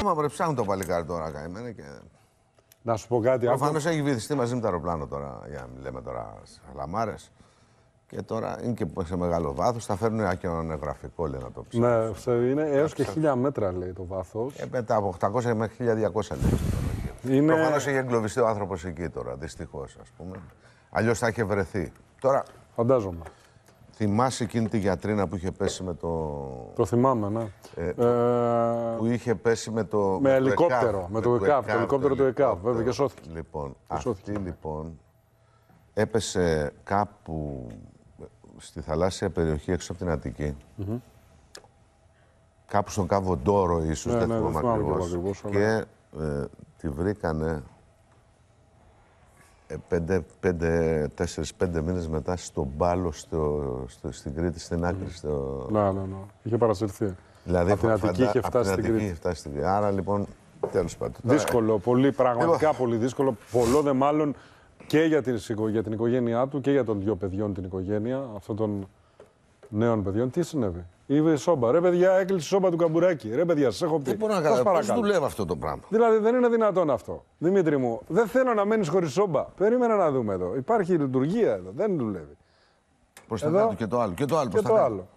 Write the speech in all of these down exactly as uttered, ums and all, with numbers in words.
θέμα, πρέπει ψάχνουν το παλικάρι τώρα καημένα και... Να σου πω κάτι. Προφανώς έχει βυθιστεί μαζί με το αεροπλάνο τώρα, για να μιλάμε τώρα χαλαμάρες. Και τώρα είναι και σε μεγάλο βάθος, θα φέρνουν ακινογραφικό, λέει να το ψάχνουν. Ναι, είναι έως και χίλια μέτρα, λέει, το βάθος. Ε, μετά από οκτακόσια μέχρι χίλια διακόσια, λέει. Είναι... Προφανώς έχει εγκλωβιστεί ο άνθρωπος εκεί τώρα, δυστυχώς, ας πούμε. Αλλιώς θα είχε βρεθεί. Τώρα... Φαντάζομαι. Θυμάσαι εκείνη τη γιατρίνα που είχε πέσει με το... Το θυμάμαι, ναι. Ε, ε... Που είχε πέσει με το... Με, με ελικόπτερο, με το ΕΚΑΒ, το ελικόπτερο του ΕΚΑΒ, βέβαια, και σώθηκε. Λοιπόν, και αυτή σώθηκε. λοιπόν έπεσε κάπου στη θαλάσσια περιοχή έξω από την Αττική. Mm-hmm. Κάπου στον Κάβο Ντόρο ίσως, ναι, δεν ναι, θυμάμαι ακριβώς. ακριβώς. Και ε, τη βρήκανε Πέντε, πέντε, τέσσερις, πέντε μήνες μετά στον Πάλο, στο, στο, στην Κρήτη, στην άκρη. Mm. Στο... Ναι, ναι, ναι. Είχε παρασυρθεί. Δηλαδή, από την Αττική είχε φτάσει στην Κρήτη. Είχε φτάσει στην Κρήτη. Άρα, λοιπόν, τέλος πάντων. Δύσκολο, τώρα... πολύ, πραγματικά πολύ δύσκολο. Πολλό δε μάλλον και για την, για την οικογένειά του και για των δύο παιδιών την οικογένεια, αυτών των νέων παιδιών. Τι συνέβη? Είπε σόμπα. Ρε παιδιά, έκλεισε η σόμπα του Καμπουράκη. Ρε παιδιά, σας έχω πει. Δεν μπορώ να καταλάβω πώς δουλεύει αυτό το πράγμα. Δηλαδή δεν είναι δυνατόν αυτό. Δημήτρη μου, δεν θέλω να μένεις χωρίς σόμπα. Περίμενα να δούμε εδώ. Υπάρχει λειτουργία εδώ. Δεν δουλεύει. Προς τα κάτω και το άλλο. Και το άλλο. Και το άλλο.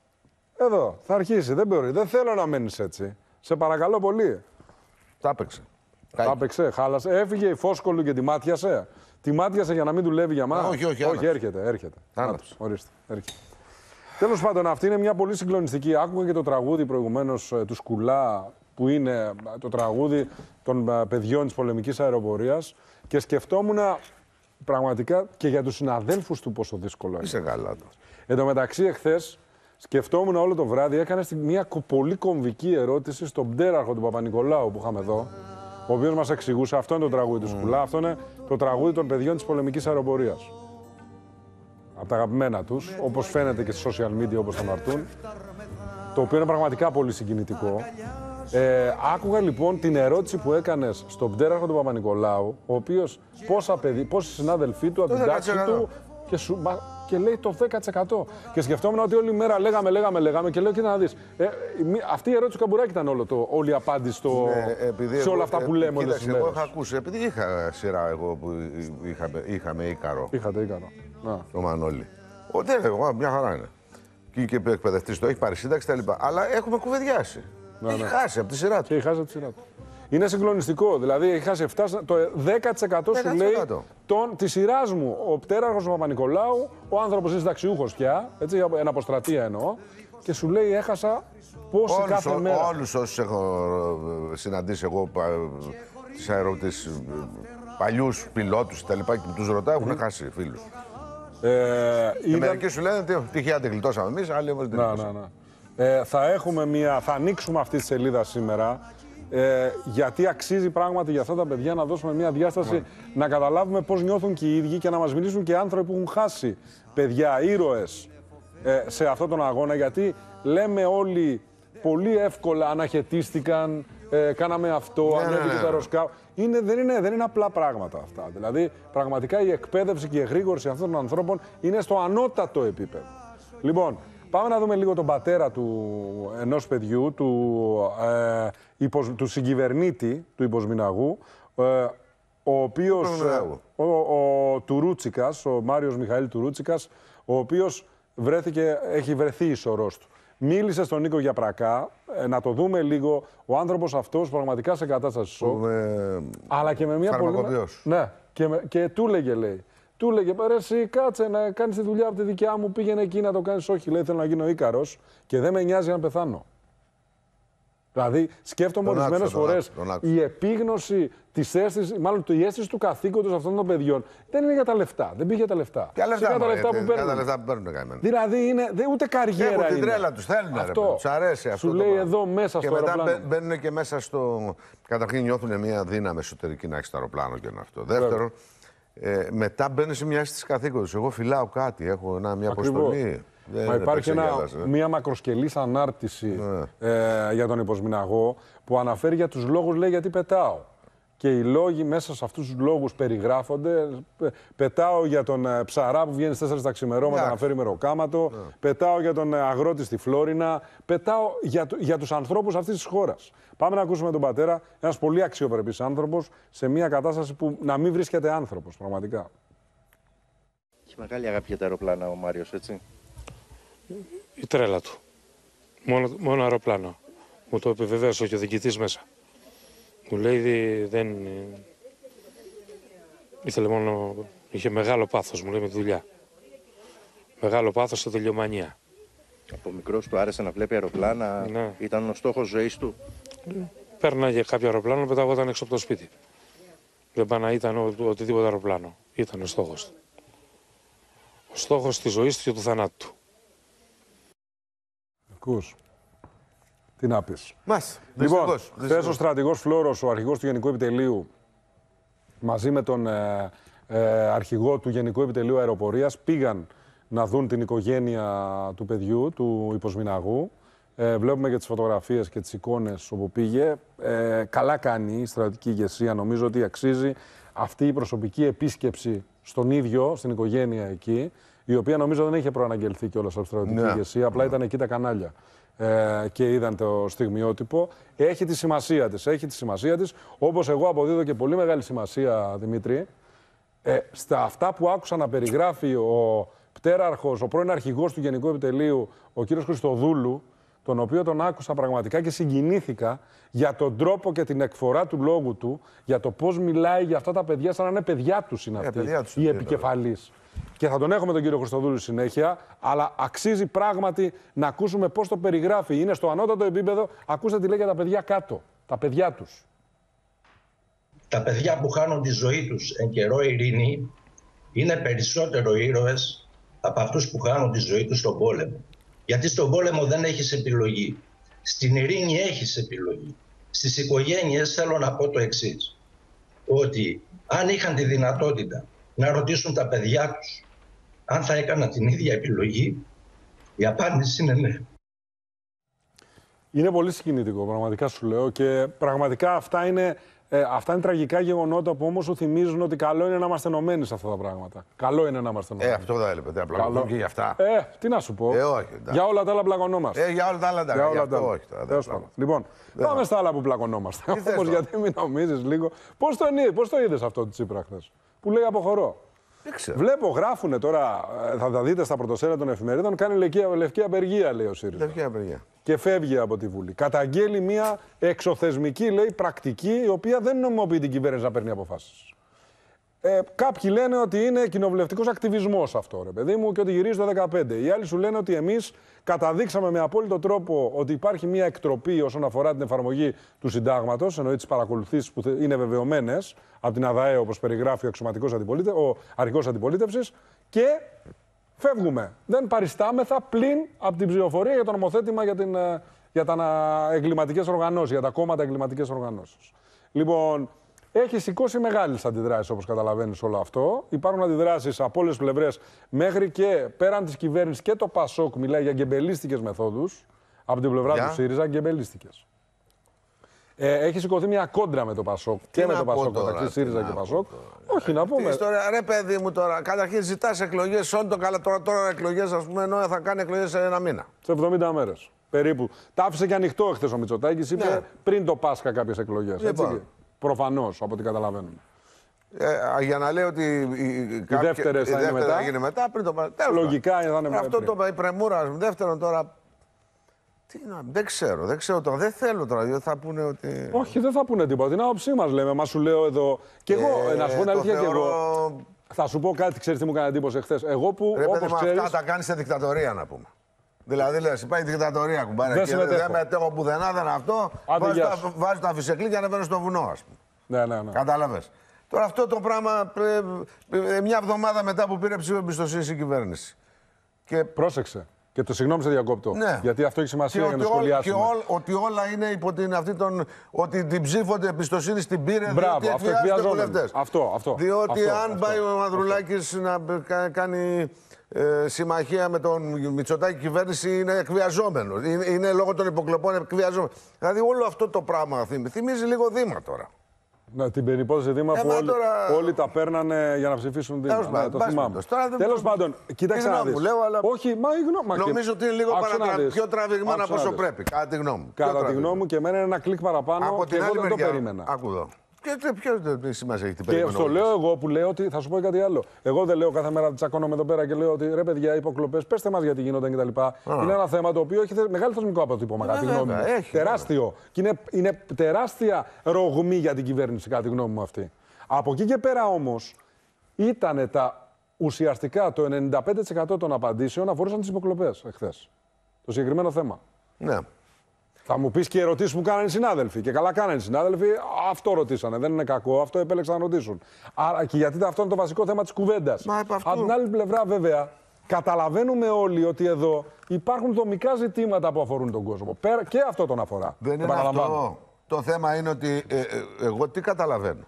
Εδώ. Θα αρχίσει. Δεν μπορεί. Δεν θέλω να μένεις έτσι. Σε παρακαλώ πολύ. Τα έπαιξε. Τα έπαιξε. Χάλασε. Έφυγε η Φόσκολου και τη μάτιασε. Τη μάτιασε για να μην δουλεύει για μας. Όχι, όχι. Όχι, έρχεται. έρχεται. Ορίστε. Έρχεται. Τέλος πάντων, αυτή είναι μια πολύ συγκλονιστική. Άκουγα και το τραγούδι προηγουμένως του Σκουλά, που είναι το τραγούδι των παιδιών της πολεμικής αεροπορίας, και σκεφτόμουν πραγματικά και για τους συναδέλφους του πόσο δύσκολο είναι. Είσαι καλά το. Εν τω μεταξύ, εχθές σκεφτόμουν όλο το βράδυ, έκανε μια πολύ κομβική ερώτηση στον πτέραρχο του Παπα-Νικολάου που είχαμε εδώ, ο οποίος μας εξηγούσε, αυτό είναι το τραγούδι του Σκουλά, αυτό είναι το τραγούδι των παιδιών της πολεμικής αεροπορίας. Από τα αγαπημένα τους, όπως φαίνεται και στα social media, όπως θα μαρτούν, το οποίο είναι πραγματικά πολύ συγκινητικό. Ε, άκουγα λοιπόν την ερώτηση που έκανες στον πτέραρχο του Παπα-Νικολάου, ο οποίος πόσα παιδί, πόσοι συνάδελφοί του από την τάξη του και, σου, και λέει το δέκα τοις εκατό. Και σκεφτόμουν ότι όλη μέρα λέγαμε, λέγαμε, λέγαμε και λέω, κοίτα να δεις. Ε, αυτή η ερώτηση του Καμπουράκη ήταν όλο το, όλη η απάντηση στο, ναι, σε όλα αυτά που λέμε όλες τις μέρες. Εγώ είχα ακούσει, επειδή είχα σειρά εγώ που είχαμε, είχαμε Ίκαρο. Είχατε Ίκαρο. Να. Το Μανώλη. Ότι εγώ, μια χαρά είναι. Και, και εκπαιδευτής το έχει πάρει σύνταξη κτλ. Αλλά έχουμε κουβεντιάσει. Ναι, έχει ναι. χάσει από τη σειρά του. Και έχει χάσει από τη σειρά του. Είναι συγκλονιστικό. Δηλαδή, έχει χάσει εφτά, το δέκα τοις εκατό σου λέει τον, τη σειρά μου. Ο πτέραρχος του Παπα-Νικολάου, ο άνθρωπος είναι συνταξιούχος πια, έτσι, εν αποστρατεία εννοώ, και σου λέει έχασα πόση όλους, κάθε μέρα. Όλους όσους έχω συναντήσει εγώ, τις αερο, τις παλιούς πιλότους κτλ. Και που τους ρωτάω, έχουν mm. χάσει φίλους. Ε, και ήταν... μερικοί σου λένε τυχαία την γλιτώσαμε εμείς, άλλοι όμως δεν να, να, να. Ε, θα έχουμε μια, θα ανοίξουμε αυτή τη σελίδα σήμερα, ε, γιατί αξίζει πράγματι για αυτά τα παιδιά να δώσουμε μια διάσταση, yeah. να καταλάβουμε πώς νιώθουν και οι ίδιοι και να μας μιλήσουν και άνθρωποι που έχουν χάσει παιδιά, ήρωες ε, σε αυτόν τον αγώνα, γιατί λέμε όλοι πολύ εύκολα αναχαιτίστηκαν, ε, κάναμε αυτό, yeah, ανέβηκε yeah. το αεροσκάφο. Είναι, δεν, είναι, δεν είναι απλά πράγματα αυτά. Δηλαδή, πραγματικά η εκπαίδευση και η εγρήγορση αυτών των ανθρώπων είναι στο ανώτατο επίπεδο. Λοιπόν, πάμε να δούμε λίγο τον πατέρα του ενός παιδιού, του, ε, υποσ, του συγκυβερνήτη του Υποσμηναγού, ε, ο οποίος, ο, ο, ο Τουρούτσικας, ο Μάριος Μιχαήλ Τουρούτσικας, ο οποίος βρέθηκε, έχει βρεθεί η σωρός του. Μίλησε στον Νίκο Γιαπρακά, ε, να το δούμε λίγο. Ο άνθρωπος αυτός πραγματικά σε κατάσταση σοκ. Με... Αλλά και με μια πολύ. Ναι, και, με... και του λέγε, λέει. Του λέγε, ρε εσύ κάτσε να κάνεις τη δουλειά από τη δικιά μου, πήγαινε εκεί να το κάνεις. Όχι, λέει, θέλω να γίνω Ίκαρος και δεν με νοιάζει αν πεθάνω. Δηλαδή, σκέφτομαι ορισμένες φορές η επίγνωση της αίσθησης, μάλλον η αίσθηση του καθήκοντος αυτών των παιδιών δεν είναι για τα λεφτά. Δεν πήγε για τα λεφτά. Για λεφτά, για τα λεφτά που παίρνουν. Για τα λεφτά που παίρνουν καημένα. Δηλαδή, είναι, δεν, ούτε καριέρα έχουν είναι. Την τρέλα τους θέλουν, αυτό. Τους αρέσει αυτό. Σου λέει εδώ μέσα και στο αεροπλάνο. Και μετά μπαίνουν και μέσα στο. Καταρχήν νιώθουν μια δύναμη εσωτερική να έχει το αεροπλάνο και αυτό. Δεύτερον, ε, μετά μπαίνουν σε μια αίσθηση καθήκοντος. Εγώ φυλάω κάτι, έχω ένα, μια αποστολή. Μα υπάρχει ένα, μια μακροσκελής ανάρτηση ναι. ε, για τον Υποσμηναγό που αναφέρει για τους λόγους, λέει, γιατί πετάω. και οι λόγοι μέσα σε αυτούς τους λόγους περιγράφονται. Πετάω για τον ψαρά που βγαίνει στις τέσσερις τα ξημερώματα να φέρει μεροκάματο. Yeah. Πετάω για τον αγρότη στη Φλόρινα. Πετάω για, για τους ανθρώπους αυτής της χώρας. Πάμε να ακούσουμε τον πατέρα, ένας πολύ αξιοπρεπής άνθρωπος, σε μια κατάσταση που να μην βρίσκεται άνθρωπος, πραγματικά. Έχει μεγάλη αγάπη για τα αεροπλάνα ο Μάριος, έτσι. Η τρέλα του. Μόνο, μόνο αεροπλάνο. Μου το επιβεβαίωσε και ο διοικητής μέσα. Μου λέει δεν... Ήθελε μόνο... Είχε μεγάλο πάθος, μου λέει, με τη δουλειά. Μεγάλο πάθος σε τελειομανία. Από μικρός του άρεσε να βλέπει αεροπλάνα. Ναι. Ήταν ο στόχος ζωής του. Πέρναγε κάποιο αεροπλάνο, πεταγόταν έξω από το σπίτι. Δεν πάει να ήταν ο, οτιδήποτε αεροπλάνο. Ήταν ο στόχος του. Ο στόχος της ζωής του και του θανάτου του. Ακούς. Τι να πεις. Μας. Λοιπόν, χθες ο στρατηγός Φλόρος, ο αρχηγός του Γενικού Επιτελείου, μαζί με τον ε, ε, αρχηγό του Γενικού Επιτελείου Αεροπορίας, πήγαν να δουν την οικογένεια του παιδιού, του υποσμηναγού. Ε, βλέπουμε και τις φωτογραφίες και τις εικόνες όπου πήγε. Ε, καλά κάνει η στρατιωτική ηγεσία. Νομίζω ότι αξίζει αυτή η προσωπική επίσκεψη στον ίδιο, στην οικογένεια εκεί, η οποία νομίζω δεν είχε προαναγγελθεί κιόλας από τη στρατιωτική yeah. ηγεσία. Απλά yeah. ήταν εκεί τα κανάλια. Ε, και είδαν το στιγμιότυπο. Έχει τη σημασία της. Έχει τη σημασία της. Όπως εγώ αποδίδω και πολύ μεγάλη σημασία, Δημήτρη, ε, στα αυτά που άκουσα να περιγράφει ο πτέραρχος, ο πρώην αρχηγός του Γενικού Επιτελείου, ο κύριος Χριστοδούλου, τον οποίο τον άκουσα πραγματικά και συγκινήθηκα για τον τρόπο και την εκφορά του λόγου του, για το πώς μιλάει για αυτά τα παιδιά σαν να είναι παιδιά τους είναι αυτοί, yeah, οι επικεφαλείς. Και θα τον έχουμε τον κύριο Χριστοδούλου συνέχεια, αλλά αξίζει πράγματι να ακούσουμε πώς το περιγράφει. Είναι στο ανώτατο επίπεδο, ακούστε τι λέει για τα παιδιά κάτω, τα παιδιά τους. Τα παιδιά που χάνουν τη ζωή τους εν καιρό ειρήνη είναι περισσότερο ήρωες από αυτούς που χάνουν τη ζωή τους στον πόλεμο. Γιατί στον πόλεμο δεν έχεις επιλογή. Στην ειρήνη έχεις επιλογή. Στις οικογένειες θέλω να πω το εξής. Ότι αν είχαν τη δυνατότητα να ρωτήσουν τα παιδιά τους αν θα έκαναν την ίδια επιλογή, η απάντηση είναι ναι. Είναι πολύ συγκινητικό, πραγματικά σου λέω, και πραγματικά αυτά είναι, ε, αυτά είναι τραγικά γεγονότα που όμως σου θυμίζουν ότι καλό είναι να είμαστε ενωμένοι σε αυτά τα πράγματα. Καλό είναι να είμαστε ενωμένοι. Ε, αυτό δεν έλεγε. Απλά καλό... και για αυτά. Ε, τι να σου πω. Ε, όχι, για όλα τα άλλα πλακωνόμαστε. Ε, για όλα τα άλλα τα για όλα τα άλλα. Όχι, λοιπόν, δεν πάμε στα άλλα που πλακωνόμαστε. Όμως γιατί μην νομίζεις λίγο. Πώς το, πώς το είδες αυτό το Τσίπρα χθες, που λέει αποχωρώ. Βλέπω, γράφουνε τώρα, θα τα δείτε στα πρωτοσέλιδα των εφημερίδων, κάνει λευκή, λευκή απεργία, λέει ο ΣΥΡΙΖΑ. Λευκή απεργία. Και φεύγει από τη Βουλή. Καταγγέλει μια εξωθεσμική, λέει, πρακτική, η οποία δεν νομιμοποιεί την κυβέρνηση να παίρνει αποφάσεις. Ε, κάποιοι λένε ότι είναι κοινοβουλευτικός ακτιβισμός αυτό, ρε παιδί μου, και ότι γυρίζει το δεκαπέντε. Οι άλλοι σου λένε ότι εμείς καταδείξαμε με απόλυτο τρόπο ότι υπάρχει μια εκτροπή όσον αφορά την εφαρμογή του συντάγματος, εννοεί τις παρακολουθήσεις που είναι βεβαιωμένες από την ΑΔΑΕ, όπως περιγράφει ο αξιωματικός αντιπολίτε, ο αρχηγός αντιπολίτευσης, και φεύγουμε. Δεν παριστάμεθα πλην από την ψηφοφορία για το νομοθέτημα για, την, για τα εγκληματικές οργανώσεις, για τα κόμματα εγκληματικές οργανώσεις. Λοιπόν, έχει σηκώσει μεγάλες αντιδράσεις, όπως καταλαβαίνεις, όλο αυτό. Υπάρχουν αντιδράσεις από όλες τις πλευρές, μέχρι και πέραν της κυβέρνησης, και το ΠΑΣΟΚ μιλάει για γκεμπελίστικες μεθόδους. Από την πλευρά yeah. του ΣΥΡΙΖΑ, γκεμπελίστικες. Ε, έχει σηκωθεί μια κόντρα με το ΠΑΣΟΚ και με το ΠΑΣΟΚ, μεταξύ ΣΥΡΙΖΑ και ΠΑΣΟΚ. Όχι, να πούμε. Ιστορία, ρε παιδί μου τώρα, καταρχήν ζητάς εκλογές, όλο το καλά. Τώρα, τώρα εκλογές, ας πούμε, ενώ θα κάνει εκλογές σε ένα μήνα. Σε εβδομήντα μέρες. Περίπου. Τα άφησε και ανοιχτό χθες ο Μητσοτάκης, είπε ναι. πριν το Πάσχα κάποιες εκλογές. Λοιπόν. Προφανώς, από ό,τι καταλαβαίνουμε. Ε, για να λέει ότι οι δεύτερες θα είναι μετά. Θα γίνει μετά πριν το λογικά θα είναι μετά. Αυτό το η πρεμούρα, δεύτερον τώρα. Τι να, δεν ξέρω, δεν ξέρω τώρα. Δεν θέλω τώρα, διότι θα πούνε ότι. Όχι, δεν θα πούνε τίποτα. Την άποψή μας λέμε. Μα σου λέω εδώ. Και εγώ, ε, να σου πω την αλήθεια θεωρώ... και εγώ. Θα σου πω κάτι, ξέρεις τι μου έκανε εντύπωση εχθές. Εγώ που. Ρε, όπως παιδί, ξέρεις... Αυτά τα κάνει σε δικτατορία, να πούμε. Δηλαδή, λες, υπάρχει δικτατορία κουμπάρε. Δεν, και δεν μετέχω πουθενά, δεν αυτό. Βάζω τα φυσεκλή και ανεβαίνω στο βουνό, ας πούμε. Ναι, ναι, ναι. Κατάλαβες. Τώρα αυτό το πράγμα μια εβδομάδα μετά που πήρε ψήφο εμπιστοσύνη η κυβέρνηση. Και... Πρόσεξε. Και το συγγνώμη σε διακόπτω. Ναι. Γιατί αυτό έχει σημασία και για να σχολιάσουμε. Και ό, ότι όλα είναι υπό την, αυτή τον, ότι την ψήφο την εμπιστοσύνη στην πήρε. Μπράβο, διότι αυτό εκβιάζονται. Αυτό, αυτό. Διότι αυτό, αν αυτό, πάει αυτό, ο Μανδρουλάκης να κάνει ε, συμμαχία με τον Μητσοτάκη κυβέρνηση, είναι εκβιαζόμενο. Είναι, είναι λόγω των υποκλοπών εκβιαζόμενο. Δηλαδή όλο αυτό το πράγμα θυμίζει λίγο Δήμα τώρα. Ναι, την υπόθεση Δήμα Ε, που μα όλοι, τώρα- όλοι τα παίρνανε για να ψηφίσουν Δήμα. Τέλος Ναι, πάντων, το πας θυμάμαι. περιπτώσει. Τώρα δεν- Τέλος πάντων, κοίταξε Τη να γνώμη δεις. μου λέω, αλλά- Όχι, μα η γνώμη. Νομίζω ότι είναι λίγο Άκουσα να παρατρα... δεις. πιο τραβηγμένα Άκουσα από όσο να δεις. πρέπει. Κατά τη γνώμη μου. Πιο Κατά τη τραβηγμένα. γνώμη μου και εμένα είναι ένα κλικ παραπάνω Από και την εγώ άλλη δεν το μεριά. περίμενα. Άκου εδώ. Και ποιο τι σημασία έχει την Και περίμενο. στο λέω εγώ που λέω ότι θα σου πω κάτι άλλο. Εγώ δεν λέω κάθε μέρα τσακώνομαι εδώ πέρα και λέω ότι ρε παιδιά, υποκλοπέ, πέστε μα γιατί γίνονταν κτλ. Είναι ένα θέμα το οποίο έχει θε- μεγάλο θεσμικό αποτύπωμα, κατά τη γνώμη μου. βέβαια, έχει, Τεράστιο. Και είναι, είναι τεράστια ρογμή για την κυβέρνηση, κατά τη γνώμη μου αυτή. Από εκεί και πέρα όμω ήταν τα ουσιαστικά το ενενήντα πέντε τοις εκατό των απαντήσεων αφορούσαν τι υποκλοπέ εχθές. Το συγκεκριμένο θέμα. Ναι. Θα μου πει και οι ερωτήσει που κάνανε οι συνάδελφοι. Και καλά κάνανε οι συνάδελφοι, αυτό ρωτήσανε. Δεν είναι κακό, αυτό επέλεξαν να ρωτήσουν. Άρα και γιατί αυτό είναι το βασικό θέμα τη κουβέντα. Μα επ' αυτού- Από την άλλη πλευρά, βέβαια, καταλαβαίνουμε όλοι ότι εδώ υπάρχουν δομικά ζητήματα που αφορούν τον κόσμο. Πέρα, και αυτό τον αφορά. Δεν είναι Επαναλαμβάνω. αυτό. Το θέμα είναι ότι ε, ε, εγώ τι καταλαβαίνω.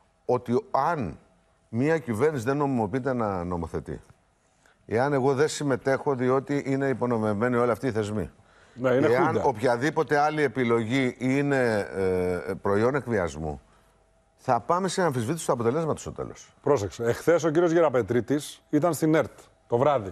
Ότι αν μια κυβέρνηση δεν νομιμοποιείται να νομοθετεί, εάν εγώ δεν συμμετέχω διότι είναι υπονομευμένοι όλοι αυτοί οι θεσμοί, Ναι, είναι εάν χούντα. οποιαδήποτε άλλη επιλογή είναι ε, προϊόν εκβιασμού, θα πάμε σε αμφισβήτηση του αποτελέσματος στο τέλος. Πρόσεξε. Εχθές ο κύριος Γεραπετρίτης ήταν στην ΕΡΤ το βράδυ,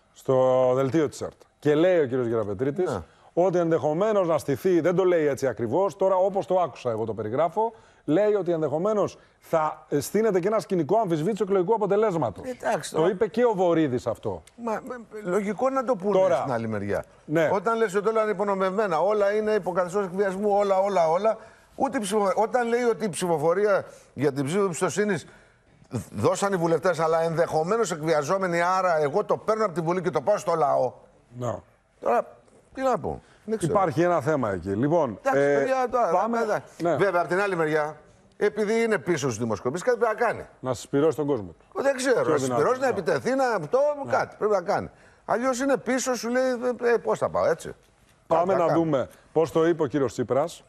στο δελτίο της ΕΡΤ. Και λέει ο κύριος Γεραπετρίτης Ναι. ότι ενδεχομένως να στηθεί, δεν το λέει έτσι ακριβώς, τώρα όπως το άκουσα εγώ το περιγράφω, λέει ότι ενδεχομένως θα στείνεται και ένα σκηνικό αμφισβήτηση του εκλογικού αποτελέσματος. Εντάξει, Το τώρα- είπε και ο Βορίδης αυτό. Μα, με- με- λογικό να το πούνε Τώρα- στην άλλη μεριά. Ναι. Όταν λες ότι όλα είναι υπονομευμένα, όλα είναι υποκαθεστώς εκβιασμού, όλα, όλα, όλα. Ούτε η ψηφο... Όταν λέει ότι η ψηφοφορία για την ψήφο εμπιστοσύνη δώσαν οι βουλευτές, αλλά ενδεχομένως εκβιαζόμενοι, άρα εγώ το παίρνω από τη Βουλή και το πάω στο λαό. Ναι. Τώρα, τι να πω. Δεν ξέρω. Υπάρχει ένα θέμα εκεί. Λοιπόν, Εντάξει, ε, παιδιά, τώρα, πάμε... εντάξει. Ναι. Βέβαια, από την άλλη μεριά, επειδή είναι πίσω στους δημοσκοπήσεις, κάτι πρέπει να κάνει. Να συσπηρώσει τον κόσμο του. Δεν ξέρω. Να δυνατό, συσπηρώσει, να ναι. επιτεθεί, να αυτό, κάτι πρέπει να κάνει. Αλλιώς είναι πίσω, σου λέει, ε, πώς θα πάω, έτσι. Πάμε Κάτι θα να κάνω. δούμε πώς το είπε ο κύριος Τσίπρας,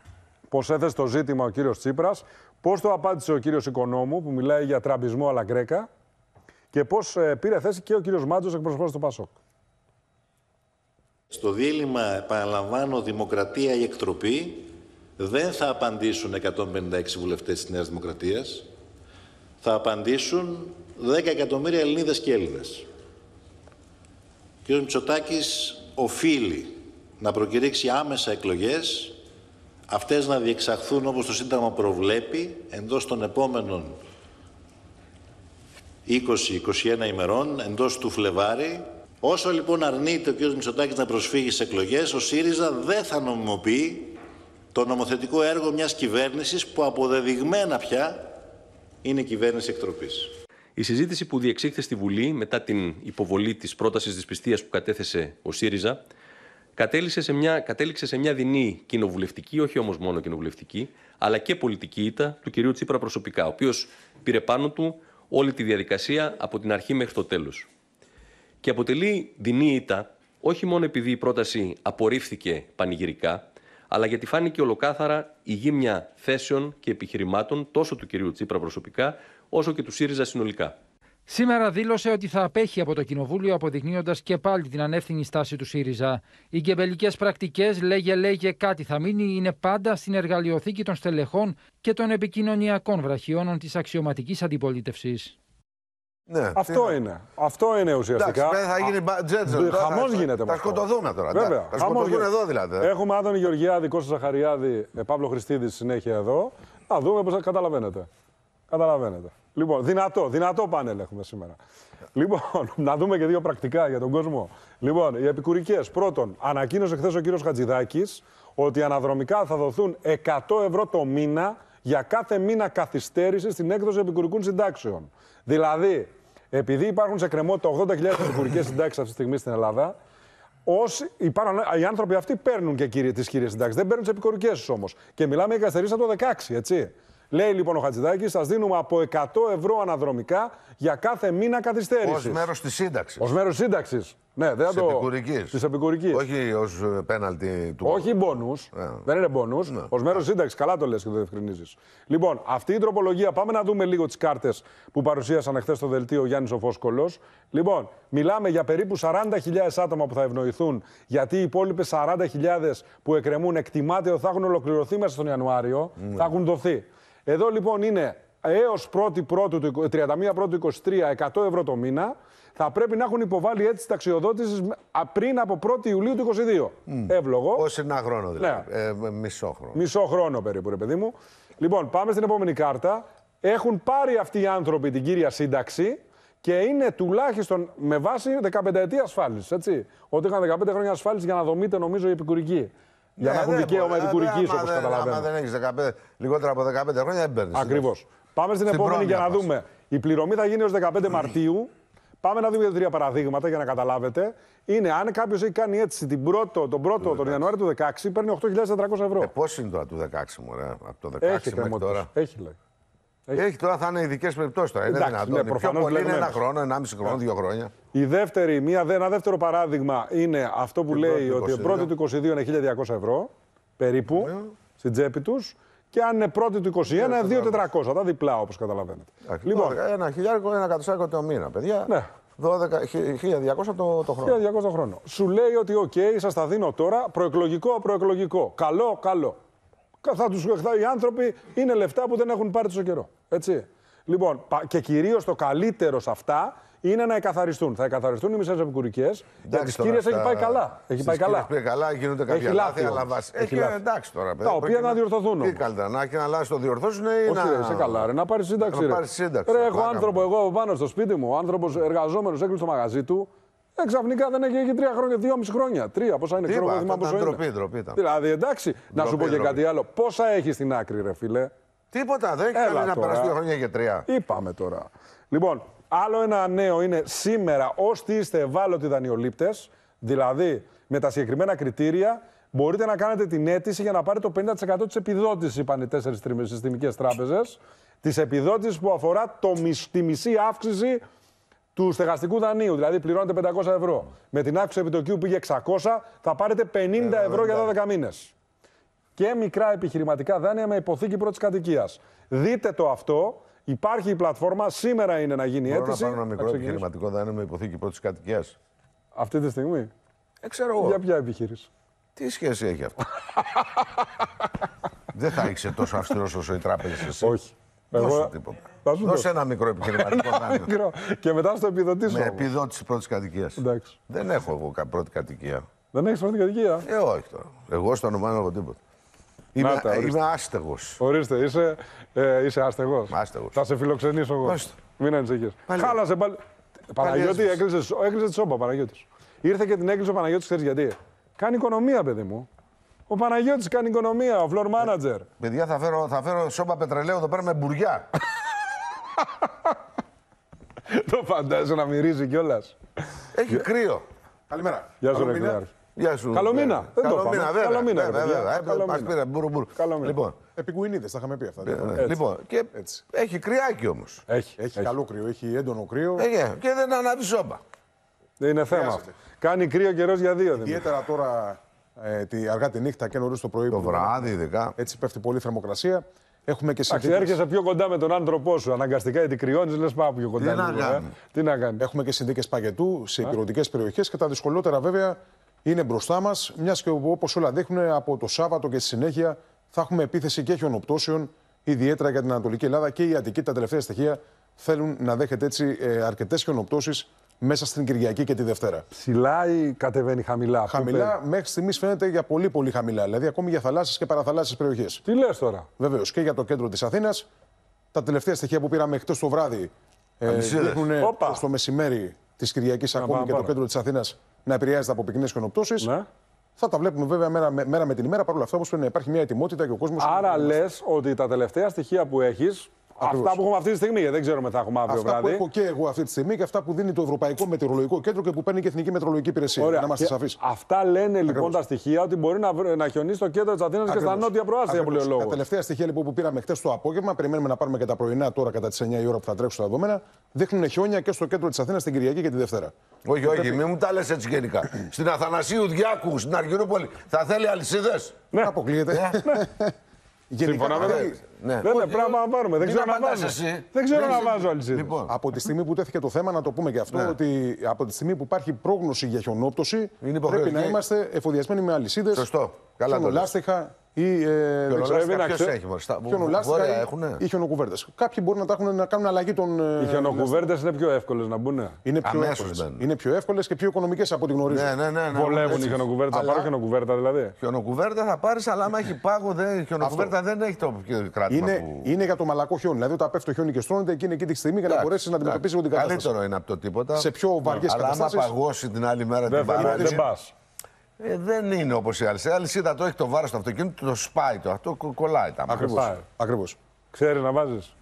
πώς έθεσε το ζήτημα ο κύριος Τσίπρας, πώς το απάντησε ο κύριος Οικονόμου που μιλάει για τραμπισμό αλλά γκρέκα και πώς ε, πήρε θέση και ο κύριος Μάντζος εκπροσωπώντας το ΠΑΣΟΚ. Στο δίλημμα, επαναλαμβάνω, δημοκρατία ή εκτροπή, δεν θα απαντήσουν εκατόν πενήντα έξι βουλευτές της Νέας Δημοκρατίας. Θα απαντήσουν δέκα εκατομμύρια Ελληνίδες και Έλληνες. Ο κ. Μητσοτάκης οφείλει να προκηρύξει άμεσα εκλογές, αυτές να διεξαχθούν όπως το Σύνταγμα προβλέπει, εντός των επόμενων είκοσι με είκοσι ένα ημερών, εντός του Φλεβάρι. Όσο λοιπόν αρνείται ο κ. Μητσοτάκης να προσφύγει σε εκλογές, ο ΣΥΡΙΖΑ δεν θα νομιμοποιεί το νομοθετικό έργο μιας κυβέρνησης που αποδεδειγμένα πια είναι κυβέρνηση εκτροπής. Η συζήτηση που διεξήχθη στη Βουλή μετά την υποβολή της πρότασης δυσπιστίας που κατέθεσε ο ΣΥΡΙΖΑ κατέληξε σε μια, κατέληξε σε μια δεινή κοινοβουλευτική, όχι όμως μόνο κοινοβουλευτική, αλλά και πολιτική ήττα του κυρίου Τσίπρα προσωπικά, ο οποίος πήρε πάνω του όλη τη διαδικασία από την αρχή μέχρι το τέλος. Και αποτελεί δεινή ήττα όχι μόνο επειδή η πρόταση απορρίφθηκε πανηγυρικά, αλλά γιατί φάνηκε ολοκάθαρα η γύμνια θέσεων και επιχειρημάτων τόσο του κυρίου Τσίπρα προσωπικά, όσο και του ΣΥΡΙΖΑ συνολικά. Σήμερα δήλωσε ότι θα απέχει από το Κοινοβούλιο, αποδεικνύοντας και πάλι την ανεύθυνη στάση του ΣΥΡΙΖΑ. Οι γκεμπελικές πρακτικές, λέγε λέγε κάτι θα μείνει, είναι πάντα στην εργαλειοθήκη των στελεχών και των επικοινωνιακών βραχιώνων της αξιωματικής αντιπολίτευσης. Ναι, Αυτό τι- είναι. Αυτό είναι ουσιαστικά. Εντάξει, θα γίνει τζέτζο. Χαμός γίνεται με Θα αυτό. σκοτωθούμε τώρα. Βέβαια. Θα χαμός σκοτωθούν γίνεται. εδώ δηλαδή. Έχουμε Άδωνη Γεωργιάδη, Κώστα Ζαχαριάδη, ε, Παύλο Χριστίδη συνέχεια εδώ. Να δούμε πώς θα καταλαβαίνετε. Καταλαβαίνετε. Λοιπόν, δυνατό, δυνατό πάνελ έχουμε σήμερα. Λοιπόν, να δούμε και δύο πρακτικά για τον κόσμο. Λοιπόν, οι επικουρικές. Πρώτον, ανακοίνωσε χθες ο κύριος Χατζηδάκης ότι αναδρομικά θα δοθούν εκατό ευρώ το μήνα για κάθε μήνα καθυστέρηση στην έκδοση επικουρικών συντάξεων. Δηλαδή, επειδή υπάρχουν σε κρεμότητα ογδόντα χιλιάδες επικουρικές συντάξεις αυτή τη στιγμή στην Ελλάδα, όσοι υπάρχουν, οι άνθρωποι αυτοί παίρνουν και κύριε, τις κύριες συντάξεις. Δεν παίρνουν τις επικουρικές όμως. Και μιλάμε για καθυστερήσεις από το δεκαέξι, έτσι. Λέει λοιπόν ο Χατζηδάκης, σας δίνουμε από εκατό ευρώ αναδρομικά για κάθε μήνα καθυστέρησης. Ως μέρος της σύνταξης. Ως μέρος σύνταξης. Ναι, δεν Της το... επικουρικής. Της επικουρικής. Όχι ως ε, πέναλτι του. Όχι μπόνους. Ναι. Δεν είναι μπόνους. Ναι. Ως μέρος σύνταξης. Καλά το λες και το διευκρινίζεις. Λοιπόν, αυτή η τροπολογία, πάμε να δούμε λίγο τις κάρτες που παρουσίασαν εχθές στο δελτίο ο Γιάννης ο Φόσκολος. Λοιπόν, μιλάμε για περίπου σαράντα χιλιάδες άτομα που θα ευνοηθούν, γιατί οι υπόλοιπες σαράντα χιλιάδες που εκκρεμούν εκτιμάται ότι θα έχουν ολοκληρωθεί μέσα στον Ιανουάριο, θα έχουν δοθεί. Εδώ λοιπόν είναι έως τριάντα μία Πρώτου είκοσι τρία εκατό ευρώ το μήνα. Θα πρέπει να έχουν υποβάλει αίτηση ταξιοδότησης πριν από πρώτη Ιουλίου του είκοσι δύο. Mm. Εύλογο. Πώς ένα χρόνο δηλαδή. Ναι. Ε, μισό χρόνο. Μισό χρόνο περίπου, ρε παιδί μου. Λοιπόν, πάμε στην επόμενη κάρτα. Έχουν πάρει αυτοί οι άνθρωποι την κύρια σύνταξη και είναι τουλάχιστον με βάση δεκαπενταετή ασφάλιση. Έτσι. Ότι είχαν δεκαπέντε χρόνια ασφάλιση για να δομείται, νομίζω, η επικουρική. Για ναι, να έχουν δικαίωμα επικουρική, όπως καταλαβαίνω. Αν δεν έχει λιγότερα από δεκαπέντε χρόνια, δεν παίρνει. Ακριβώς. Πάμε στην, στην επόμενη για να πας. δούμε. Η πληρωμή θα γίνει ως δεκαπέντε Μαρτίου. Πάμε να δούμε τρία παραδείγματα για να καταλάβετε. Είναι αν κάποιο έχει κάνει έτσι την πρώτο, τον πρώτο τον Ιανουάριο του δεκαέξι, παίρνει οκτώ χιλιάδες τετρακόσια ευρώ. Ε, πώς είναι τώρα του δεκαέξι, μωρέ, από το δεκαέξι έχει μέχρι τώρα. Έχει, λέει. Έχει. έχει τώρα, θα είναι ειδικές περιπτώσεις τώρα. Είναι εντάξει, δυνατόν. Ναι, πιο πολύ είναι ένα χρόνο, ενάμιση χρόνο, δύο χρόνια. Η δεύτερη, μια, ένα δεύτερο παράδειγμα είναι αυτό που λέει ότι η πρώτη του είκοσι δύο είναι χίλια διακόσια ευρώ περίπου yeah. στην τσέπη τους. Και αν είναι πρώτη του είκοσι ένα, είναι δύο χιλιάδες τετρακόσια. Τα διπλά, όπως καταλαβαίνετε. Λοιπόν, ένα χιλιάρικο, ένα κατοστάρικο το μήνα, παιδιά. Ναι. χίλια διακόσια το, το χρόνο. χίλια διακόσια το χρόνο. Σου λέει ότι, οκ, okay, σας τα δίνω τώρα, προεκλογικό, προεκλογικό. Καλό, καλό. Θα τους, οι άνθρωποι είναι λεφτά που δεν έχουν πάρει τόσο καιρό. Έτσι. Λοιπόν, και κυρίως το καλύτερο σε αυτά είναι να εκαθαριστούν. Θα εκαθαριστούν οι μισές επικουρικές. Για τις κύριες έχει πάει καλά. Έχει πάει καλά. Έχει καλά, γίνονται κάποια λάθη, αλλά βάσει. Έχει λάθη. Εντάξει τώρα, παιδιά. Τα οποία να διορθωθούν. Τι καλύτερα, να έχει ένα λάθη το διορθώσουν ή να. Όχι, είσαι καλά, ρε, να πάρει σύνταξη. Να πάρει σύνταξη. Ρε, έχω άνθρωπο εγώ πάνω στο σπίτι μου, ο άνθρωπος εργαζόμενος έκλεισε το μαγαζί του. Ε, ξαφνικά δεν έχει, έχει τρία χρόνια, δυόμιση χρόνια. Τρία, πόσα είναι, ξέρω εγώ, θυμάμαι πόσο είναι. Ντροπή, ντροπή ήταν. Δηλαδή, εντάξει, να σου πω και κάτι άλλο. Πόσα έχει στην άκρη, ρε φίλε. Τίποτα, δεν έχει κάνει να περάσει δύο χρόνια και τρία. Είπαμε τώρα. Λοιπόν, άλλο ένα νέο είναι σήμερα, όσοι είστε ευάλωτοι δανειολήπτες, δηλαδή με τα συγκεκριμένα κριτήρια, μπορείτε να κάνετε την αίτηση για να πάρετε το πενήντα τοις εκατό της επιδότησης, είπαν οι τέσσερις συστημικές τράπεζες, της επιδότησης που αφορά το, τη μισή αύξηση του στεγαστικού δανείου. Δηλαδή, πληρώνετε πεντακόσια ευρώ. Με την αύξηση επιτοκίου που πήγε εξακόσια, θα πάρετε πενήντα ευρώ για δώδεκα μήνες. Και μικρά επιχειρηματικά δάνεια με υποθήκη πρώτης κατοικίας. Δείτε το αυτό. Υπάρχει η πλατφόρμα, σήμερα είναι να γίνει Μπορώ αίτηση. Μπορώ να πάρω ένα μικρό επιχειρηματικό δάνειο με υποθήκη πρώτης κατοικίας. Αυτή τη στιγμή. Ε, ξέρω εγώ. Για ποια επιχείρηση. Τι σχέση έχει αυτό. Δεν θα είσαι τόσο αυστηρός όσο οι τράπεζες εσύ. Όχι. Δώσε εγώ... τίποτα. Δώσε δώσω. ένα μικρό επιχειρηματικό δάνειο. Μικρό. Και μετά στο επιδοτήσω. Με επιδότηση πρώτης κατοικίας. Δεν έχω εγώ πρώτη κατοικία. Δεν έχεις πρώτη κατοικία. Ε, όχι τώρα. Εγώ στο όνομά έχω τίποτα. Είμαι, τα, είμαι άστεγος. Ορίστε, είσαι, ε, είσαι άστεγος. Άστεγος. Θα σε φιλοξενήσω εγώ. Μάλιστα. Μην ανησυχείς. Χάλασε πάλι. Παναγιώτη, έκλεισε, έκλεισε τη σόμπα, Παναγιώτης. Ήρθε και την έκλεισε ο Παναγιώτης, ξέρεις γιατί. Κάνει οικονομία, παιδί μου. Ο Παναγιώτης κάνει οικονομία, ο floor manager. Παιδιά, θα φέρω, θα φέρω σόμπα πετρελαίου εδώ πέρα με μπουριά. Το φαντάζεσαι να μυρίζει κιόλας. Έχει κρύο. Καλημέρα. Γεια σου, Ρεκλιάρη. Γεια σου. Καλό μήνα. Δεν Καλό το μήνα, πάμε. βέβαια. Καλό μήνα, βέβαια, βέβαια. Καλό Μας πήρε μπουρου μπουρου. Λοιπόν. Επικουινίδες, τα είχαμε πει αυτά. Ε, λοιπόν, και έτσι. Έχει κρυάκι όμως. Έχει, έχει, έχει καλό κρύο, έχει έντονο κρύο. Έχει, και δεν ανάβει σόμπα. Είναι θέμα αυτό. Κάνει κρύο καιρός για δύο. Ιδιαίτερα τώρα ε, τη, αργά τη νύχτα και νωρίς το πρωί. Το βράδυ, ειδικά. Έτσι πέφτει πολύ θερμοκρασία. Έχουμε και συνθήκες... Έρχεσαι πιο κοντά με τον άνθρωπό σου. Αναγκαστικά γιατί κρυώνεις, λες πάω πιο κοντά. Τι να κάνει. Τι να κάνει. Έχουμε και συνθήκες παγετού σε υπηρετικές περιοχές και τα δυσκολότερα βέβαια είναι μπροστά μας. Μιας και όπως όλα δείχνουν από το Σάββατο και στη συνέχεια θα έχουμε επίθεση και χιονοπτώσεων, ιδιαίτερα για την Ανατολική Ελλάδα και η Αττική. Τα τελευταία στοιχεία θέλουν να δέχεται έτσι ε, αρκετές χιονοπτώσεις μέσα στην Κυριακή και τη Δευτέρα. Ψηλά ή κατεβαίνει χαμηλά. Χαμηλά, μέχρι στιγμής φαίνεται για πολύ πολύ χαμηλά. Δηλαδή ακόμη για θαλάσσιες και παραθαλάσσιες περιοχές. Τι λες τώρα. Βεβαίως και για το κέντρο της Αθήνας. Τα τελευταία στοιχεία που πήραμε χτες το βράδυ ε, δείχνουν στο μεσημέρι της Κυριακής ακόμη πάμε, και πάμε. Το κέντρο της Αθήνας να επηρεάζεται από πυκνές χιονοπτώσεις. Ναι. Θα τα βλέπουμε βέβαια μέρα, μέρα με την ημέρα. Παρ' όλα αυτά όμως πρέπει να υπάρχει μια ετοιμότητα και ο κόσμος. Άρα λες ότι τα τελευταία στοιχεία που έχεις. Ακριβώς. Αυτά που έχουμε αυτή τη στιγμή, δεν ξέρουμε θα έχουμε αύριο αυτά βράδυ. Αυτά που έχω και εγώ αυτή τη στιγμή και αυτά που δίνει το Ευρωπαϊκό Μετεωρολογικό Κέντρο και που παίρνει και η Εθνική Μετεωρολογική Υπηρεσία. Ωραία. Να είμαστε σαφείς. Αυτά λένε Ακριβώς. Λοιπόν τα στοιχεία ότι μπορεί να, να χιονίσει στο κέντρο της Αθήνας και στα νότια προάστια που λέει ο λόγος. Τα τελευταία στοιχεία λοιπόν, που πήραμε χτες το απόγευμα, περιμένουμε να πάρουμε και τα πρωινά τώρα κατά τις εννιά η ώρα που θα τρέξουν τα δεδομένα, δείχνουν χιόνια και στο κέντρο της Αθήνας την Κυριακή και τη Δευτέρα. Όχι, όχι, μην μου τα λες έτσι γενικά. Στην Αθανασίου Διάκου, στην Αργυρούπολη, θα θέλει αλυσίδες. Ναι, αποκλείεται. Σύμφωνα με ναι. Δεν είναι πράγμα να πάρουμε. Δεν ξέρω να βάζω. Δεν ξέρω να βάζω αλυσίδες. Λοιπόν. Από τη στιγμή που τέθηκε το θέμα, να το πούμε και αυτό, ναι. ότι από τη στιγμή που υπάρχει πρόγνωση για χιονόπτωση, πρέπει να είμαστε εφοδιασμένοι με αλυσίδες. Σωστό. Καλά χιονολάστιχα ή ε, χιονολάστιχα ποιος έχει, χιονολάστιχα ή χιονοκουβέρτες. Κάποιοι μπορεί να, τα έχουν, να κάνουν αλλαγή των. Οι χιονοκουβέρτες είναι πιο εύκολες να μπουν. Είναι πιο εύκολες. Είναι πιο εύκολες και πιο οικονομικές από ό,τι γνωρίζω. Ναι, ναι, ναι, ναι, βολεύουν οι χιονοκουβέρτες. Θα πάρω χιονοκουβέρτα δηλαδή. Χιονοκουβέρτα θα πάρεις, αλλά άμα έχει πάγο, η χιονοκουβέρτα δεν έχει το κράτημα. Είναι, που... είναι για το μαλακό χιόνι. Δηλαδή όταν πέφτει το χιόνι και στρώνεται εκείνη εκεί τη στιγμή για να μπορέσει να αντιμετωπίσει την κατάσταση. Καλύτερο είναι από το τίποτα. Σε πιο βαριές καταστάσεις. Αλλά άμα παγώσει την άλλη μέρα την παράλυση. Ε, δεν είναι όπως η αλυσίδα. Η αλυσίδα το έχει το βάρος του αυτοκίνητου, το σπάει το. Αυτό κολλάει τα μάτια. Ακριβώς. Ξέρει να βάζεις.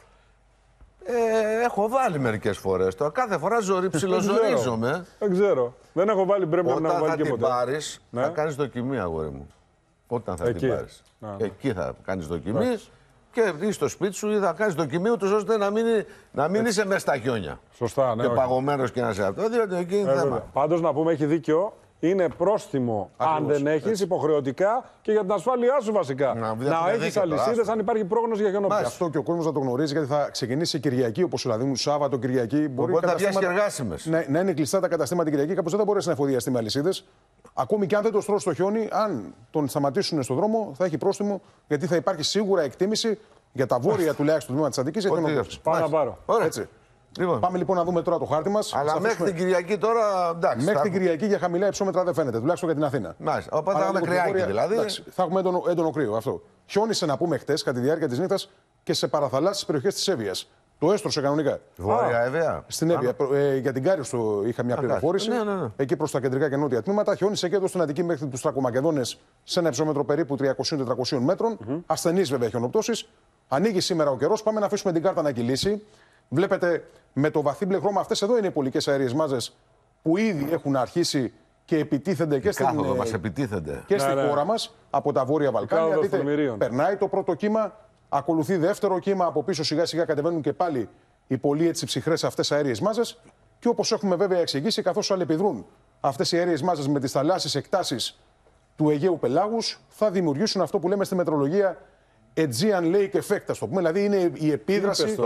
Ε, έχω βάλει μερικές φορές τώρα. Κάθε φορά ζωρί, ψιλοζορίζομαι. Δεν ξέρω. Δεν έχω βάλει πρέπει να βάλει Όταν και θα ποτέ. την πάρεις, ναι. θα κάνεις δοκιμή, αγόρι μου. Όταν θα Εκεί. την πάρεις. Ναι. Εκεί θα κάνεις δοκιμή. Και ή στο σπίτι σου ή θα κάνεις δοκιμή, ούτως ώστε να μην, να μην είσαι μέσα στα χιόνια. Σωστά, ναι. Και παγωμένος και να σε αυτό. Διότι εκεί είναι ε, θέμα. Πάντως να πούμε, έχει δίκιο. Είναι πρόστιμο ακριβώς, αν δεν έχεις, υποχρεωτικά και για την ασφάλειά σου βασικά. Να, να έχεις αλυσίδες αν υπάρχει πρόγνωση για χιονόπτωση. Γι' αυτό και ο κόσμος να το γνωρίζει, γιατί θα ξεκινήσει Κυριακή, όπως δηλαδή μου Σάββατο, Κυριακή. Μπορεί Οπότε θα πιάσει και εργάσιμες. Ναι, να είναι κλειστά τα καταστήματα Κυριακή, κάπως δεν θα μπορέσει να εφοδιαστεί με αλυσίδες. Ακόμη και αν δεν το στρώσει στο χιόνι, αν τον σταματήσουν στον δρόμο, θα έχει πρόστιμο, γιατί θα υπάρχει σίγουρα εκτίμηση για τα βόρεια τουλάχιστον τμήμα της Αττικής. Πάω να πάρω. Έτσι. Λοιπόν. Πάμε λοιπόν να δούμε τώρα το χάρτη μας. Αλλά μέχρι αφήσουμε... την Κυριακή τώρα εντάξει. Μέχρι την Κυριακή για χαμηλά υψόμετρα δεν φαίνεται, τουλάχιστον για την Αθήνα. Μάλιστα. Οπότε θα έχουμε κρυάκι δηλαδή. Εντάξει, θα έχουμε έντονο, έντονο κρύο αυτό. Χιόνισε να πούμε χτες κατά τη διάρκεια της νύχτας και σε παραθαλάσσιες περιοχές της Εύβοιας. Το έστρωσε κανονικά. Βόρεια Εύβοια. Στην Εύβοια. Ε, για την Κάριστο είχα μια πληροφόρηση. Ναι, ναι, ναι. Εκεί προς τα κεντρικά και νότια τμήματα. Χιόνισε και εδώ στην Αττική μέχρι τους Τρακομακεδόνες σε ένα υψόμετρο περίπου τριακόσια με τετρακόσια μέτρων. Mm-hmm. Ασθενείς βέβαια χιονοπτώσεις. Ανοίγει σήμερα ο καιρός. Πάμε να αφήσουμε την κάρτα να κυλήσει. Βλέπετε με το βαθύ μπλε χρώμα, αυτές εδώ είναι οι πολικές αέριες μάζες που ήδη έχουν αρχίσει και επιτίθενται και στην, μας επιτίθενται. Και στη ναι, χώρα ναι. μας από τα Βόρεια Βαλκάνια. Δείτε, περνάει το πρώτο κύμα, ακολουθεί δεύτερο κύμα, από πίσω σιγά σιγά κατεβαίνουν και πάλι οι πολύ έτσι ψυχρές αυτές αέριες μάζες. Και όπως έχουμε βέβαια εξηγήσει, καθώς αλληλεπιδρούν αυτές οι αέριες μάζες με τις θαλάσσιες εκτάσεις του Αιγαίου Πελάγους, θα δημιουργήσουν αυτό που λέμε στη μετρολογία Aegean Lake Effect, ας το πούμε. Δηλαδή είναι η επίδραση.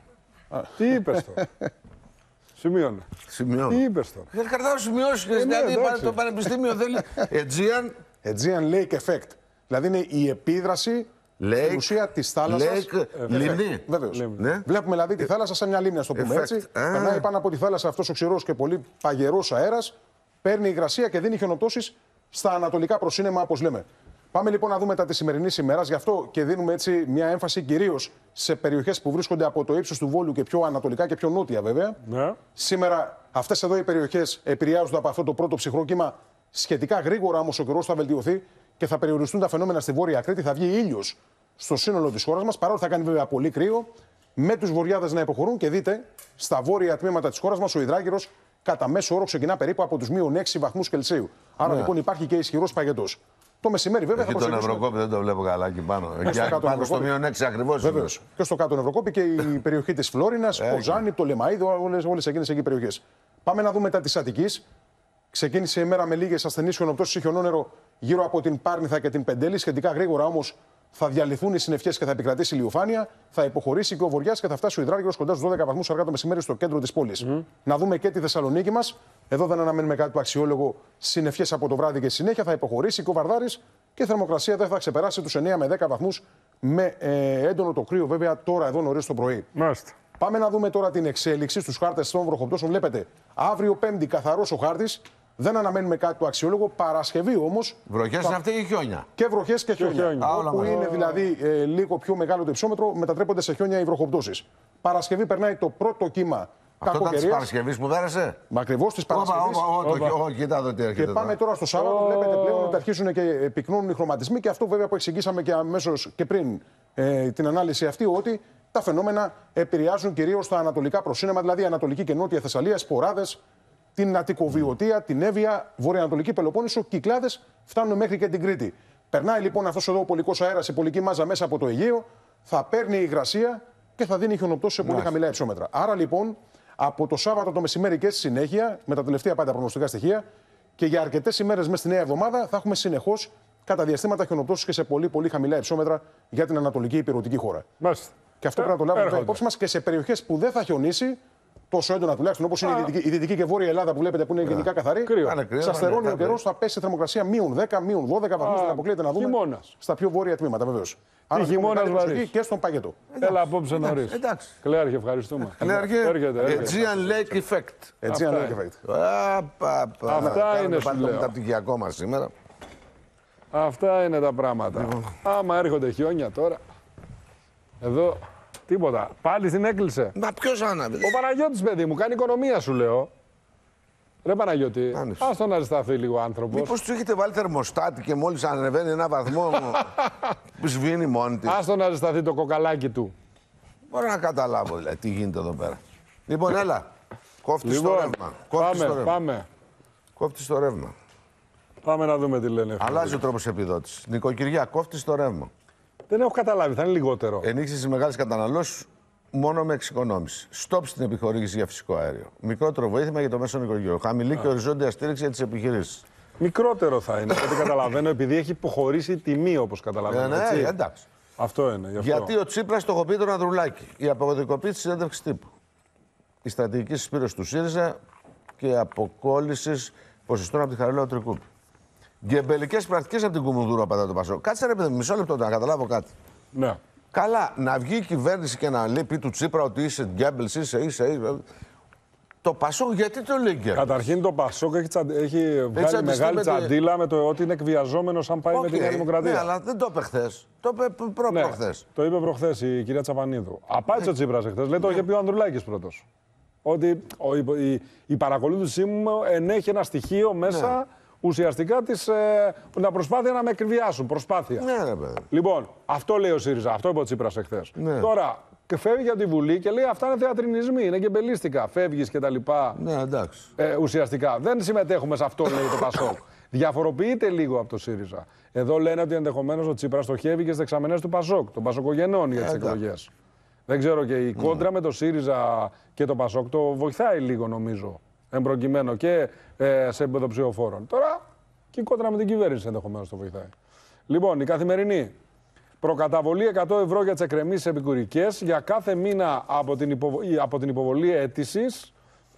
Τι είπες τώρα. Σημείωνε. Σημειώνω. Τι είπες τώρα. Δεν κρατάω σημειώσεις. Δηλαδή το πανεπιστήμιο θέλει. Aegean. Aegean Lake Effect. Δηλαδή είναι η επίδραση στην ουσία της θάλασσας. Lake. Λίμνη. Βέβαιως. Ναι. Βλέπουμε δηλαδή τη θάλασσα σαν μια λίμνη, ας το πούμε έτσι. Περνάει πάνω από τη θάλασσα αυτός ο ξηρός και πολύ παγερός αέρας. Παίρνει υγρασία και δίνει χιονοπτώσεις στα ανατολικά προσύννεμα, όπως λέμε. Πάμε λοιπόν να δούμε τα τη σημερινή ημέρα. Γι' αυτό και δίνουμε έτσι μια έμφαση κυρίως σε περιοχές που βρίσκονται από το ύψος του Βόλου και πιο ανατολικά και πιο νότια βέβαια. Ναι. Σήμερα αυτές εδώ οι περιοχές επηρεάζονται από αυτό το πρώτο ψυχρό κύμα. Σχετικά γρήγορα όμως ο καιρός θα βελτιωθεί και θα περιοριστούν τα φαινόμενα στη Βόρεια Κρήτη. Θα βγει ήλιος στο σύνολο της χώρας μας. Παρότι θα κάνει βέβαια πολύ κρύο, με τους βορειάδες να υποχωρούν και δείτε στα βόρεια τμήματα της χώρας μας ο υδράργυρος κατά μέσο όρο ξεκινά περίπου από τους μείον έξι βαθμούς Κελσίου. Άρα ναι. λοιπόν υπάρχει και ισχυρός παγετός. Το μεσημέρι βέβαια εκεί θα προσεγγίσουμε. Τον Ευρωκόπη δεν το βλέπω καλά εκεί πάνω. Εκεί στο, πάνω στο μείον έξι ακριβώς. Βέβαιως. Και στο κάτω Ευρωκόπη και η περιοχή της Φλόρινας, ο Ζάνη, το Λεμαΐδο, όλες, όλες εκείνες εκεί περιοχές. Πάμε να δούμε τα της Αττικής. Ξεκίνησε η μέρα με λίγες ασθενείς χιονοπτώσεις ή χιονόνερο γύρω από την Πάρνηθα και την Πεντέλη. Σχετικά γρήγορα όμως θα διαλυθούν οι συννεφιές και θα επικρατήσει ηλιοφάνεια. Θα υποχωρήσει και ο βοριάς και θα φτάσει ο υδράργυρος κοντά στους δώδεκα βαθμούς αργά το μεσημέρι στο κέντρο της πόλης. Mm-hmm. Να δούμε και τη Θεσσαλονίκη μας. Εδώ δεν αναμένουμε κάτι το αξιόλογο. Συννεφιές από το βράδυ και συνέχεια θα υποχωρήσει και ο Βαρδάρης και η θερμοκρασία δεν θα ξεπεράσει τους εννέα με δέκα βαθμούς με ε, έντονο το κρύο βέβαια τώρα εδώ νωρίς το πρωί. Μάλιστα. Πάμε να δούμε τώρα την εξέλιξη στους χάρτες των βροχοπτώσεων. Βλέπετε, αύριο Πέμπτη καθαρός ο χάρτης. Δεν αναμένουμε κάτι το αξιόλογο. Παρασκευή όμως. Βροχές είναι αυτή ή χιόνια. Και βροχές και χιόνια. χιόνια. Όπου είναι δηλαδή ε, λίγο πιο μεγάλο το υψόμετρο, μετατρέπονται σε χιόνια οι βροχοπτώσεις. Παρασκευή περνάει το πρώτο κύμα. Αυτό ήταν τη Παρασκευή που δέρασε. Μα ακριβώς τη Παρασκευή. Όχι, κοιτά εδώ τι έρχεται. Και πάμε τώρα στο Σάββατο. Βλέπετε πλέον ότι αρχίζουν και πυκνώνουν οι χρωματισμοί και αυτό βέβαια που εξηγήσαμε και αμέσως και πριν ε, την ανάλυση αυτή, ότι τα φαινόμενα επηρεάζουν κυρίως τα ανατολικά προσύννεμα, δηλαδή Ανατολική και Νότια Θεσσαλία, Σποράδες, την Αττικοβιωτία, την Εύβοια, Βορειοανατολική Πελοπόννησο, Κυκλάδες, φτάνουν μέχρι και την Κρήτη. Περνάει λοιπόν αυτός εδώ ο πολικός αέρας, η πολική μάζα μέσα από το Αιγαίο, θα παίρνει υγρασία και θα δίνει χιονοπτώσεις σε πολύ Μάλιστα. χαμηλά υψόμετρα. Άρα λοιπόν από το Σάββατο το μεσημέρι και στη συνέχεια, με τα τελευταία πάντα προγνωστικά στοιχεία, και για αρκετές ημέρες μέσα στη νέα εβδομάδα θα έχουμε συνεχώς κατά διαστήματα χιονοπτώσεις και σε πολύ, πολύ χαμηλά υψόμετρα για την Ανατολική Υπηρετική χώρα. Μάλιστα. Και αυτό ε, πρέπει να το λάβουμε υπόψη μας και σε περιοχές που δεν θα χιονίσει. τόσο έντονα τουλάχιστον όπως είναι η δυτική, η δυτική και βόρεια Ελλάδα που βλέπετε που είναι γενικά καθαρή, σας θερώνει ο καιρός, θα πέσει η θερμοκρασία μείον δέκα, μείον δώδεκα βαθμούς, δεν αποκλείεται να δούμε χειμώνας. Στα πιο βόρεια τμήματα βεβαίως. Άρα χειμώνας βαρύς. Και στον παγετό. Έλα απόψε νωρίς. Εντάξει. Κλέαρχε, ευχαριστούμε. Κλέαρχε, Aegean Lake Effect. Aegean Lake Effect. Αυτά είναι, σου λέω. Τα πτυχιακό μας σήμερα. Αυτά είναι τα πράγματα. Άμα έρχονται χιόνια τώρα. Εδώ τίποτα. Πάλι την έκλεισε. Μα ποιος άναβε. Ο Παναγιώτης, παιδί μου, κάνει οικονομία, σου λέω. Ρε Παναγιώτη, ας τον να ζεσταθεί λίγο άνθρωπος. Μήπως του έχετε βάλει θερμοστάτη και μόλις ανεβαίνει ένα βαθμό σβήνει μόνη της. Ας τον να ζεσταθεί το κοκαλάκι του. Μπορώ να καταλάβω δηλαδή τι γίνεται εδώ πέρα. Λοιπόν, έλα. Κόφτει λοιπόν, στο ρεύμα. Πάμε, στο ρεύμα. πάμε. Κόφτει στο ρεύμα. Πάμε να δούμε τι λένε. Αλλάζει ο τρόπος επιδότησης. Νοικοκυριά, κόφτει στο ρεύμα. Δεν έχω καταλάβει, θα είναι λιγότερο. Ενίσχυση μεγάλης καταναλώσης μόνο με εξοικονόμηση. Στόπ στην επιχορήγηση για φυσικό αέριο. Μικρότερο βοήθημα για το μέσο νοικοκυριό. Χαμηλή και οριζόντια στήριξη για τις επιχειρήσεις. Μικρότερο θα είναι, γιατί καταλαβαίνω, επειδή έχει υποχωρήσει η τιμή, όπως καταλαβαίνω. Ναι, ναι, εντάξει. Αυτό είναι. Γι' αυτό. Γιατί ο Τσίπρας στοχοποιεί τον Ανδρουλάκη. Η αποδοτικοποίηση της συνέντευξης τύπου. Η στρατηγική συσπήρωση του ΣΥΡΙΖΑ και η αποκόλληση ποσοστών από τη Χαριλάου Τρικούπη. Γκεμπελικές πρακτικές από την Κουμουνδούρου απαντά το Πασόκ. Κάτσε ρε παιδί, μισό λεπτό να καταλάβω κάτι. Ναι. Καλά, να βγει η κυβέρνηση και να λέει πει του Τσίπρα ότι είσαι Γκέμπελς, είσαι, είσαι, είσαι. Το Πασόκ γιατί το λέει Γκέμπελς. Καταρχήν το Πασόκ έχει, τσαντι... έχει βγάλει μεγάλη με τσαντίλα με το ότι είναι εκβιαζόμενος αν πάει okay, με τη Νέα Δημοκρατία. Ναι, αλλά δεν το είπε χθες. Το είπε προ ναι, προχθές. Το είπε προχθές η κυρία Τσαπανίδου. Απάντησε ο Τσίπρας εχθές. Λέει το είχε πει ο Ανδρουλάκης πρώτος. Ότι ο, η, η, η παρακολούθησή μου ενέχει ένα στοιχείο μέσα. Ναι. Ουσιαστικά της, ε, να προσπάθεια να με εκβιάσουν. Προσπάθεια. Ναι, ρε παιδί. Λοιπόν, αυτό λέει ο ΣΥΡΙΖΑ. Αυτό είπε ο Τσίπρας εχθές. Ναι. Τώρα, και φεύγει από τη Βουλή και λέει αυτά είναι θεατρινισμοί, είναι γκεμπελίστικα. Φεύγεις και τα λοιπά. Ναι, εντάξει. Ε, ουσιαστικά δεν συμμετέχουμε σε αυτό, λέει το Πασόκ. Διαφοροποιείται λίγο από το ΣΥΡΙΖΑ. Εδώ λένε ότι ενδεχομένως ο Τσίπρας στοχεύει και στις δεξαμενές του Πασόκ, των Πασοκογενών για τις εκλογές. Δεν ξέρω, και η κόντρα mm. με το ΣΥΡΙΖΑ και το Πασόκ το βοηθάει λίγο, νομίζω. Εμπροκειμένο και ε, σε επίπεδο ψηφοφόρων. Τώρα και η κόντρα με την κυβέρνηση ενδεχομένως το βοηθάει. Λοιπόν, η καθημερινή. Προκαταβολή εκατό ευρώ για τις εκκρεμίσεις επικουρικές για κάθε μήνα από την, υποβο... από την υποβολή αίτησης.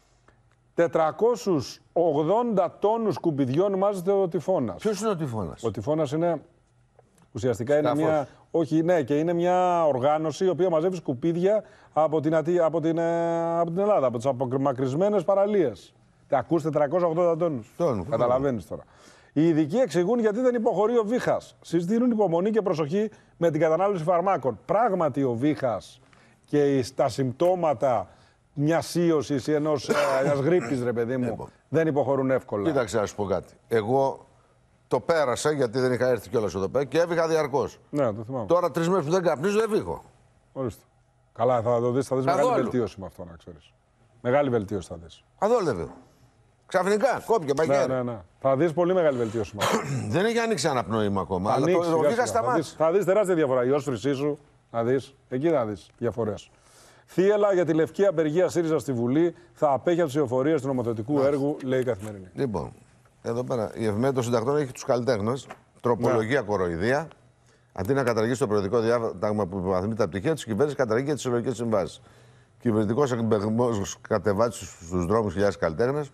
τετρακόσιους ογδόντα τόνους σκουπιδιών μάζεται ο Τυφώνας. Ποιος είναι ο Τυφώνας? Ο Τυφώνας είναι ουσιαστικά είναι μια, όχι, ναι, και είναι μια οργάνωση η οποία μαζεύει σκουπίδια από την, από την, από την Ελλάδα, από τις απομακρυσμένες παραλίες. Τα ακούς τετρακόσιους ογδόντα τόνους. Τόνου, καταλαβαίνεις τώρα. Οι ειδικοί εξηγούν γιατί δεν υποχωρεί ο Βίχας. Συστήνουν υπομονή και προσοχή με την κατανάλωση φαρμάκων. Πράγματι ο Βίχας και τα συμπτώματα μιας ίωσης ή ενός μιας γρίπης, ρε παιδί μου, δεν υποχωρούν εύκολα. Κοίταξε να σου πω κάτι. Εγώ το πέρασα γιατί δεν είχα έρθει κιόλας εδώ πέρα και έβγα διαρκώς. Ναι, το θυμάμαι. Τώρα τρεις μέρες που δεν καπνίζω δεν βήχω. Ορίστε. Καλά, θα το δεις, θα δεις μεγάλη βελτίωση με αυτό, να ξέρεις. Μεγάλη βελτίωση θα δεις. Αδόλευε. Ξαφνικά, κόπηκε, παγιέρι. Ναι, ναι, ναι. Θα δεις πολύ μεγάλη βελτίωση με αυτό. Δεν έχει ανοίξει αναπνοή μου ακόμα. Θα αλλά ανοίξει, το, το σιγά, σιγά. Θα, δεις, θα δεις τεράστια διαφορά. Η όσφρησή σου, να δεις. Εκεί θα δεις διαφορές. Θύελα για τη λευκή απεργία ΣΥΡΙΖΑ στη Βουλή θα απέχει από τις ψηφοφορίες του νομοθετικού Άς. έργου, λέει η Καθημερινή. Λοιπόν, εδώ πέρα η Εφημερίδα των Συντακτών έχει τους καλλιτέχνες. Τροπολογία ναι. κοροϊδία. Αντί να καταργήσει το περιοδικό διάταγμα που υποβαθμεί τα πτυχία τη κυβέρνηση, καταργεί και τις συλλογικές συμβάσεις. Κυβερνητικός εκπαιδευτικός κατεβάζει στους δρόμους χιλιάδες καλλιτέχνες.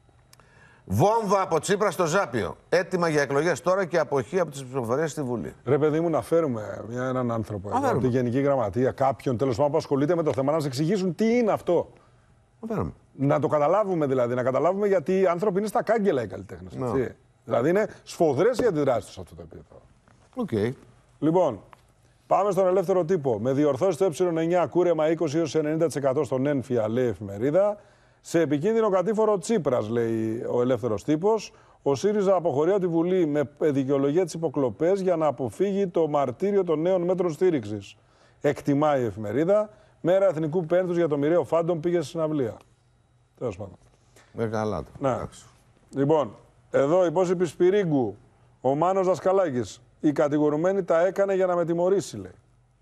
Βόμβα από Τσίπρα στο Ζάπιο. Έτοιμα για εκλογές τώρα και αποχή από τις ψηφοφορίες στη Βουλή. Ρε παιδί μου, να φέρουμε μια, έναν άνθρωπο εδώ, από τη Γενική Γραμματεία, κάποιον τέλος πάντων που ασχολείται με το θέμα, να μας εξηγήσουν τι είναι αυτό. Να, να το καταλάβουμε δηλαδή, να καταλάβουμε γιατί οι άνθρωποι είναι στα κάγκελα οι καλλιτέχνες. No. Δηλαδή είναι σφοδρές οι αντιδράσεις τους σε αυτό το επίπεδο. Οκ. Okay. Λοιπόν, πάμε στον ελεύθερο τύπο. Με διορθώσεις το ε εννιά, κούρεμα είκοσι έως ενενήντα τοις εκατό στον ένφια, λέει εφημερίδα. Σε επικίνδυνο κατήφορο Τσίπρας, λέει ο ελεύθερος τύπος. Ο ΣΥΡΙΖΑ αποχωρεί από τη Βουλή με δικαιολογία τις υποκλοπές για να αποφύγει το μαρτύριο των νέων μέτρων στήριξης. Εκτιμάει η εφημερίδα. Μέρα εθνικού πένθους για το μοιραίο φάντομ πήγε στη συναυλία. Τέλος πάντων. Με καλά το. Ναι. Λοιπόν, εδώ υπόσχεπη Σπυρίγκου. Ο Μάνος Δασκαλάκης. Η κατηγορουμένη τα έκανε για να με τιμωρήσει, λέει.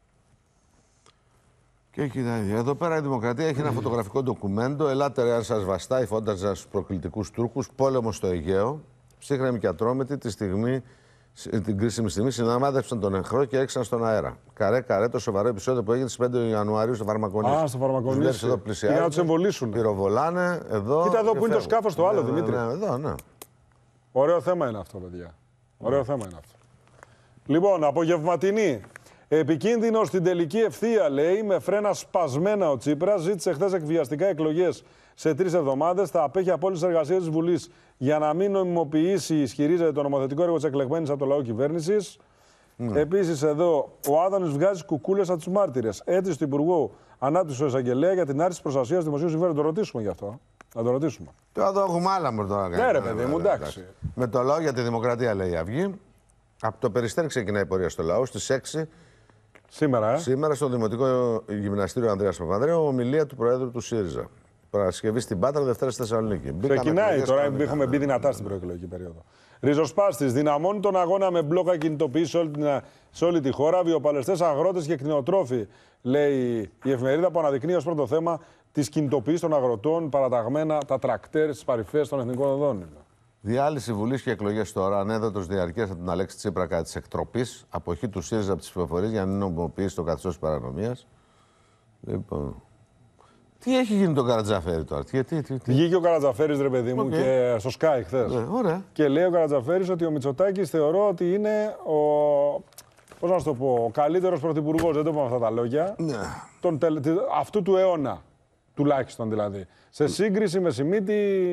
Και έχει τα ίδια. Εδώ πέρα η Δημοκρατία έχει ένα φωτογραφικό ντοκουμέντο. Ελάτε ρε αν σας βαστάει φόνταζα στους προκλητικούς Τούρκους. Πόλεμο στο Αιγαίο. Ψύχρεμη και ατρόμητη τη στιγμή την κρίσιμη στιγμή συναμάδευσαν τον εχθρό και έξαν στον αέρα. Καρέ, καρέ, το σοβαρό επεισόδιο που έγινε στις πέντε Ιανουαρίου στο Φαρμακονήσι. Α, στο Φαρμακονήσι. Για να τους εμβολήσουν. Πυροβολάνε εδώ. Κοίτα εδώ που είναι το σκάφος το άλλο, ναι, Δημήτρη. Ναι, ναι, εδώ, ναι. Ωραίο θέμα είναι αυτό, παιδιά. Ωραίο θέμα είναι αυτό. Λοιπόν, απογευματινή. Επικίνδυνο στην τελική ευθεία, λέει, με φρένα σπασμένα ο Τσίπρας. Ζήτησε χθες εκβιαστικά εκλογές σε τρεις εβδομάδες. Θα απέχει από όλες τις εργασίες της Βουλής για να μην νομιμοποιήσει, ισχυρίζεται, το νομοθετικό έργο της εκλεγμένης από το λαό κυβέρνησης. Mm. Επίσης, εδώ ο Άδωνης βγάζει κουκούλες από τους μάρτυρες. Αίτηση του Υπουργού Ανάπτυξης του Εισαγγελέα για την άρση προστασίας του δημοσίου συμφέροντος. Να το ρωτήσουμε γι' αυτό. Να το ρωτήσουμε. Τώρα το έχουμε άλλα με τώρα. Ναι, ρε παιδί μου, εντάξει. Με το λαό για τη δημοκρατία, λέει η Αυγή. Από το Περιστέρι ξεκινάει η πορεία στο λαό στις έξι. Σήμερα, ε? Σήμερα στο Δημοτικό Γυμναστήριο Ανδρέας Παπανδρέου, ομιλία του Προέδρου του ΣΥΡΙΖΑ. Παρασκευή στην Πάτρα, Δευτέρα στη Θεσσαλονίκη. Ξεκινάει τώρα, έχουμε μπει δυνατά στην προεκλογική περίοδο. Ριζοσπάστης, δυναμώνει τον αγώνα με μπλόκα κινητοποίηση σε όλη, σε όλη τη χώρα. Βιοπαλαιστές, αγρότες και κτηνοτρόφοι, λέει η εφημερίδα που αναδεικνύει ως πρώτο θέμα της κινητοποίησης των αγροτών, παραταγμένα τα τρακτέρ στις παρυφές των εθνικών οδών. Διάλυση Βουλής και εκλογές τώρα. Ανέδοτος διαρκείας από τον Αλέξη Τσίπρα κατά της εκτροπής. Αποχή του ΣΥΡΙΖΑ από τις ψηφοφορίες για να μην νομιμοποιήσει το καθεστώς της παρανομίας. Λοιπόν. Τι έχει γίνει το Καρατζαφέρη τώρα, τι, τι, τι, τι. Βγήκε ο Καρατζαφέρης, ρε παιδί μου, okay. και στο Sky χθες. Ε, ωραία. Και λέει ο Καρατζαφέρης ότι ο Μητσοτάκης θεωρώ ότι είναι ο, πώς να σου το πω, ο καλύτερος πρωθυπουργός, δεν το πω με αυτά τα λόγια, ναι. τον, αυτού του αιώνα, τουλάχιστον δηλαδή. Σε σύγκριση με Σιμίτη,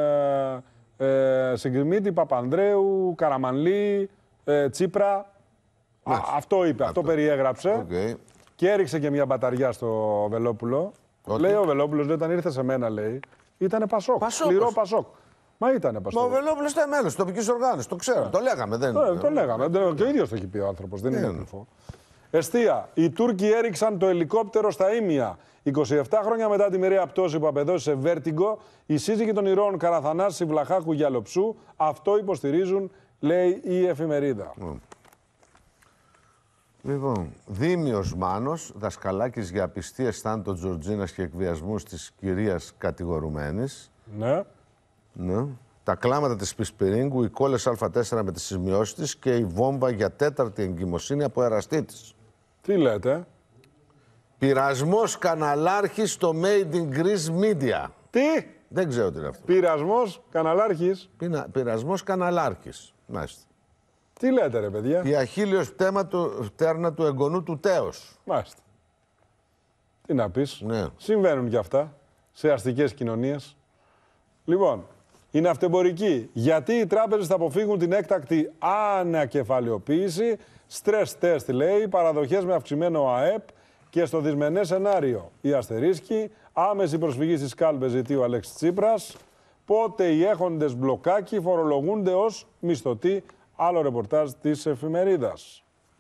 ε, ε, Συγκριμίτη, Παπανδρέου, Καραμανλή, ε, Τσίπρα. Α, αυτό είπε, αυτό, αυτό περιέγραψε. Okay. Και έριξε και μια μπαταριά στο Βελόπουλο. Okay. Λέει ο Βελόπουλος, όταν ήρθε σε μένα, λέει, ήτανε Πασόκ. Πασόκ. Σκληρό Πασόκ. Μα ήτανε Πασόκ. Μα ο Βελόπουλος ήταν μέλος της τοπικής οργάνωσης. Το ξέρω. Yeah. Το λέγαμε. Δεν... Yeah, το λέγαμε. Και ο ίδιος το έχει πει ο άνθρωπος. Δεν yeah. είναι κρυφό. Εστία. Οι Τούρκοι έριξαν το ελικόπτερο στα Ήμια. είκοσι επτά χρόνια μετά τη μοιραία πτώση που απεδόσε σε Βέρτιγκο, οι σύζυγοι των ηρώων Καραθανάση, Βλαχάκου, Γιαλοψού αυτό υποστηρίζουν, λέει η εφημερίδα. Mm. Λοιπόν, Δήμιος Μάνος, δασκαλάκης για απιστίες θάνατο Τζορτζίνας και εκβιασμούς της κυρίας κατηγορουμένης. Ναι. Ναι. Τα κλάματα της Πισπυρίγκου, οι κόλλες Α τέσσερα με τις σημειώσεις της και η βόμβα για τέταρτη εγκυμοσύνη από εραστή της. Τι λέτε? Πειρασμός καναλάρχης στο Made in Greece Media. Τι? Δεν ξέρω τι είναι αυτό. Πειρασμός καναλάρχης. Πεινα... Πειρασμός καναλάρχης. Μάλιστα. Τι λέτε, ρε παιδιά? Η αχίλιος πτέρνα του, πτέρνα του εγγονού του Τέος. Μάλιστα. Τι να πεις. Ναι. Συμβαίνουν κι αυτά σε αστικές κοινωνίες. Λοιπόν, είναι αυτεμπορική. Γιατί οι τράπεζες θα αποφύγουν την έκτακτη ανακεφαλαιοποίηση, stress test λέει, παραδοχές με αυξημένο ΑΕΠ και στο δυσμενές σενάριο. Η αστερίσκη, άμεση προσφυγή στις κάλπες ζητεί ο Αλέξης Τσίπρας, πότε οι έχοντες μπλοκάκι φορολογούνται ως μισθωτοί. Άλλο ρεπορτάζ της εφημερίδας.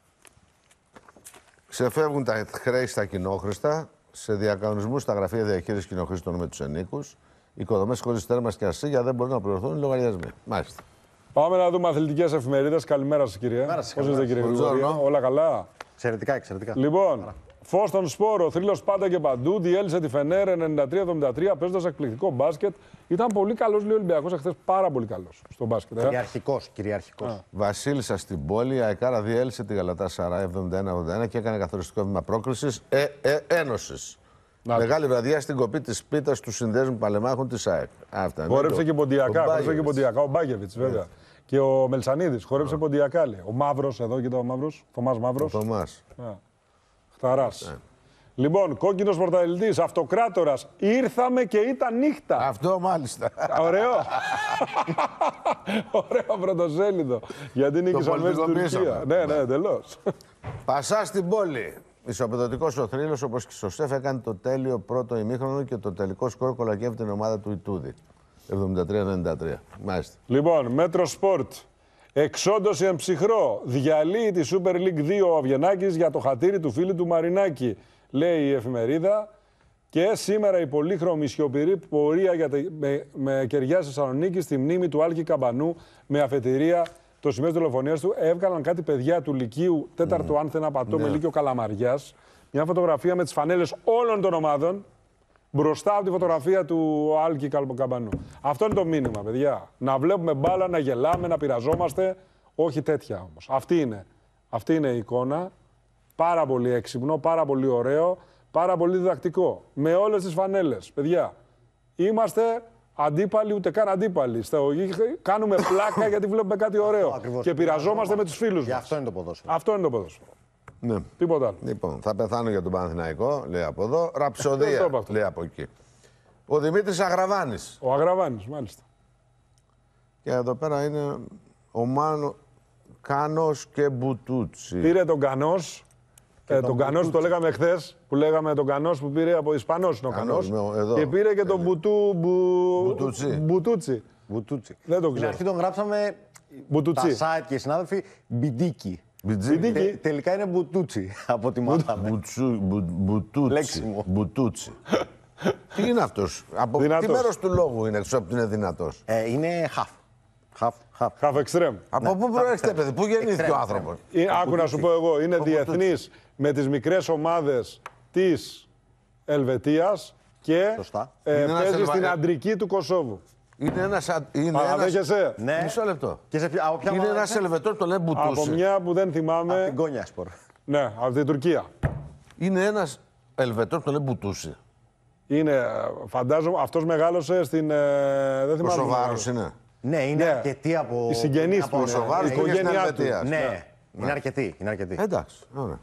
Ξεφεύγουν τα χρέη στα κοινόχρηστα, σε διακανονισμούς στα γραφεία διαχείρισης κοινοχρήστων με τους ενίκους. Οικοδομές χωρίς τέρμας και ασύγια δεν μπορούν να πληρωθούν οι λογαριασμοί. Μάλιστα. Πάμε να δούμε αθλητικές εφημερίδες. Καλημέρα σας, κυρία. Πώς είστε, κύριε Γρηγορία? Όλα καλά? Εξαιρετικά, εξαιρετικά. Λοιπόν, φως στον σπόρο, θρύλος πάντα και παντού. Διέλυσε τη Φενέρ ενενήντα τρία εβδομήντα τρία παίζοντας εκπληκτικό μπάσκετ. Ήταν πολύ καλός, λέει ο Ολυμπιακός εχθές. Πάρα πολύ καλός στο μπάσκετ. Κυριαρχικός, κυριαρχικός. Βασίλισσα στην πόλη, η Αεκάρα διέλυσε τη Γαλατάσαραη εβδομήντα ένα ογδόντα ένα και έκανε καθοριστικό βήμα πρόκρισης ε, ε, Ένωσης. Μεγάλη βραδιά στην κοπή της πίτας του συνδέσμου παλεμάχων της ΑΕΚ. Χόρεψε και ποντιακά. Χόρεψε και ποντιακά. Ο Μπάγεβιτς, βέβαια. Yeah. Και ο Μελσανίδης. Χόρεψε yeah. ποντιακά, λέει. Ο Μαύρος, εδώ κοίτα ο Μαύρος. Θωμάς Μαύρος. Ο Θωμάς. Yeah. Χταράς. Yeah. Λοιπόν, κόκκινος πρωταελτής, αυτοκράτορας. Ήρθαμε και ήταν νύχτα. Αυτό μάλιστα. Ωραίο. Ωραίο πρωτοσέλιδο. Γιατί νίκησαν μέσα στην Τουρκία. Ναι, ναι, εντελώς. Πασά στην πόλη. Ισοπεδωτικός ο θρύλος, όπως και στο ΣΕΦ, έκανε το τέλειο πρώτο ημίχρονο και το τελικό σκορ κολακεύει την ομάδα του Ιτούδη. εβδομήντα τρία ενενήντα τρία. Μάλιστα. Λοιπόν, Μέτρο Σπορτ. Εξόντωση εν ψυχρό. Διαλύει τη Super League δύο ο Αβγενάκης για το χατήρι του φίλου του Μαρινάκη, λέει η εφημερίδα. Και σήμερα η πολύχρωμη σιωπηρή πορεία για τε... με... με κεριά στη Θεσσαλονίκη στη μνήμη του Άλκη Καμπανού με αφετηρία το σημείο της δολοφονίας του. Έβγαλαν κάτι παιδιά του Λυκείου, τέταρτο mm. αν δεν απατώ, yeah. με Λύκειο Καλαμαριάς. Μια φωτογραφία με τις φανέλες όλων των ομάδων μπροστά από τη φωτογραφία του Άλκη Καμπανού. Αυτό είναι το μήνυμα, παιδιά. Να βλέπουμε μπάλα, να γελάμε, να πειραζόμαστε. Όχι τέτοια όμως. Αυτή είναι. Αυτή είναι η εικόνα. Πάρα πολύ έξυπνο, πάρα πολύ ωραίο, πάρα πολύ διδακτικό. Με όλες τις φανέλες. Παιδιά, είμαστε αντίπαλοι, ούτε καν αντίπαλοι. Κάνουμε πλάκα γιατί βλέπουμε κάτι ωραίο. Ακριβώς. Και πειραζόμαστε με τους φίλους μας. Αυτό είναι το ποδόσφαιρο. Αυτό είναι το ποδόσφαιρο. Ναι. Τίποτα άλλο. Λοιπόν, θα πεθάνω για τον Παναθηναϊκό, λέει από εδώ. Ραψοδία, λέει από εκεί. Ο Δημήτρης Αγραβάνης. Ο Αγραβάνης, μάλιστα. Και εδώ πέρα είναι ο Μάνο Κάνος και Μπουτούτσι. Πήρε τον Κανός. Ε, τον Κανός το λέγαμε χθες, που λέγαμε τον Κανός που πήρε από Ισπανός είναι ο Κανός. Και πήρε και τον Μπουτού, μπου... Μπουτούτσι. Μπουτούτσι. Μπουτούτσι. Δεν το Στην ξέρω. αρχή τον γράψαμε Μπουτούτσι. τα site και οι συνάδελφοι Μπιντίκι. Μπιτζίκι. Τε, τελικά είναι Μπουτούτσι από ό,τι μάθαμε. Μπουτσου- μπου- Μπουτούτσι. Λέξιμο. Μπουτούτσι. Τι είναι αυτός, από τι Δυνατός. μέρος του λόγου είναι έξω από ότι είναι δυνατός. Ε, είναι χαφ. Χαφ, χαφ. Half extreme. Από πού προέρχεται, παιδί, πού γεννήθηκε Extreme, ο άνθρωπος. Ε, Άκου να σου πω εγώ, είναι διεθνής με τις μικρές ομάδες της Ελβετίας και Σωστά. ε, Είναι ένας παίζει Ελβα- στην ε, αντρική του Κωσόβου. Είναι ένας... α- Είναι ένας... Παραδέχεσαι. Ναι. Μισό λεπτό. Και σε ποια, από ποια Είναι ομάδα ένας είναι? Ελβετός που το λέει Από Μπουτούτσι. μια που δεν θυμάμαι. Την Κόνια Σπορ. Ναι, από την Τουρκία. Είναι ένας Ελβετός που το λέει Μπουτούτσι. Είναι, ε, φαντάζομαι, αυτός μεγάλωσε στην. Ε, δεν θυμάμαι. Κωσοβάρος είναι. Ναι, είναι Ναι. αρκετοί από. Οι συγγενείς από- του είναι. Κωσοβάρος η και είναι στην οικογένειά του. Ελβετία. Ναι, είναι αρκετοί. Είναι αρκετοί. Εντάξει, ωραία.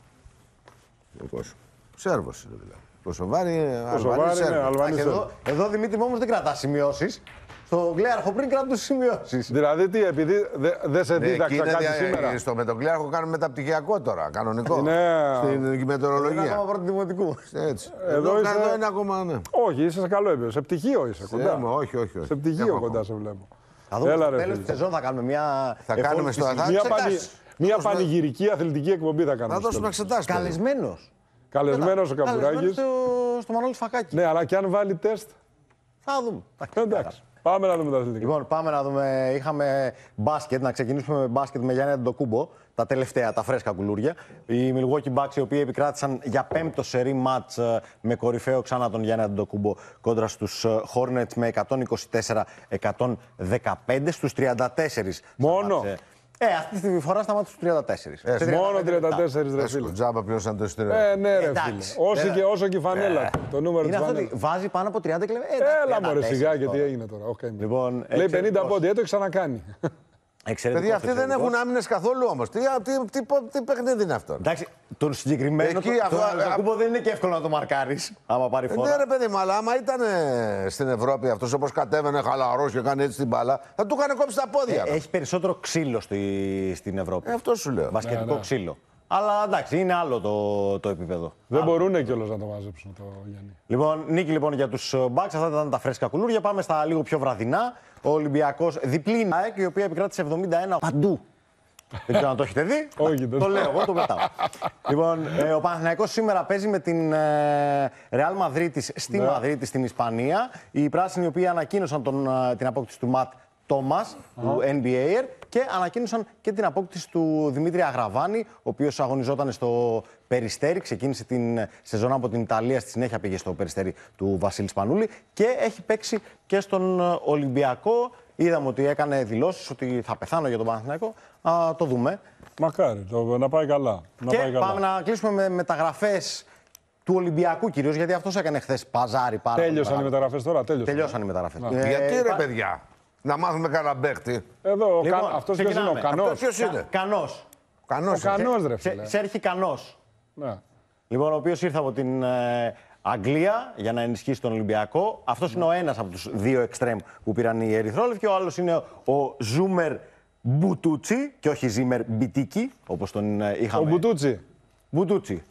Ο Κώσο. Σέρβος είναι δηλαδή. Κωσοβάρη, Κωσοβάρη, Αλβανή, ναι, Σέρβος. Αλβανή. Εδώ, εδώ Δημήτρη μου όμως δεν κρατά σημειώσεις. Στο Γκλέαρχο πριν κρατούσε σημειώσεις. Δηλαδή τι, επειδή δεν δε σε Ναι, εκεί δίδαξα είναι κάτι δια- σήμερα. Στο μετοκλέαρχο κάνουμε μεταπτυχιακό τώρα, κανονικό. Είναι- Στην Είναι μετεωρολογία. ακόμα πρώτη δημοτικού. Έτσι. Εδώ Εδώ, είσαι- εδώ είναι ακόμα, ναι. Όχι, είσαι σε καλό επίπεδο. Σε πτυχίο είσαι κοντά. Έμα, όχι, όχι, όχι. Σε πτυχίο Έχω κοντά ακόμα. σε βλέπω. Θα δούμε Έλα, στο ρε, τέλος φίλε. της σεζόν θα κάνουμε μια. Θα κάνουμε εφόληψη στο- θα- συζήτηση. Μια, πανη... εξετάσεις. μια Δώσουμε- πανηγυρική αθλητική εκπομπή θα κάνουμε. Θα στο δώσουμε τέλος. εξετάσεις. παιδί. Καλεσμένος. Καλεσμένος ο Καλεσμένος Καμπουράκης. στο, στο Μανώλη Φακάκη. Ναι, αλλά και αν βάλει τεστ. Θα δούμε. Εντάξει. Πάμε να δούμε τα αθλητικά. Λοιπόν, πάμε να δούμε. Είχαμε μπάσκετ, να ξεκινήσουμε με μπάσκετ με Γιάννη Αντετοκούμπο. Τα τελευταία, τα φρέσκα κουλούρια. Οι Milwaukee Bucks, οι οποίοι επικράτησαν για πέμπτο σερί μάτς ε, με κορυφαίο ξανά τον Γιάννη Αντετοκούμπο κόντρα στους ε, Hornets με εκατόν είκοσι τέσσερα εκατόν δεκαπέντε στους τριάντα τέσσερα. Μόνο. Σταμάτησε. Ε, αυτή τη φορά σταμάτησε στους τριάντα τέσσερα. Ε, Σε Μόνο τριάντα πέντε λεπτά. τριάντα τέσσερα ρε Έσκο, φίλε. τζάμπα πλήρωσαν το εισιτήριο. Ε, ναι, ρε Εντάξει. φίλε. Όσο Ε, και, όσο και η φανέλα. Το νούμερο Είναι της αυτό ότι φανέλας. βάζει πάνω από τριάντα και λέει. Ε, Έλα μωρέ τριάντα σιγά τέσσερα και τι τώρα. έγινε τώρα. Okay. Λοιπόν, Λέει εξαιρετικός. πενήντα πόντι, ε, το ξανακάνει. Εξαιρετικός, Παιδιά, αυτοί δεν εξαιρετικός. έχουν άμυνες καθόλου όμως. Τι, τι, τι, τι παιχνίδι είναι αυτό. Εντάξει, τον συγκεκριμένο. Εκεί, το, αυτό- τον Αντετοκούμπο δεν είναι και εύκολο να το μαρκάρει. Άμα πάρει Ε, φόρα. Ναι, ρε παιδί μου, αλλά άμα ήταν ε, στην Ευρώπη αυτός όπως κατέβαινε χαλαρός και κάνει έτσι την μπάλα, θα του είχαν κόψει τα πόδια. Ε, έχει περισσότερο ξύλο στη, στην Ευρώπη. Ε, αυτό σου λέω. Μπασκετικό Ναι, ναι. ξύλο. Αλλά εντάξει, είναι άλλο το, το επίπεδο. Δεν μπορούν κιόλας να το μαζέψουν το Γιάννη. Λοιπόν, νίκη λοιπόν για τους Bucks. Αυτά ήταν τα φρέσκα κουλούρια. Πάμε στα λίγο πιο βραδινά. Ο Ολυμπιακός διπλή η ΑΕΚ, η οποία επικράτησε εβδομήντα ένα παντού. Δεν ξέρω αν το έχετε δει. Όχι, δεν Το το- λέω εγώ, το πετάω. Λοιπόν, ε, ο Παναθηναϊκός σήμερα παίζει με την ε, Real Madrid στη Ναι. Μαδρίτη, στην Ισπανία. Οι πράσινοι, οι οποίοι ανακοίνωσαν τον, ε, την απόκτηση του Ματ Τόμας, του N B A και ανακοίνωσαν και την απόκτηση του Δημήτρη Αγραβάνη, ο οποίος αγωνιζόταν στο Περιστέρι, ξεκίνησε την σεζόν από την Ιταλία, στη συνέχεια πήγε στο Περιστέρι του Βασίλη Σπανούλη και έχει παίξει και στον ε, Ολυμπιακό. Είδαμε ότι έκανε δηλώσεις ότι θα πεθάνω για τον Παναθηναϊκό. Α, το δούμε. Μακάρι, το, να πάει καλά. Να Και πάει καλά. πάμε να κλείσουμε με μεταγραφές του Ολυμπιακού κυρίως, γιατί αυτός έκανε χθες παζάρι πάρα πολύ Τέλειωσαν οι μεγάλο. μεταγραφές τώρα, τέλειωσαν. Τελειώσαν οι μεταγραφές. Να. Ε, Γιατί ρε πα- παιδιά, να μάθουμε κανένα παίχτη. Εδώ, ο Λοιπόν, Κα... αυτός ποιος είναι, ο ξεκινάμε. Κανός. Αυτός ποιος είναι. Κα- Κανός. Κανός. Ο Κανός, ρε Σε- φίλε. Σέρχη Κανός. Ναι. Λοιπόν, ο οποίος ήρθε από την ε, Αγγλία για να ενισχύσει τον Ολυμπιακό. Αυτός είναι ο ένας από τους δύο εξτρέμ που πήραν οι Ερυθρόλευκοι. Ο άλλος είναι ο Ζούμερ Μπουτούτσι και όχι Ζήμερ Μπιτίκι, όπως τον ε, Ο είχαμε. Μπουτούτσι. Μπουτούτσι.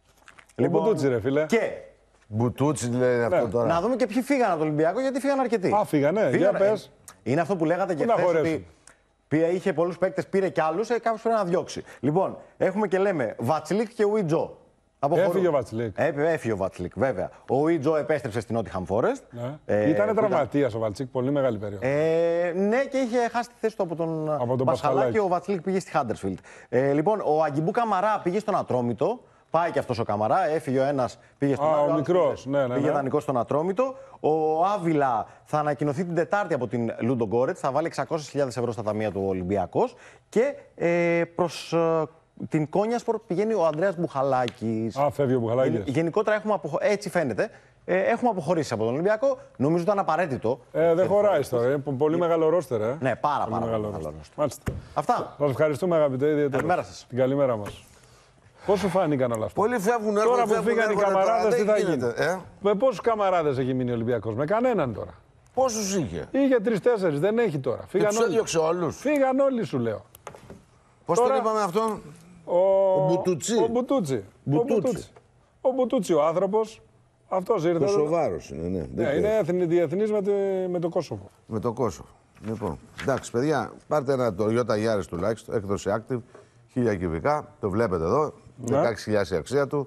Ο Μπουτούτσι, ρε φίλε. Και Μπουτούτσι λέει αυτό Ναι. τώρα. να δούμε και ποιοι φύγαν από το Ολυμπιακό, γιατί φύγαν αρκετοί. Α, φύγανε, για Φύγανε. πες. Είναι αυτό που λέγατε και Πού να χθες, χωρέσουν. ότι πήρε- είχε πολλούς παίκτες, πήρε κι άλλους, ε, κάποιος πρέπει να διώξει. Λοιπόν, έχουμε και λέμε Βατσλίκ και Ουιτζό. Έφυγε ο Βατσλίκ. Έφυγε ο Βατσλίκ, βέβαια. Ο Ουιτζό επέστρεψε στην Νότιχαμ Φόρεστ. Ναι. Ε, Ήτανε που τραυματίας ο Βαλτσίκ, πολύ μεγάλη περίοδο. Ε, ναι, και είχε χάσει τη θέση του από τον, Από τον Πασχαλάκη. Πασχαλάκη. Ο Βατσλίκ πήγε στη Χάντερσφιλντ. Ε, λοιπόν, ο Αγκιμπού Καμαρά πήγε στον Ατρόμητο. Πάει και αυτός ο Καμαρά. Έφυγε ο ένας, πήγε στον Α, ο μικρός. Ναι, ναι, πήγε ναι. δανεικός στον Ατρόμητο. Ο Άβυλα θα ανακοινωθεί την Τετάρτη από την Λούντο Γκόρετς. Θα βάλει εξακόσιες χιλιάδες ευρώ στα ταμεία του Ολυμπιακός. Και ε, προς ε, την Κόνιασπορ πηγαίνει ο Ανδρέας Μπουχαλάκης. Α, φεύγει ο Μπουχαλάκης. Γενικότερα έχουμε αποχω... έτσι φαίνεται. Ε, έχουμε αποχωρήσει από τον Ολυμπιακό. Νομίζω ήταν απαραίτητο. Ε, δεν χωράει τώρα. Είναι πολύ ε... μεγάλο ρόστερ. Ε. Ναι, πάρα, πολύ πάρα μεγάλο μεγάλο ρόστερ. Μάλιστα. Αυτά. Σας ευχαριστούμε, αγαπητέ, ιδιαίτερα. Καλημέρα σας. Την καλημέρα μας. Πώς σου φάνηκαν όλα αυτά? Πολλοί φεύγουν, έρχονται, τώρα που φεύγουν, φύγαν οι έρχονται, καμαράδες, τι θα γίνει? Ε? Με πόσους καμαράδες έχει μείνει ο Ολυμπιακός? Με κανέναν τώρα. Πόσους είχε? Είχε τρεις-τέσσερις, δεν έχει τώρα. Φύγαν τους έδιωξε όλους. Φύγαν όλοι, σου λέω. Πώς τώρα... τον είπαμε αυτόν? Ο, ο Μπουτούτσι. Ο Μπουτούτσι. Μπουτούτσι. Ο Μπουτούτσι, ο άνθρωπος. Αυτός ήρθε. Κωσοβάρος είναι, ναι. Ναι, είναι εθνι, διεθνής με, με το Κόσοβο. Με το Κόσοβο. Λοιπόν, εντάξει, παιδιά, πάρτε ένα το Toyota Yaris τουλάχιστον, έκδοση Active, χίλια κυβικά, το βλέπετε εδώ, ναι. δεκαέξι χιλιάδες η αξία του.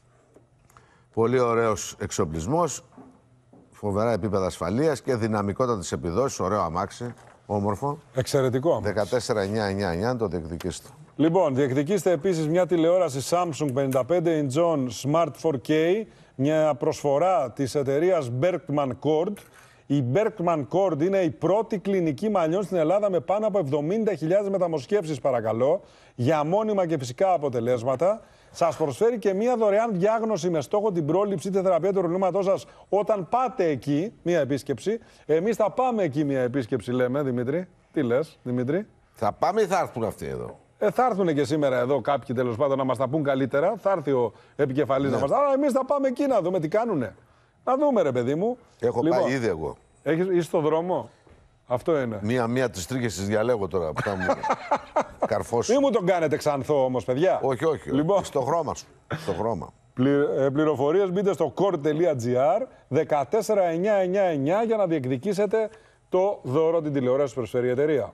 Πολύ ωραίος εξοπλισμός, φοβερά επίπεδα ασφαλείας και δυναμικότατες επιδόσεις, ωραίο αμάξι, όμορφο. Εξαιρετικό αμάξι. δεκατέσσερα χιλιάδες εννιακόσια ενενήντα εννιά, το διεκδικήστε. Λοιπόν, διεκδικήστε επίσης μια τηλεόραση Samsung πενήντα πέντε inch Smart φορ κέι, μια προσφορά της εταιρείας Berkman Cord. Η Berkman Cord είναι η πρώτη κλινική μαλλιών στην Ελλάδα με πάνω από εβδομήντα χιλιάδες μεταμοσχεύσεις, παρακαλώ, για μόνιμα και φυσικά αποτελέσματα. Σας προσφέρει και μια δωρεάν διάγνωση με στόχο την πρόληψη τη θεραπεία του προβλήματός σας όταν πάτε εκεί, μια επίσκεψη. Εμείς θα πάμε εκεί μια επίσκεψη, λέμε, Δημήτρη. Τι λες, Δημήτρη? Θα πάμε ή θα έρθουν αυτοί εδώ? Ε, θα έρθουν και σήμερα εδώ κάποιοι, τέλος πάντων, να μας τα πούν καλύτερα. Θα έρθει ο επικεφαλής ναι. να μας τα πει. Αλλά εμείς θα πάμε εκεί να δούμε τι κάνουνε. Να δούμε, ρε παιδί μου. Έχω λοιπόν, πάει ήδη εγώ. Έχεις, είσαι στον δρόμο. Αυτό είναι. Μία-μία τις τρίχες τις διαλέγω τώρα που θα μου καρφώσουν. Μην μου τον κάνετε ξανθό όμως, παιδιά. Όχι, όχι. Λοιπόν. Στο χρώμα σου. Στο χρώμα. Πλη, ε, πληροφορίες μπείτε στο cord τελεία gr δεκατέσσερα χιλιάδες εννιακόσια ενενήντα εννιά για να διεκδικήσετε το δώρο την τηλεόραση που προσφέρει η εταιρεία.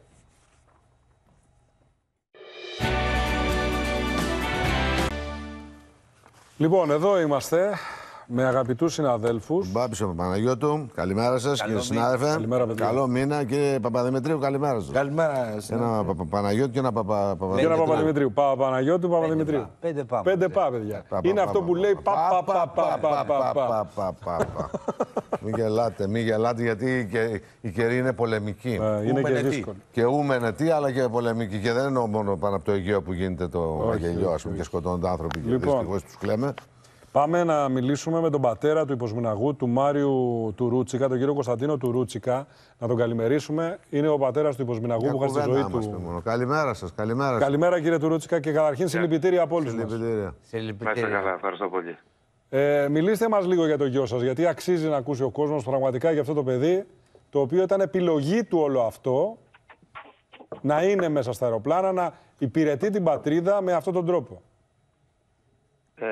Λοιπόν, εδώ είμαστε με αγαπητούς συναδέλφους. Μπάμπης Παπαναγιώτου, καλημέρα σας κύριε συνάδελφε. Καλημέρα, παιδιά. Καλό μήνα κύριε Παπαδημητρίου, καλημέρα σας. Καλημέρα. Ένα Παπαναγιώτου και ένα Παπαδημητρίου. Και ένα Παπαδημητρίου. Παπαναγιώτου, Παπαδημητρίου. Πέντε πά. Πέντε πά, παιδιά. Είναι αυτό που λέει πα πα πα πα πα. Μην γελάτε, μην γελάτε γιατί η καιρή είναι πολεμική. Είναι και δύσκολη. Και ούμενετή αλλά και πολεμική. Και δεν εννοώ μόνο πάνω από το Αιγαίο που γίνεται το αγελιό, ας πούμε, και σκοτώνονται άνθρωποι και δυστυχώς τους κλαίμε. Πάμε να μιλήσουμε με τον πατέρα του υποσμηναγού, του Μάριου του Ρούτσικα, τον κύριο Κωνσταντίνο του Ρούτσικα. Να τον καλημερίσουμε. Είναι ο πατέρας του υποσμηναγού που είχα στη ζωή του. Καλημέρα σας, καλημέρα σας. Καλημέρα κύριε του Ρούτσικα και καταρχήν συλληπιτήρια από όλους μας. Συλληπιτήρια. καλά, ευχαριστώ πολύ. Ε, μιλήστε μας λίγο για το γιο σας, γιατί αξίζει να ακούσει ο κόσμος πραγματικά για αυτό το παιδί, το οποίο ήταν επιλογή του όλο αυτό, να είναι μέσα στα αεροπλάνα, να υπηρετεί την πατρίδα με αυτόν τον τρόπο. Ε,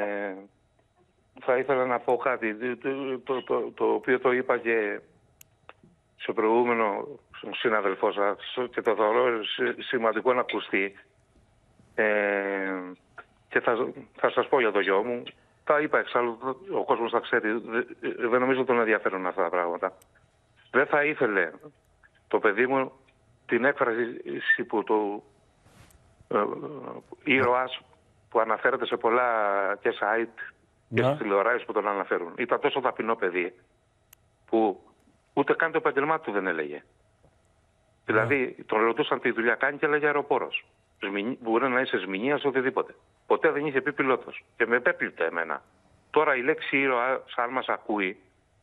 θα ήθελα να πω κάτι, το, το, το, το οποίο το είπα και σε προηγούμενο συναδελφό σας και το θεωρώ σημαντικό να ακουστεί. Ε, και θα, θα σας πω για το γιο μου. Τα είπα εξάλλου, ο κόσμος θα ξέρει, δεν νομίζω τον ενδιαφέρουν αυτά τα πράγματα. Δεν θα ήθελε το παιδί μου την έκφραση που το ε, ήρωας που αναφέρεται σε πολλά και site και στις τηλεοράσεις που τον αναφέρουν. Ήταν τόσο ταπεινό παιδί που ούτε καν το επαγγελμά του δεν έλεγε. Δηλαδή τον ρωτούσαν τι δουλειά κάνει και έλεγε αεροπόρος. Μπορεί να είσαι σμηνίας οτιδήποτε. Ποτέ δεν είχε πει πιλότος. Και με επέπληπτε εμένα. Τώρα η λέξη ήρωα, αν μας ακούει,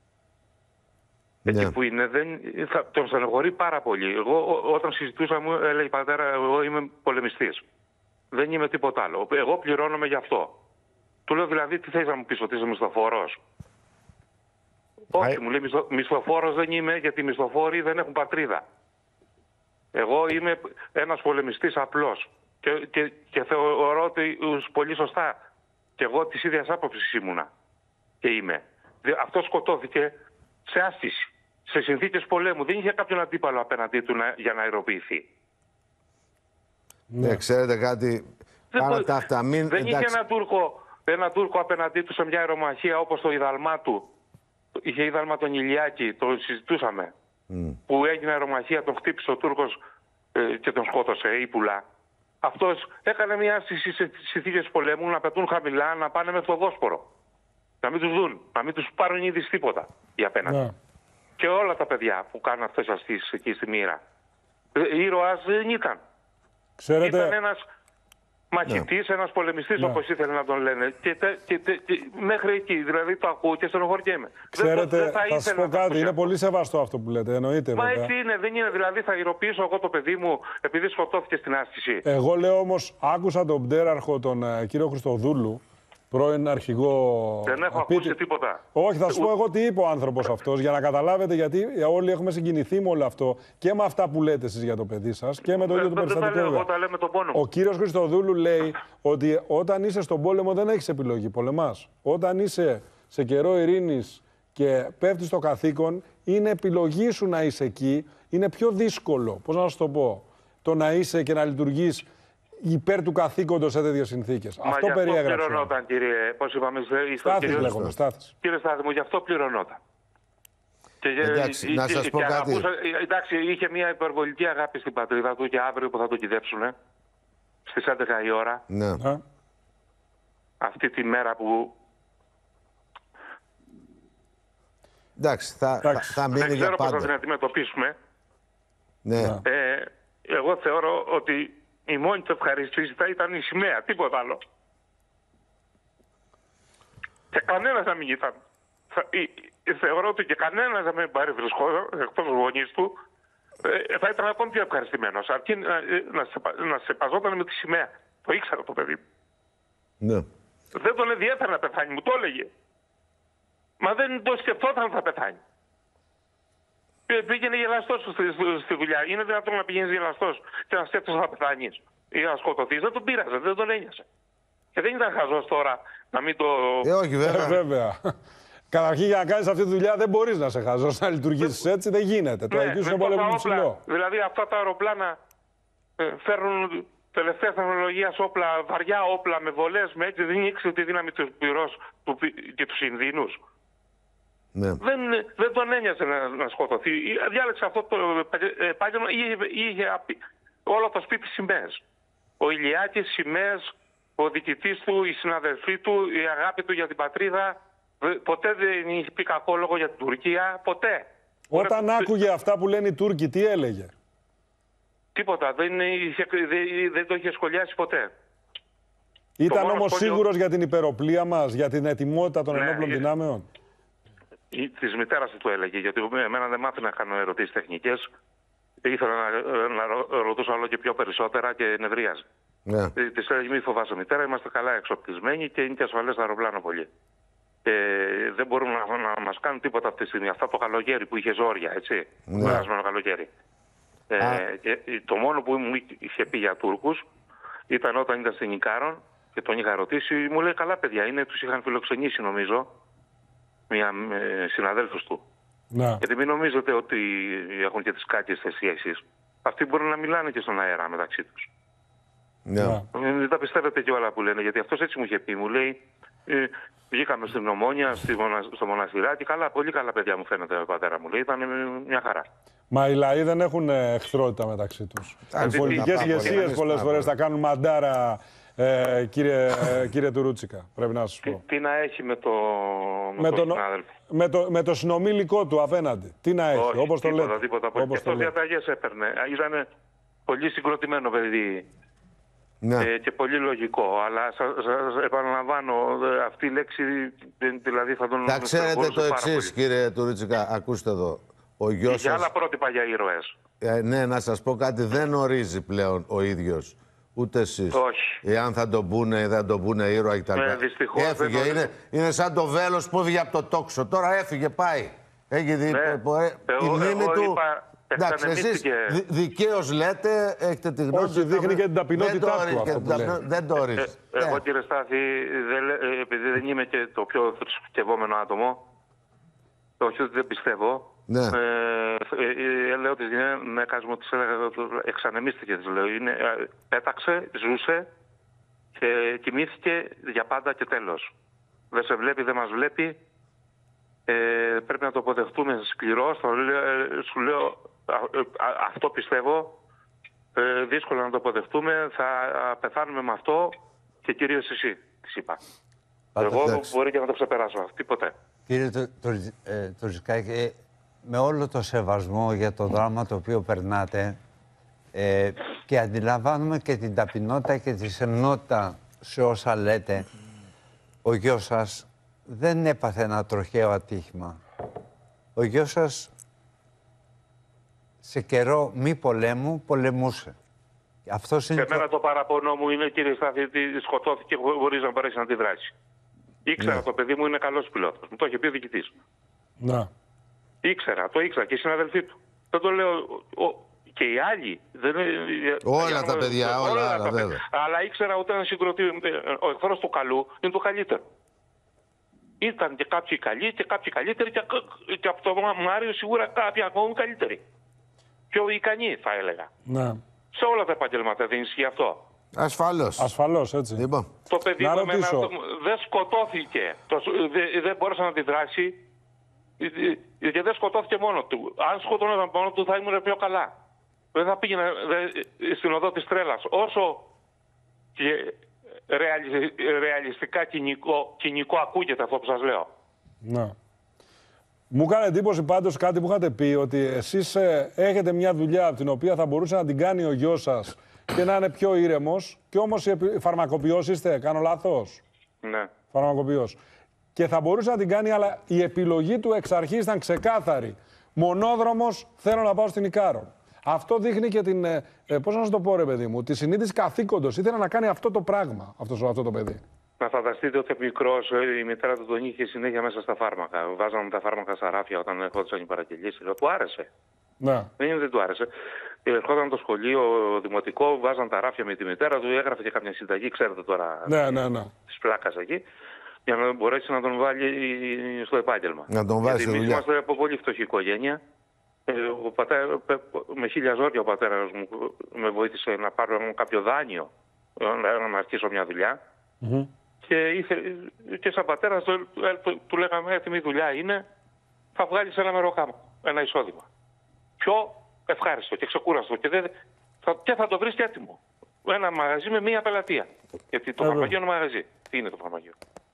εκεί που είναι, δεν, θα, τον στενοχωρεί πάρα πολύ. Εγώ ό, όταν συζητούσα μου έλεγε πατέρα, εγώ είμαι πολεμιστής. Δεν είμαι τίποτα άλλο. Εγώ πληρώνομαι γι' αυτό. Του λέω δηλαδή τι θες να μου πεις ότι είσαι μισθοφόρος? Όχι, μου λέει μισθο, μισθοφόρος δεν είμαι γιατί οι μισθοφόροι δεν έχουν πατρίδα. Εγώ είμαι ένας πολεμιστής απλός και, και, και θεωρώ ότι πολύ σωστά και εγώ της ίδιας άποψης ήμουνα και είμαι. Αυτό σκοτώθηκε σε άσκηση, σε συνθήκες πολέμου. Δεν είχε κάποιον αντίπαλο απέναντί του να, για να αεροποιηθεί. Ναι, ξέρετε κάτι, πάνω τα αυτά, μην... Δεν είχε ένα Τούρκο, ένα Τούρκο απέναντί του σε μια αερομαχία όπως το Ιδαλμά του. Είχε Ιδαλμά τον Ηλιάκη, το συζητούσαμε. Mm. Που έγινε αερομαχία, τον χτύπησε ο Τούρκος ε, και τον σκότωσε, ή πουλά. Αυτός έκανε μια στις συνθήκες πολέμου να πετούν χαμηλά, να πάνε με το Βόσπορο. Να μην τους δουν, να μην τους πάρουν είδης τίποτα για απέναντι. Ναι. Και όλα τα παιδιά που κάνουν αυτές αστήσεις εκεί στη μοίρα. Ήρωας δεν ήταν. Ξέρετε... Ήταν ένας μαχητής, ναι. ένας πολεμιστής, ναι. όπως ήθελε να τον λένε. Και, τε, και, τε, και μέχρι εκεί, δηλαδή το ακούω και στενοχωριέμαι. Ξέρετε, δεν, δεν θα, θα σας πω κάτι, είναι πολύ σεβαστό αυτό που λέτε, εννοείται. Μα βέβαια. έτσι είναι, δεν είναι, δηλαδή θα ηρωοποιήσω εγώ το παιδί μου επειδή σκοτώθηκε στην άσκηση. Εγώ λέω όμως, άκουσα τον πτέραρχο, τον uh, κύριο Χριστοδούλου, πρώην αρχηγό. Δεν έχω Απίτη... ακούσει τίποτα. Όχι, θα σου πω εγώ τι είπε ο άνθρωπος αυτός, για να καταλάβετε, γιατί όλοι έχουμε συγκινηθεί με όλο αυτό και με αυτά που λέτε εσείς για το παιδί σας και με το ίδιο το περιστατικό. Δεν εγώ τα λέμε τον πόνο. Ο κύριος Χριστοδούλου λέει ότι όταν είσαι στον πόλεμο δεν έχεις επιλογή, πολεμάς. Όταν είσαι σε καιρό ειρήνης και πέφτεις στο καθήκον, είναι επιλογή σου να είσαι εκεί. Είναι πιο δύσκολο, πώς να σας το πω, το να είσαι και να λειτουργείς υπέρ του καθήκοντος σε τέτοιες συνθήκες. Μα αυτό περιέγραψε. Αυτό πληρωνόταν, κύριε. Πώς είπαμε, Στάθης λέγομαι, Στάθης. Κύριε Στάθη μου, γι' αυτό πληρωνόταν. Και, εντάξει, και, να σας και, πω και κάτι. Αγαπούσα, εντάξει, είχε μια υπερβολική αγάπη στην πατρίδα του και αύριο που θα το κυδέψουνε, στις έντεκα η ώρα. Ναι. Αυτή τη μέρα που... Εντάξει, θα, θα, θα μείνει δεν για ξέρω πάντα. πώς θα την αντιμετωπίσουμε. Ναι. Ε, εγώ θεωρώ ότι η μόνη του ευχαριστήση θα ήταν η σημαία, τίποτα άλλο. Και κανένας να μην ήταν. Θα, ε, θεωρώ ότι και κανένας να μην πάρει βρισκό, εκτός του γονείς του, ε, θα ήταν ακόμη πιο ευχαριστημένος. Αρκεί να, να, σε, να σε παζόταν με τη σημαία. Το ήξερα το παιδί. Ναι. Δεν τον ενδιέφερε να πεθάνει, μου το έλεγε. Μα δεν το σκεφτόταν ότι θα πεθάνει. Πήγαινε γελαστός στη, στη, στη δουλειά. Είναι δυνατόν να πηγαίνεις γελαστός και να σκέφτεσαι να πεθάνεις ή να σκοτωθείς. Δεν τον πείραζε, δεν τον ένοιασε. Και δεν ήταν χαζός τώρα να μην το... Ε, όχι βέβαια. Ε, βέβαια. Καταρχήν για να κάνεις αυτή τη δουλειά δεν μπορείς να σε χαζός, να λειτουργήσεις έτσι, δεν γίνεται. Το άι κιου είναι πολύ ψηλό. Δηλαδή αυτά τα αεροπλάνα ε, φέρνουν τελευταία τεχνολογία όπλα, βαριά όπλα με βολές, με έτσι δεν ήξερε τη δύναμη του πυρός του, και τους Ινδίνους. Ναι. Δεν, δεν τον ένοιαζε να, να σκοτωθεί. Διάλεξε αυτό το επάγγελμα. Είχε, είχε όλο το σπίτι σημαίες. Ο Ηλιάκης σημαίες, ο διοικητής του, οι συναδελφοί του, η αγάπη του για την πατρίδα. Ποτέ δεν είχε πει κακό λόγο για την Τουρκία. Ποτέ. Όταν Ωραία. άκουγε αυτά που λένε οι Τούρκοι, τι έλεγε? Τίποτα. Δεν, είχε, δεν, δεν το είχε σχολιάσει ποτέ. Ήταν όμως σχόλιο... σίγουρος για την υπεροπλία μας, για την ετοιμότητα των ναι, ενόπλων για... δυνάμεων? Τη μητέρα του το έλεγε, γιατί εμένα δεν μάθει να κάνω ερωτήσεις τεχνικές. Ήθελα να, να ρωτούσα όλο και πιο περισσότερα και νευρίαζε. Ναι. Τη έλεγε: μη φοβάσαι, μητέρα, είμαστε καλά εξοπλισμένοι και είναι και ασφαλές το αεροπλάνο πολύ. Και δεν μπορούν να, να μας κάνουν τίποτα αυτή τη στιγμή. Αυτά το καλοκαίρι που είχε ζόρια, έτσι. Ναι. Περασμένο καλοκαίρι. Ε, και το μόνο που μου είχε πει για Τούρκους ήταν όταν ήταν στην Ικάρον και τον είχα ρωτήσει, μου λέει: καλά παιδιά, είναι, τους είχαν φιλοξενήσει νομίζω. Μια ε, συναδέλφους του. Να. Γιατί μην νομίζετε ότι έχουν και τις κάκιες σχέσεις. Αυτοί μπορούν να μιλάνε και στον αέρα μεταξύ τους. Ναι. Ε, δεν τα πιστεύετε και όλα που λένε, γιατί αυτός έτσι μου είχε πει. Μου λέει, ε, βγήκαμε στην Ομόνια, στη μονα, στο μοναστηράκι. Καλά, πολύ καλά παιδιά μου φαίνεται ο πατέρα μου. Λέει, ήταν μια χαρά. Μα οι λαοί δεν έχουν εχθρότητα μεταξύ τους. Οι πολιτικές ηγεσίες πολλές φορές θα κάνουν μαντάρα. Ε, κύριε, ε, κύριε Τουρούτσικα, πρέπει να σας πω. Τι, τι να έχει με το, με με το, το συνάδελφο. Με το, με το συνομιλικό του απέναντι. Τι να έχει, Όχι, όπως τίποτα, το λέτε. Τίποτα, τίποτα. Και αυτό διαταγές έπαιρνε. Ήταν πολύ συγκροτημένο παιδί. Ναι. Ε, και πολύ λογικό. Αλλά σας, σας επαναλαμβάνω, αυτή η λέξη δηλαδή θα τον... Θα ξέρετε το εξής, κύριε Τουρούτσικα, ακούστε εδώ. Ο γιος σας... Για άλλα πρότυπα για ήρωες. Ε, ναι, να σας πω κάτι, δεν ορίζει πλέον ο ίδιος. Ούτε εσείς. Όχι. Εάν θα τον πούνε ή δεν τον πούνε ήρωα κτλ. Ναι, δυστυχώς. Έφυγε. Δεν είναι, είναι σαν το βέλος που έφυγε από το τόξο. Τώρα έφυγε, πάει. Έχει δει. Ναι. Η μνήμη του. Είπα, εντάξει, εσείς δι, δικαίως λέτε, έχετε τη γνώση. Όχι, δείχνει και την ταπεινότητά του αυτό που λέει. Δεν το ορίζει. Ε, ε, εγώ, κύριε Στάθη, δεν, επειδή δεν είμαι και το πιο θρησκευόμενο άτομο, όχι ότι δεν πιστεύω, ναι. ε, ε, ε, λέω ότι με κάσμο της εξανεμίστηκε, της λέω. Είναι, ε, πέταξε, ζούσε και κοιμήθηκε για πάντα και τέλος. Δεν σε βλέπει, δεν μας βλέπει. Ε, πρέπει να το αποδεχτούμε σκληρό. Σου λέω, α, α, αυτό πιστεύω Ε, δύσκολο να το αποδεχτούμε. Θα πεθάνουμε με αυτό και κυρίως εσύ, της είπα. Εγώ εντάξει. μπορεί και να το ξεπεράσω. Τίποτε. Κύριε Τουρκάκη, ε, με όλο το σεβασμό για το δράμα το οποίο περνάτε ε, και αντιλαμβάνουμε και την ταπεινότητα και τη σεμνότητα σε όσα λέτε, ο γιος σας δεν έπαθε ένα τροχαίο ατύχημα. Ο γιος σας σε καιρό μη πολέμου πολεμούσε. Αυτός είναι και εμένα το παραπονό μου είναι, κύριε Στάθη, ότι σκοτώθηκε χωρίς να μπορέσει να αντιδράσει. Ήξερα ναι. το παιδί μου είναι καλός πιλότος. Μου το είχε πει ο διοικητής. Ναι. Ήξερα, το ήξερα και οι συναδελφοί του. Δεν το λέω. Ο, και οι άλλοι. Δεν, όλα τα παιδιά, όλα, όλα, όλα βέβαια. Αλλά ήξερα ότι όταν συγκροτεί ο εχθρός του καλού είναι το καλύτερο. Ήταν και κάποιοι καλοί και κάποιοι καλύτεροι και, και από το Μάριο σίγουρα κάποιοι ακόμη καλύτεροι. Πιο ικανοί θα έλεγα. Ναι. Σε όλα τα επαγγέλματα δεν ισχύει αυτό. Ασφαλώς. Ασφαλώς, έτσι. Λοιπόν. Το παιδί μου δεν σκοτώθηκε. Το, δεν, δεν μπόρεσε να αντιδράσει και δεν σκοτώθηκε μόνο του. Αν σκοτώνονταν μόνο του θα ήμουν πιο καλά. Δεν θα πήγαινε δε, στην οδό της τρέλας. Όσο και ρεαλι, ρεαλιστικά κοινικό, κοινικό ακούγεται αυτό που σας λέω. Ναι. Μου κάνει εντύπωση πάντως κάτι που είχατε πει, ότι εσείς ε, έχετε μια δουλειά από την οποία θα μπορούσε να την κάνει ο γιος σας και να είναι πιο ήρεμος, και όμως φαρμακοποιός είστε, κάνω λάθος? Ναι. Φαρμακοποιός. Και θα μπορούσε να την κάνει, αλλά η επιλογή του εξ αρχής ήταν ξεκάθαρη. Μονόδρομος, θέλω να πάω στην Ικάρον. Αυτό δείχνει και την, ε, πώς να σας το πω ρε παιδί μου, τη συνείδηση καθήκοντος. Ήθελε να κάνει αυτό το πράγμα, αυτό, αυτό το παιδί. Να φανταστείτε ότι μικρός η μητέρα του τον είχε συνέχεια μέσα στα φάρμακα. Βάζαμε τα φάρμακα στα ράφια όταν ερχόντουσαν οι παραγγελίες. Του άρεσε. Ναι. Δεν είναι δεν του άρεσε. Ερχόταν το σχολείο δημοτικό, βάζαν τα ράφια με τη μητέρα του, έγραφε και κάποια συνταγή, ξέρετε τώρα. Ναι, ναι, ναι. Τη πλάκα εκεί, για να μπορέσει να τον βάλει στο επάγγελμα. Να τον βάλει στη δουλειά. Εμείς είμαστε από πολύ φτωχή οικογένεια. Ο πατέρα, με χίλια ζόρια ο πατέρας μου με βοήθησε να πάρω κάποιο δάνειο να αρχίσω μια δουλειά. Mm-hmm. Και, ήθε, και σαν πατέρας του, του, του λέγαμε έτοιμη δουλειά είναι, θα βγάλεις ένα μεροκάμα, ένα εισόδημα. Πιο ευχάριστο και ξεκούραστο και, δεν, θα, και θα το βρεις και έτοιμο. Ένα μαγαζί με μία πελατεία. Γιατί το φαρμακείο είναι μαγαζί. Τι είναι το φαρμακείο?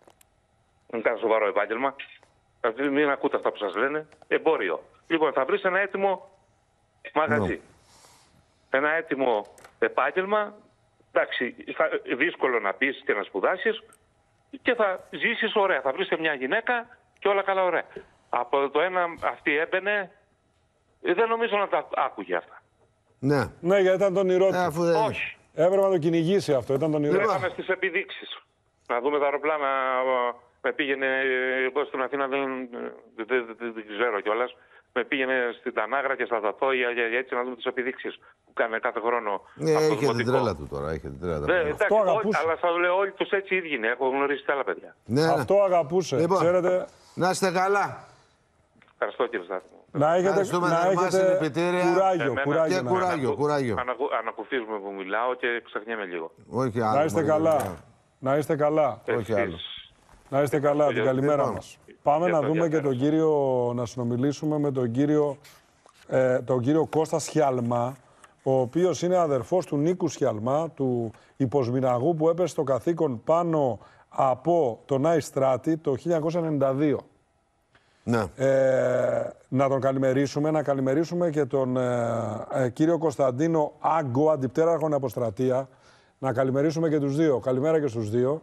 Δεν είναι σοβαρό επάγγελμα. Μην ακούτε αυτά που σας λένε. Εμπόριο. Λοιπόν, θα βρεις ένα έτοιμο μαγαζί. No. Ένα έτοιμο επάγγελμα. Εντάξει, θα, δύσκολο να πεις και να σπουδάσεις και θα ζήσεις ωραία. Θα βρεις μια γυναίκα και όλα καλά ωραία. Από το ένα αυτή έμπαινε, δεν νομίζω να τα άκουγε αυτά. Ναι. Ναι, γιατί ήταν το όνειρό του. Ε, αφού δεν... Όχι. Έπρεπε να το κυνηγήσει αυτό, ήταν το όνειρό του. Λέγαμε στις επιδείξεις. Να δούμε τα αεροπλάνα. Με πήγαινε, εγώ στην Αθήνα δεν, δεν, δεν, δεν, δεν ξέρω κιόλας. Με πήγαινε στην Τανάγρα και στα Δατόια για έτσι να δούμε τις επιδείξεις που κάνει κάθε χρόνο. Ναι, είχε την τρέλα του τώρα. Είχε την τρέλα του. Ναι, εντάξει, όλοι, αλλά θα λέω όλοι τους έτσι ίδιοι είναι. Έχω γνωρίσει τα άλλα παιδιά. Ναι, αυτό αγαπούσε. Λοιπόν, ξέρετε... να είστε καλά. Ευχαριστώ κύριε Στάθη. Να έχετε, να έχετε κουράγιο, κουράγιο, και κουράγιο, κουράγιο. Ανακου, ανακουφίζουμε που μιλάω και ξεχνιέμαι λίγο. Όχι άλλο. Να είστε καλά. Να είστε καλά. Όχι άλλο. Να είστε καλά, την καλημέρα λοιπόν. μας. Πάμε να δούμε και τον κύριο, να συνομιλήσουμε με τον κύριο, ε, τον κύριο Κώστα Σιαλμά, ο οποίος είναι αδερφός του Νίκου Σιαλμά, του υποσμηναγού που έπεσε στο καθήκον πάνω από τον Άι Στράτη το χίλια εννιακόσια ενενήντα δύο. Ναι. Ε, να τον καλημερίσουμε, να καλημερίσουμε και τον ε, ε, κύριο Κωνσταντίνο Άγκο, αντιπτέραρχον αποστρατεία. Να καλημερίσουμε και τους δύο. Καλημέρα και στους δύο.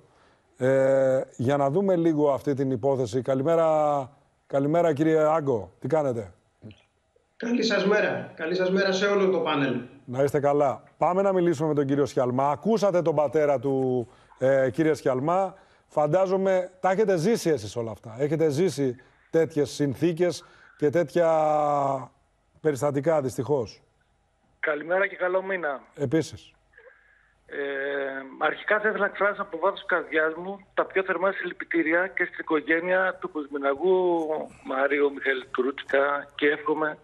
Ε, για να δούμε λίγο αυτή την υπόθεση. Καλημέρα, καλημέρα κύριε Άγκο. Τι κάνετε? Καλή σας μέρα. Καλή σας μέρα σε όλο το πάνελ. Να είστε καλά. Πάμε να μιλήσουμε με τον κύριο Σιαλμά. Ακούσατε τον πατέρα του, ε, κύριε Σιαλμά. Φαντάζομαι τα έχετε ζήσει εσείς όλα αυτά. Έχετε ζήσει τέτοιες συνθήκες και τέτοια περιστατικά, δυστυχώς. Καλημέρα και καλό μήνα. Επίσης. Ε, αρχικά θα ήθελα να εκφράσω από βάθος της καρδιάς μου τα πιο θερμά συλληπιτήρια και στην οικογένεια του Κοσμηναγού Μαρίου Μιχαήλ Κρούτσικα και εύχομαι,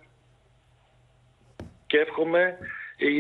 και εύχομαι οι,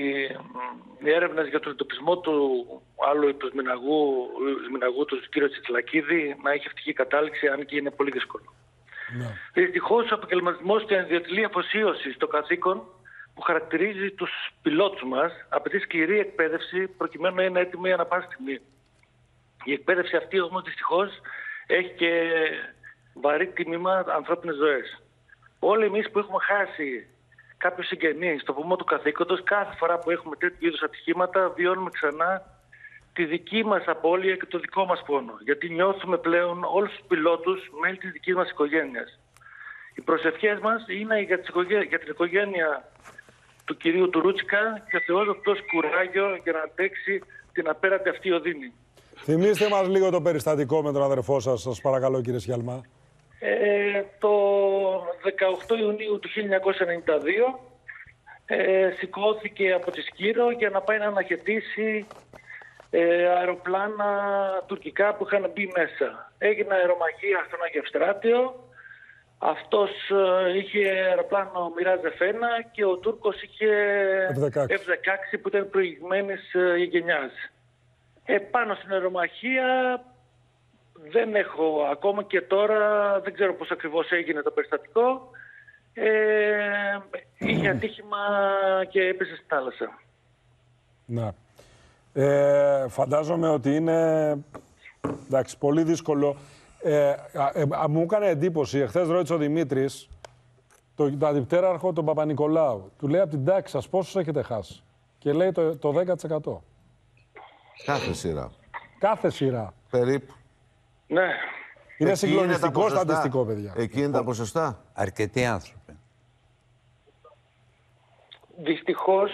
οι έρευνες για τον εντοπισμό του άλλου υποσμηναγού, υποσμηναγού του κ. Τσιτσλακίδη να έχει ευτυχή κατάληξη, αν και είναι πολύ δύσκολο. Ναι. Δυστυχώς ο επαγγελματισμός και η ενδιατελή αφοσίωση στο καθήκον που χαρακτηρίζει τους πιλότους μας απαιτεί σκληρή εκπαίδευση προκειμένου να είναι έτοιμοι ανά πάση στιγμή. Η εκπαίδευση αυτή όμως δυστυχώς έχει και βαρύ τίμημα ανθρώπινες ζωές. Όλοι εμείς που έχουμε χάσει κάποιο συγγενή στο βωμό του καθήκοντος, κάθε φορά που έχουμε τέτοιου είδους ατυχήματα βιώνουμε ξανά τη δική μας απώλεια και το δικό μας πόνο. Γιατί νιώθουμε πλέον όλους τους πιλότους μέλη της δικής μας οικογένειας. Οι προσευχές μας είναι για, για την οικογένεια του κυρίου Τουρούτσικα και ο Θεός αυτός κουράγιο για να αντέξει την απέραντη αυτή οδύνη. Θυμήστε μας λίγο το περιστατικό με τον αδερφό σας, σας παρακαλώ κύριε Σιαλμά. Ε, το δεκαοκτώ Ιουνίου του χίλια εννιακόσια ενενήντα δύο ε, σηκώθηκε από τη Σκύρο για να πάει να αναχαιτήσει ε, αεροπλάνα τουρκικά που είχαν μπει μέσα. Έγινε αερομαχία στον Άγιο Ευστράτιο. Αυτός ε, είχε αεροπλάνο Mirage ένα και ο Τούρκος είχε εφ δεκαέξι που ήταν προηγμένης ε, γενιάς. Ε, πάνω στην αερομαχία δεν έχω ακόμα και τώρα, δεν ξέρω πώς ακριβώς έγινε το περιστατικό. Ε, είχε ατύχημα και έπεσε στη θάλασσα. Ναι. Ε, φαντάζομαι ότι είναι εντάξει, πολύ δύσκολο. Ε, ε, ε, μου έκανε εντύπωση, εχθές ρώτησε ο Δημήτρης, το, το αντιπτέραρχο τον Παπα-Νικολάου. Του λέει από την τάξη σας πόσους έχετε χάσει. Και λέει το, το δέκα τοις εκατό. Κάθε σειρά. Κάθε σειρά. Περίπου. Ναι. Είναι συγκλονιστικό στατιστικό, παιδιά. Εκεί είναι τα ποσοστά. Αρκετοί άνθρωποι. Δυστυχώς,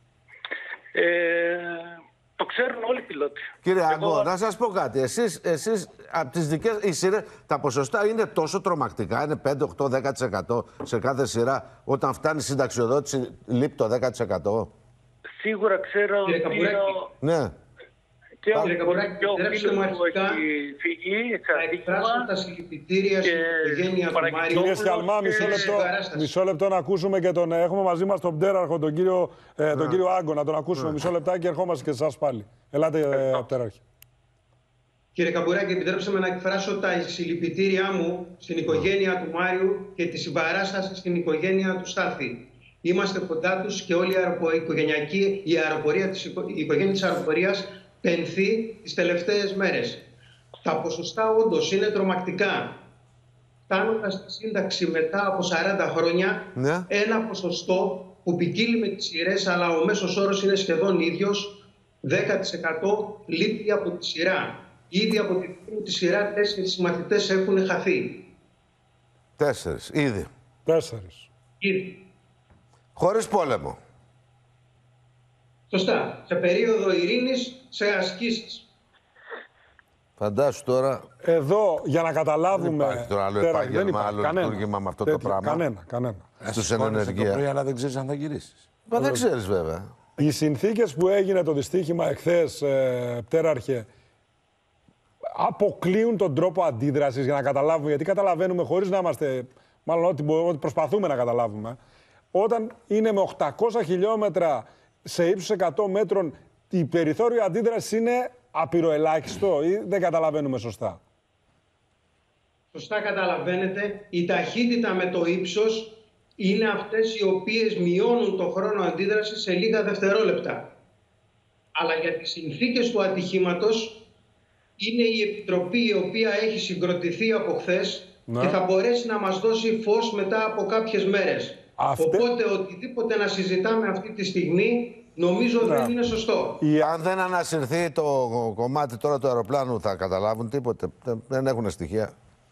ε, το ξέρουν όλοι οι πιλότοι. Κύριε Άγκο, Εγώ... να σας πω κάτι. Εσείς, εσείς από τις δικές οι σειρές, τα ποσοστά είναι τόσο τρομακτικά. Είναι πέντε, οκτώ, δέκα τοις εκατό σε κάθε σειρά. Όταν φτάνει η συνταξιοδότηση, λείπει το δέκα τοις εκατό. Σίγουρα ξέρω ότι ναι. Και ο φίλος μου έχει φύγει, εκφράσω τα συλληπιτήρια στην οικογένεια του Μάριου. Κύριε Σιαλμά, μισό λεπτό, μισό λεπτό να ακούσουμε και τον. Έχουμε μαζί μας τον πτέραρχο, τον κύριο, ε, τον κύριο Άγκο, να τον ακούσουμε. Μισό λεπτάκι και ερχόμαστε και εσάς πάλι. Ελάτε, ε, πτέραρχε. Κύριε Καμπουράκη, επιτρέψτε με να εκφράσω τα συλληπιτήριά μου στην οικογένεια του Μάριου και τη συμπαράσταση στην οικογένεια του Στάθη. Είμαστε κοντά τους και όλη η οικογενειακή, η, αεροπορία της, η οικογένεια της αεροπορίας πενθεί τις τελευταίες μέρες. Τα ποσοστά όντως είναι τρομακτικά. Φτάνοντας στη σύνταξη μετά από σαράντα χρόνια, ναι. ένα ποσοστό που ποικίλει με τις σειρές, αλλά ο μέσος όρος είναι σχεδόν ίδιος, δέκα τοις εκατό λείπει από τη σειρά. Ήδη από τη, τη σειρά τέσσερις συμμαθητές έχουν χαθεί. Τέσσερις, ήδη. Τέσσερις. Ήδη. Χωρίς πόλεμο. Σωστά. Σε περίοδο ειρήνης, σε ασκήσεις. Φαντάσου τώρα... Εδώ, για να καταλάβουμε... Δεν υπάρχει τώρα άλλο επάγγελμα, άλλο λειτουργήμα με αυτό τέτοιο, το πράγμα. Κανένα, κανένα. Στους εν ενεργεία. Το πρωί, αλλά δεν ξέρεις αν θα γυρίσεις. Μα δεν ξέρεις βέβαια. Οι συνθήκες που έγινε το δυστύχημα εχθές, ε, πτέραρχε, αποκλείουν τον τρόπο αντίδρασης για να καταλάβουμε, γιατί καταλαβαίνουμε χωρίς να είμαστε, μάλλον ότι, ότι προσπαθούμε να καταλάβουμε, όταν είναι με οκτακόσια χιλιόμετρα σε ύψος εκατό μέτρων, η περιθώριο αντίδρασης είναι απειροελάχιστο ή δεν καταλαβαίνουμε σωστά. Σωστά καταλαβαίνετε. Η ταχύτητα με το ύψος είναι αυτές οι οποίες μειώνουν το χρόνο αντίδρασης σε λίγα δευτερόλεπτα. Αλλά για τις συνθήκες του ατυχήματος είναι η Επιτροπή η οποία έχει συγκροτηθεί από χθες ναι. και θα μπορέσει να μας δώσει φως μετά από κάποιες μέρες. Αυτέ... Οπότε οτιδήποτε να συζητάμε αυτή τη στιγμή νομίζω ναι. δεν είναι σωστό. Αν δεν ανασυρθεί το κομμάτι τώρα του αεροπλάνου θα καταλάβουν τίποτε. Δεν έχουν στοιχεία.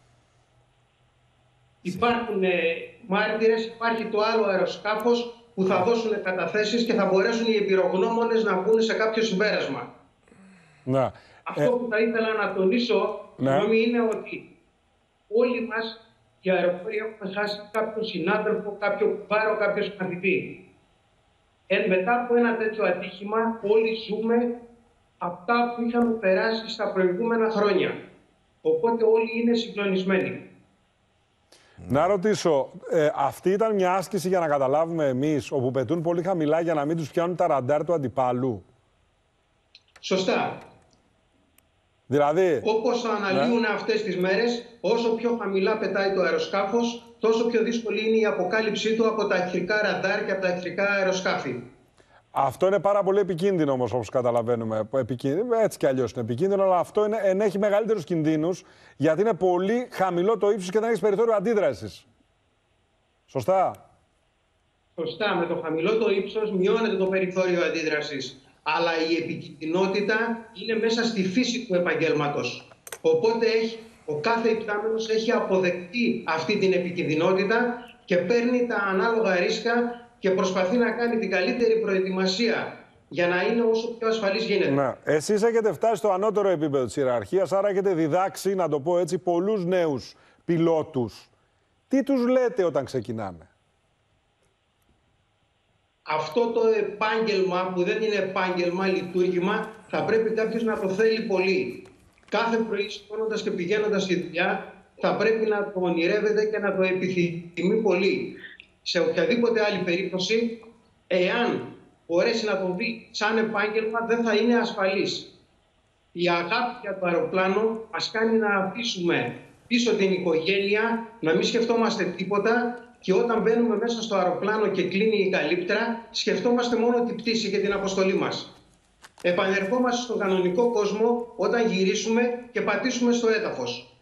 Υπάρχουν ε, μάρτυρες, υπάρχει το άλλο αεροσκάφος που θα δώσουν καταθέσεις και θα μπορέσουν οι εμπειρογνώμονες να βγουν σε κάποιο συμπέρασμα. Ναι. Αυτό ε... που θα ήθελα να τονίσω ναι. είναι ότι όλοι μας οι αεροποροί έχουμε χάσει κάποιον συνάδελφο, κάποιο κουβάρο, κάποιο μαθητή. Ε, μετά από ένα τέτοιο ατύχημα όλοι ζούμε αυτά που είχαμε περάσει στα προηγούμενα χρόνια. Οπότε όλοι είναι συγκλονισμένοι. Να ρωτήσω, ε, αυτή ήταν μια άσκηση για να καταλάβουμε εμείς, όπου πετούν πολύ χαμηλά για να μην τους πιάνουν τα ραντάρ του αντιπάλου. Σωστά. Δηλαδή... Όπως αναλύουν ναι. αυτές τις μέρες, όσο πιο χαμηλά πετάει το αεροσκάφος, τόσο πιο δύσκολη είναι η αποκάλυψή του από τα εχθρικά ραντάρ και από τα εχθρικά αεροσκάφη. Αυτό είναι πάρα πολύ επικίνδυνο όμως, όπως καταλαβαίνουμε. Επικίνδυνο, έτσι κι αλλιώς είναι επικίνδυνο, αλλά αυτό είναι, ενέχει μεγαλύτερους κινδύνους, γιατί είναι πολύ χαμηλό το ύψος και δεν έχεις περιθώριο αντίδρασης. Σωστά. Σωστά. Με το χαμηλό το ύψος μειώνεται το περιθώριο αντίδρασης. Αλλά η επικινδυνότητα είναι μέσα στη φύση του επαγγέλματος. Οπότε έχει, ο κάθε υπτάμενος έχει αποδεκτεί αυτή την επικινδυνότητα και παίρνει τα ανάλογα ρίσκα και προσπαθεί να κάνει την καλύτερη προετοιμασία για να είναι όσο πιο ασφαλής γίνεται. Ναι. Εσείς έχετε φτάσει στο ανώτερο επίπεδο της ιεραρχίας, άρα έχετε διδάξει, να το πω έτσι, πολλούς νέους πιλότους. Τι τους λέτε όταν ξεκινάνε? Αυτό το επάγγελμα που δεν είναι επάγγελμα, λειτουργήμα, θα πρέπει κάποιος να το θέλει πολύ. Κάθε πρωί σηκώνοντας και πηγαίνοντας στη δουλειά, θα πρέπει να το ονειρεύεται και να το επιθυμεί πολύ. Σε οποιαδήποτε άλλη περίπτωση, εάν μπορέσει να το δει σαν επάγγελμα, δεν θα είναι ασφαλής. Η αγάπη για το αεροπλάνο μας κάνει να αφήσουμε πίσω την οικογένεια, να μην σκεφτόμαστε τίποτα και όταν μπαίνουμε μέσα στο αεροπλάνο και κλείνει η καλύπτρα, σκεφτόμαστε μόνο την πτήση και την αποστολή μας. Επανερχόμαστε στον κανονικό κόσμο όταν γυρίσουμε και πατήσουμε στο έδαφος.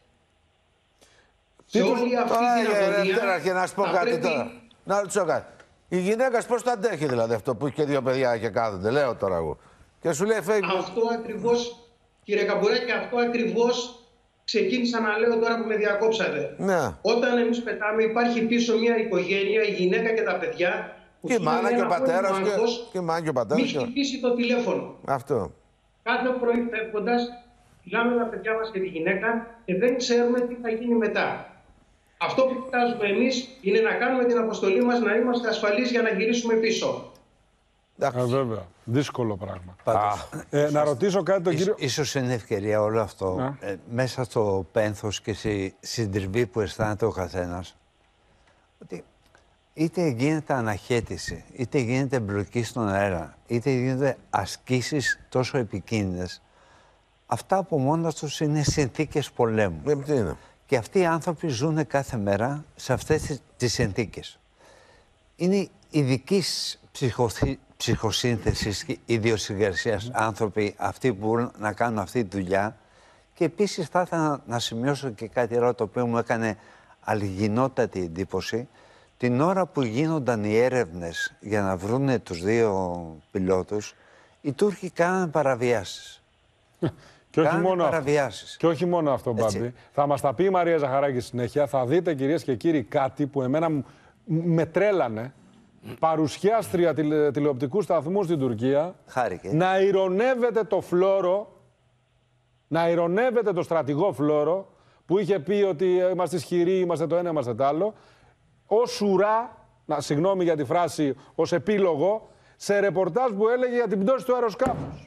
Τι Σε τους... όλη αυτή την αγωνία... Και να σου πω κάτι πρέπει... τώρα. Να ρωτήσω κάτι. Η γυναίκα πώς το αντέχει δηλαδή αυτό που έχει και δύο παιδιά και κάθονται, λέω τώρα εγώ. Και σου λέει φεύγει. Αυτό ακριβώς, κύριε Καμπουράκη, αυτό ακριβώς ξεκίνησα να λέω τώρα που με διακόψατε. Ναι. Όταν εμείς πετάμε, υπάρχει πίσω μια οικογένεια, η γυναίκα και τα παιδιά. Που και η μάνα και ο πατέρας. Και, και η μάνα και ο πατέρας. Μη χτυπήσει το τηλέφωνο. Αυτό. Κάθε πρωί φεύγοντας, μιλάμε τα παιδιά μας και τη γυναίκα και δεν ξέρουμε τι θα γίνει μετά. Αυτό που κοιτάζουμε εμείς είναι να κάνουμε την αποστολή μας, να είμαστε ασφαλείς για να γυρίσουμε πίσω. Α, βέβαια. Δύσκολο πράγμα. Πάντως, ε, να ρωτήσω κάτι τον κύριο... Ίσως είναι ευκαιρία όλο αυτό, ε, μέσα στο πένθος και στη συντριβή που αισθάνεται ο καθένας, ότι είτε γίνεται αναχέτηση, είτε γίνεται εμπλοκή στον αέρα, είτε γίνονται ασκήσεις τόσο επικίνδυνες, αυτά από μόνα τους είναι συνθήκες πολέμου. Ε, είναι. Και αυτοί οι άνθρωποι ζουν κάθε μέρα σε αυτές τις συνθήκες. Είναι ειδικής ψυχοθή... ψυχοσύνθεσης και ιδιοσυγκρασίας άνθρωποι αυτοί που μπορούν να κάνουν αυτή τη δουλειά. Και επίσης θα ήθελα να, να σημειώσω και κάτι άλλο το οποίο μου έκανε αλγινότατη εντύπωση. Την ώρα που γίνονταν οι έρευνες για να βρούνε τους δύο πιλότους, οι Τούρκοι κάνανε παραβιάσεις. Και όχι, μόνο αυτό. και όχι μόνο αυτό, Μπάμπη. Θα μας τα πει η Μαρία Ζαχαράκη συνέχεια. Θα δείτε, κυρίες και κύριοι, κάτι που εμένα με τρέλανε. Παρουσιάστρια τηλε, τηλεοπτικού σταθμού στην Τουρκία. Χάρηκε. Να ηρωνεύεται το Φλόρο, να ηρωνεύεται το στρατηγό Φλόρο, που είχε πει ότι είμαστε ισχυροί, είμαστε το ένα, είμαστε το άλλο, ως ουρά, να, συγγνώμη για τη φράση, ως επίλογο, σε ρεπορτάζ που έλεγε για την πτώση του αεροσκάφους.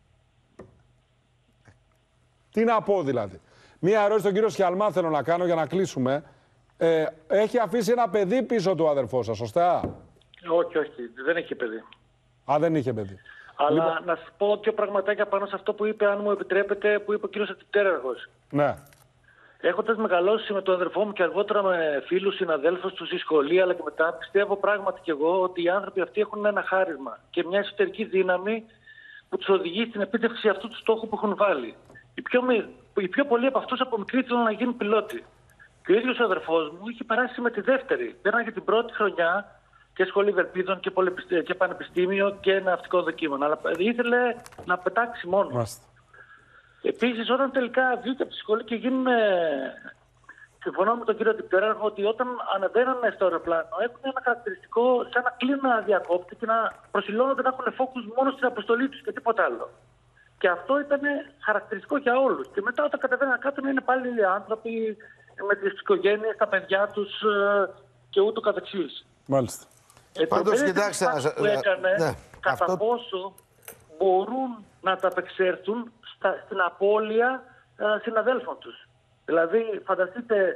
Τι να πω δηλαδή. Μία ερώτηση στον κύριο Σιαλμά θέλω να κάνω για να κλείσουμε. Ε, έχει αφήσει ένα παιδί πίσω του αδερφό σας, σωστά? Όχι, όχι. Δεν έχει παιδί. Α, δεν είχε παιδί. Αλλά Λοιπόν... να σας πω δύο πραγματάκια πάνω σε αυτό που είπε, αν μου επιτρέπετε, που είπε ο κύριος Αττιτέρεργος. Ναι. Έχοντας μεγαλώσει με τον αδερφό μου και αργότερα με φίλους, συναδέλφους του στη σχολή αλλά και μετά, πιστεύω πράγματι κι εγώ ότι οι άνθρωποι αυτοί έχουν ένα χάρισμα και μια εσωτερική δύναμη που τους οδηγεί στην επίτευξη αυτού του στόχου που έχουν βάλει. Οι πιο, οι πιο πολλοί από αυτούς από μικροί θέλουν να γίνουν πιλότοι. Και ο ίδιος ο αδερφός μου είχε περάσει με τη δεύτερη. Πέραν την πρώτη χρονιά και σχολή Βελπίδων και, και πανεπιστήμιο και ναυτικό δοκίμων. Αλλά ήθελε να πετάξει μόνο. Μάστε. Επίσης, όταν τελικά βγήκε από τη σχολή και γίνουν. Συμφωνώ με τον κύριο Τυπτέραρχο ότι όταν ανεβαίνουν στο αεροπλάνο έχουν ένα χαρακτηριστικό σαν να κλείνουν ένα διακόπτη και να προσιλώνονται να έχουν focus μόνο στην αποστολή τους και τίποτα άλλο. Και αυτό ήταν χαρακτηριστικό για όλους. Και μετά όταν κατεβαίνουν κάτω είναι πάλι οι άνθρωποι με τις οικογένειες, τα παιδιά τους και ούτω καθεξής. Μάλιστα. Ε, Πάντως, κοιτάξτε, που έκανε, ναι, κατά αυτό... πόσο μπορούν να τα απεξέλθουν στα, στην απώλεια ε, συναδέλφων τους. Δηλαδή, φανταστείτε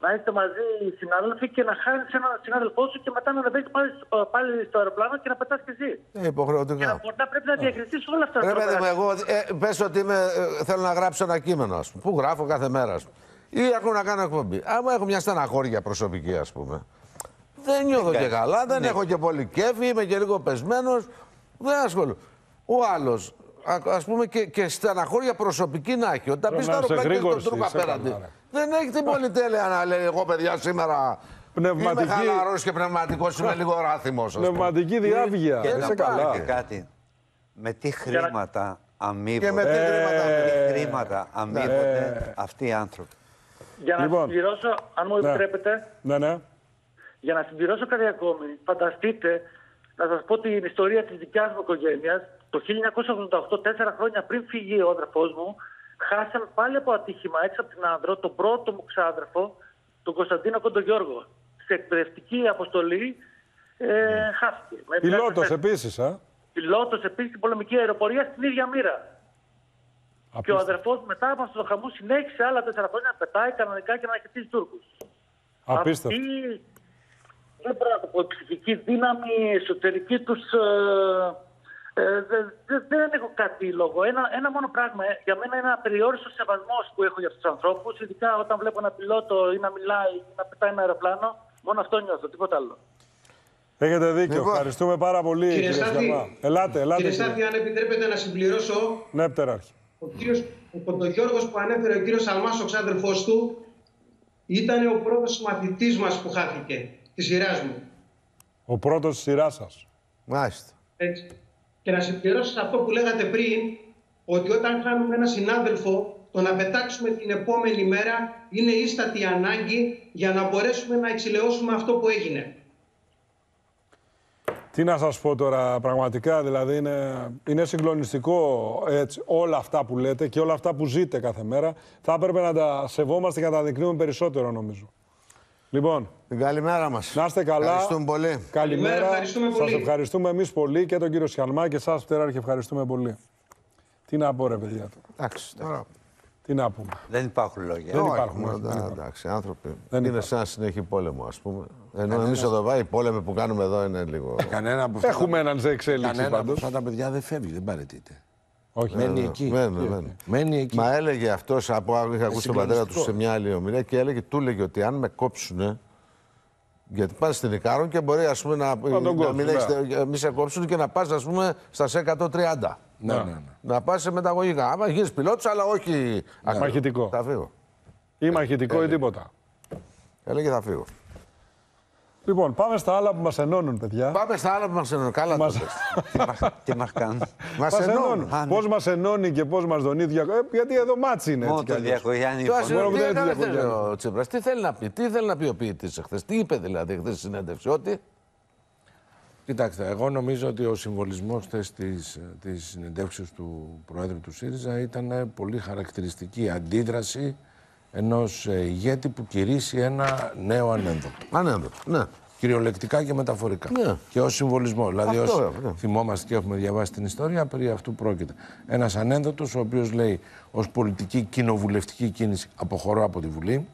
να είστε μαζί οι συνάδελφοι και να χάνει έναν συνάδελφό σου και μετά να ανεβαίνει πάλι, πάλι στο αεροπλάνο και να πετάς και εσύ. Ε, υποχρεωτικά. Και να, να πρέπει να διακριθεί όλα αυτά. Ρε παιδί μου, εγώ ε, πες ότι είμαι, ε, θέλω να γράψω ένα κείμενο, ας πούμε, που γράφω κάθε μέρα, ας πούμε. Ή έχω να κάνω εκπομπή. Άμα έχω μια στεναχώρια προσωπική, ας πούμε. Δεν νιώθω και καλά, δεν ναι. έχω και πολύ κέφι, είμαι και λίγο πεσμένος. Δεν ασχολούμαι. Ο άλλος, ας πούμε, και, και στεναχώρια προσωπική να έχει. Όταν πει το αεροπλάνο και τον τρόπο απέναντι. Δεν έχει την πολυτέλεια να λέει: εγώ, παιδιά, σήμερα πνευματική... είμαι χαλαρός και πνευματικός, είμαι λίγο ράθιμος. Πνευματική διάβγεια. Και να καλά. Και κάτι. Με τι χρήματα αμείβονται, και με τι χρήματα, ε... τι χρήματα αμείβονται ε... αυτοί οι άνθρωποι. Για να λοιπόν, συμπληρώσω, αν μου επιτρέπετε, ναι, ναι. για να συμπληρώσω κάτι ακόμη, φανταστείτε να σας πω την ιστορία της δικιάς μου οικογένειας. Το χίλια εννιακόσια ογδόντα οκτώ, τέσσερα χρόνια πριν φύγει ο αδερφός μου, χάσαν πάλι από ατύχημα έξω από την Άνδρο τον πρώτο μου ξάδερφο, τον Κωνσταντίνο Κοντογιώργο. Σε εκπαιδευτική αποστολή ε, χάθηκε. Πιλότος επίσης, α. Πιλότος επίσης στην πολεμική αεροπορία στην ίδια μοίρα. Απίστευτο. Και ο αδερφός μετά από αυτό το χαμό συνέχισε άλλα τέσσερα χρόνια να πετάει κανονικά και να χτυπήσει Τούρκους. Απίστευτο. Αυτή, δεν πρέπει να το πω, η ψυχική δύναμη, η εσωτερική τους... Ε, ε, δεν δε, δε έχω κάτι λόγο. Ένα, ένα μόνο πράγμα. Ε, για μένα είναι ένα περιόριστο σεβασμός που έχω για αυτούς τους ανθρώπους, ειδικά όταν βλέπω ένα πιλότο ή να μιλάει ή να πετάει ένα αεροπλάνο. Μόνο αυτό νιώθω, τίποτα άλλο. Έχετε δίκιο. Λοιπόν, ευχαριστούμε πάρα πολύ, κύριε Στάθη. Ελάτε, ελάτε. Κύριε Στάθη, αν επιτρέπετε να συμπληρώσω. Ναι, πτεράρχη. Ο κύριος ο Κοντογιώργος που ανέφερε ο κύριος Σαλμάς, ο ξάδερφός του, ήταν ο πρώτος μαθητής μας που χάθηκε, της σειράς μου. Ο πρώτος της σειράς σας. Μάλιστα. Έτσι. Και να συμπληρώσω σε αυτό που λέγατε πριν, ότι όταν χάνουμε ένα συνάδελφο, το να πετάξουμε την επόμενη μέρα είναι ίστατη ανάγκη για να μπορέσουμε να εξηλαιώσουμε αυτό που έγινε. Τι να σας πω τώρα, πραγματικά, δηλαδή είναι, είναι συγκλονιστικό έτσι, όλα αυτά που λέτε και όλα αυτά που ζείτε κάθε μέρα. Θα έπρεπε να τα σεβόμαστε και να τα δεικνύουμε περισσότερο, νομίζω. Λοιπόν, την καλημέρα μας. Να είστε καλά. Ευχαριστούμε πολύ. Καλημέρα. Ευχαριστούμε σας πολύ. ευχαριστούμε εμείς πολύ και τον κύριο Σιαλμά και εσάς, Πτεράρχη, ευχαριστούμε πολύ. Τι να πω, ρε παιδιά. Εντάξει, τώρα. Τι να πούμε. Δεν υπάρχουν λόγια. Δεν υπάρχουν. Όχι, δεν υπάρχουν. Εντάξει, άνθρωποι. Δεν είναι σαν συνεχή πόλεμο, ας πούμε. Ενώ εμείς εδώ πάει, οι πόλεμοι που κάνουμε εδώ είναι λίγο. Κανένα που Έχουμε έναν σε εξέλιξη. Κανένα πάντως. από αυτά τα παιδιά δεν φεύγει, δεν παραιτείται. Όχι. Μένει Μένει εκεί. Μένει, μένει. Μένει εκεί. Μα έλεγε αυτός, από είχα ακούσει τον πατέρα του σε μια άλλη ομιλία και έλεγε, του έλεγε ότι αν με κόψουνε. Γιατί πας στην Ικάρον και μπορεί ας πούμε, να, να, να μην, έχεις, μη σε κόψουν και να πας ας πούμε, στα εκατόν τριάντα. Ναι, ναι, ναι. Να πας σε μεταγωγικά. Άμα γίνεις πιλότος, αλλά όχι ναι. Μαχητικό. Θα φύγω. Ή μαχητικό ή τίποτα. Έλεγε θα φύγω. Λοιπόν, πάμε στα άλλα που μας ενώνουν, παιδιά. Πάμε στα άλλα που μας ενώνουν. Καλά μας... Τι μας κάνουν. Μας ενώνουν. Πώς μας ενώνει και πώς μας δονεί. Δια... Ε, γιατί εδώ μάτσι είναι. Μόνο το Διακογιάννη. Ο Τσίπρας, τι θέλει να πει, τι θέλει να πει ο ποιητής εχθές, τι είπε δηλαδή χθες στη συνέντευξη, ότι. Κοιτάξτε, εγώ νομίζω ότι ο συμβολισμός χθες της, της συνεντεύξεως του Προέδρου του ΣΥΡΙΖΑ ήταν πολύ χαρακτηριστική αντίδραση ενός ηγέτη που κηρύσσει ένα νέο ανένδοτο. Ανένδοτο, ναι. Κυριολεκτικά και μεταφορικά. Ναι. Και ως συμβολισμό. Δηλαδή, ως ναι. θυμόμαστε και έχουμε διαβάσει την ιστορία, περί αυτού πρόκειται. Ένας ανένδοτος, ο οποίος λέει ως πολιτική κοινοβουλευτική κίνηση αποχωρώ από τη Βουλή.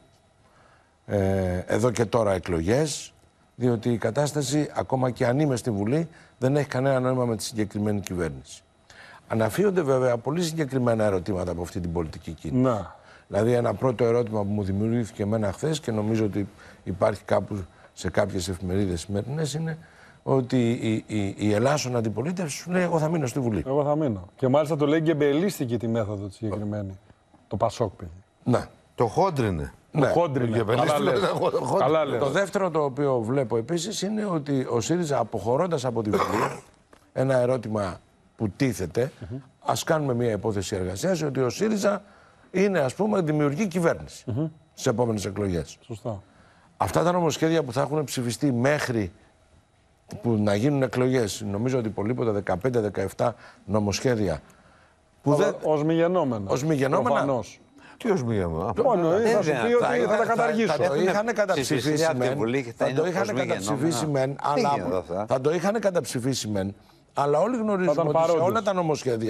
Ε, εδώ και τώρα εκλογές. Διότι η κατάσταση, ακόμα και αν είμαι στη Βουλή, δεν έχει κανένα νόημα με τη συγκεκριμένη κυβέρνηση. Αναφύονται βέβαια πολύ συγκεκριμένα ερωτήματα από αυτή την πολιτική κίνηση. Να. Δηλαδή, ένα πρώτο ερώτημα που μου δημιουργήθηκε εμένα χθες και νομίζω ότι υπάρχει κάπου σε κάποιες εφημερίδες σημερινές είναι ότι η, η, η Ελλάσσον αντιπολίτευση σου λέει: εγώ θα μείνω στη Βουλή. Εγώ θα μείνω. Και μάλιστα το λέει και εμπελίστηκε τη μέθοδο τη συγκεκριμένη. Το Πασόκ πήγε. Ναι. Το χόντρινε. Ναι. Το χόντρινε. Καλά λες. Το δεύτερο το οποίο βλέπω επίσης είναι ότι ο ΣΥΡΙΖΑ αποχωρώντας από τη Βουλή, ένα ερώτημα που τίθεται, ας κάνουμε μια υπόθεση εργασίας, ότι ο ΣΥΡΙΖΑ είναι, ας πούμε, δημιουργική κυβέρνηση mm-hmm. στις επόμενες εκλογές. Σωστά. Αυτά τα νομοσχέδια που θα έχουν ψηφιστεί μέχρι που να γίνουν εκλογές, νομίζω ότι υπολείπονται δεκαπέντε δεκαεπτά νομοσχέδια. Που δεν... Ως μη γεννόμενα. Ως μη γεννόμενα. Προφανώς. Τι ως μη γεννόμενα. Μόνο θα σου πει ότι θα τα καταργήσω. Θα το είχαν καταψηφίσει μεν, θα το είχαν καταψηφίσει μεν, αλλά θα το είχαν καταψηφίσει μεν, αλλά όλοι γνωρίζουμε ότι σε όλα τα νομοσχέδια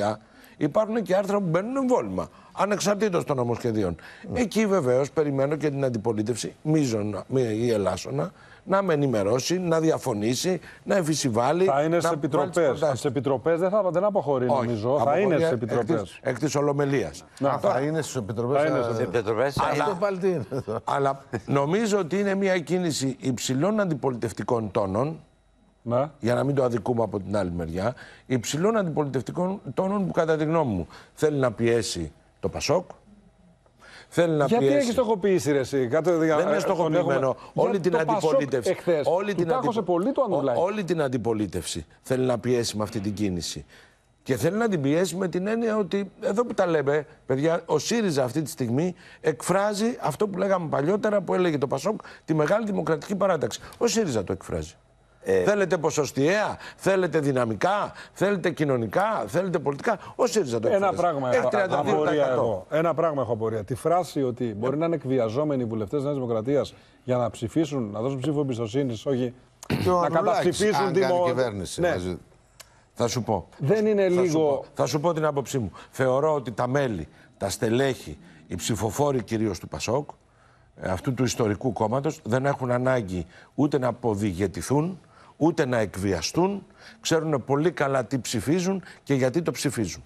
υπάρχουν και άρθρα που μπαίνουν εμβόλυμα, ανεξαρτήτως των νομοσχεδίων. Mm. Εκεί βεβαίως περιμένω και την αντιπολίτευση, μείζωνα ή ελάσσονα, να με ενημερώσει, να διαφωνήσει, να εμφυσιβάλει. Θα είναι στι επιτροπές. Στις επιτροπές δεν θα δεν αποχωρεί, όχι, νομίζω. Θα είναι στις επιτροπές. Εκ της Ολομελίας. Να, θα είναι στις επιτροπές. Αλλά, αλλά νομίζω ότι είναι μια κίνηση υψηλών αντιπολιτευτικών τόνων. Ναι. Για να μην το αδικούμε από την άλλη μεριά, υψηλών αντιπολιτευτικών τόνων που κατά τη γνώμη μου θέλει να πιέσει το Πασόκ. Θέλει να Γιατί πιέσει. έχει στοχοποιήσει ρε εσύ, κάτι δεν είναι στοχοποιημένο. Όλη την αντιπολίτευση. Εχθές, όλη, την αντιπο... πολύ το Ό, όλη την αντιπολίτευση θέλει να πιέσει με αυτή την κίνηση. Και θέλει να την πιέσει με την έννοια ότι εδώ που τα λέμε, παιδιά, ο ΣΥΡΙΖΑ αυτή τη στιγμή εκφράζει αυτό που λέγαμε παλιότερα που έλεγε το Πασόκ, τη μεγάλη δημοκρατική παράταξη. Ο ΣΥΡΙΖΑ το εκφράζει. Ε... Θέλετε ποσοστιαία, θέλετε δυναμικά, θέλετε κοινωνικά, θέλετε πολιτικά. Ο ΣΥΡΙΖΑ το εκφράζει. Ένα πράγμα έχω απορία εγώ. Ένα πράγμα έχω απορία. Τη φράση ότι μπορεί να είναι εκβιαζόμενοι οι βουλευτές της Νέας Δημοκρατίας για να ψηφίσουν, να δώσουν ψήφο εμπιστοσύνης, όχι να καταψηφίσουν την κυβέρνηση. Ναι. Θα σου πω. Δεν είναι θα λίγο. Σου πω. Θα σου πω την άποψή μου. Θεωρώ ότι τα μέλη, τα στελέχη, οι ψηφοφόροι κυρίως του Πασόκ, αυτού του ιστορικού κόμματος, δεν έχουν ανάγκη ούτε να αποδιγετηθούν, ούτε να εκβιαστούν. Ξέρουν πολύ καλά τι ψηφίζουν και γιατί το ψηφίζουν.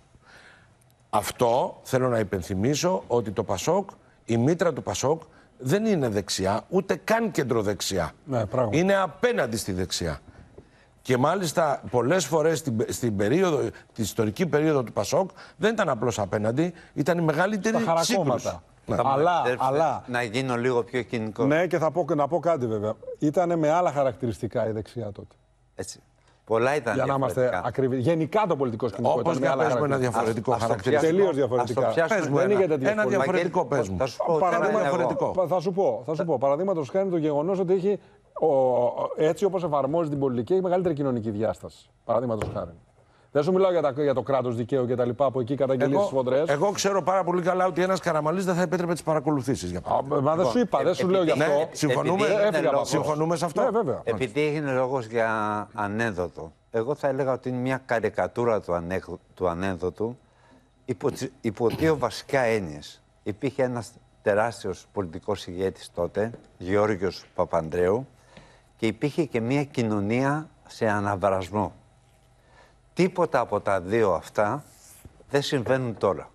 Αυτό θέλω να υπενθυμίσω ότι το Πασόκ, η μήτρα του Πασόκ δεν είναι δεξιά, ούτε καν κεντροδεξιά. Ναι, είναι απέναντι στη δεξιά. Και μάλιστα πολλές φορές στην, στην περίοδο, τη ιστορική περίοδο του Πασόκ δεν ήταν απλώς απέναντι, ήταν η μεγαλύτερη σύγκρουση. Ναι. Αλλά, αλλά... Να γίνω λίγο πιο κοινικό. Ναι, και θα πω, να πω κάτι βέβαια. Ήταν με άλλα χαρακτηριστικά η δεξιά τότε. Έτσι. Πολλά ήταν για να είμαστε ακριβείς. Γενικά το πολιτικό σκηνικό. Όπως να παίζουμε ένα διαφορετικό χαρακτηριστικό. Τελείως διαφορετικά. Πες μου ένα, ένα διαφορετικό πες μου. Θα σου πω. Θα σου πω, θα σου πω. Παραδείγματος χάρη το γεγονός ότι έχει, ο, έτσι όπως εφαρμόζει την πολιτική, έχει μεγαλύτερη κοινωνική διάσταση. Παραδείγματος χάρη. Δεν σου μιλάω για, τα, για το κράτος δικαίου και τα λοιπά που εκεί καταγγελίες στις φοντρές. Εγώ ξέρω πάρα πολύ καλά ότι ένας Καραμανλής δεν θα επέτρεπε τις παρακολουθήσεις. Για Α, μα δεν σου είπα, δεν σου λέω γι' αυτό. Ναι, συμφωνούμε, λόγος, συμφωνούμε σε αυτό. Ναι, βέβαια. Επειδή έγινε λόγος για ανέδοτο, εγώ θα έλεγα ότι είναι μια καρικατούρα του, ανέ, του ανέδοτου υπό, υπό δύο βασικά έννοιες. Υπήρχε ένας τεράστιος πολιτικός ηγέτης τότε, Γεώργιος Παπανδρέου, και υπήρχε και μια κοινωνία σε αναβρασμό. Τίποτα από τα δύο αυτά δεν συμβαίνουν τώρα.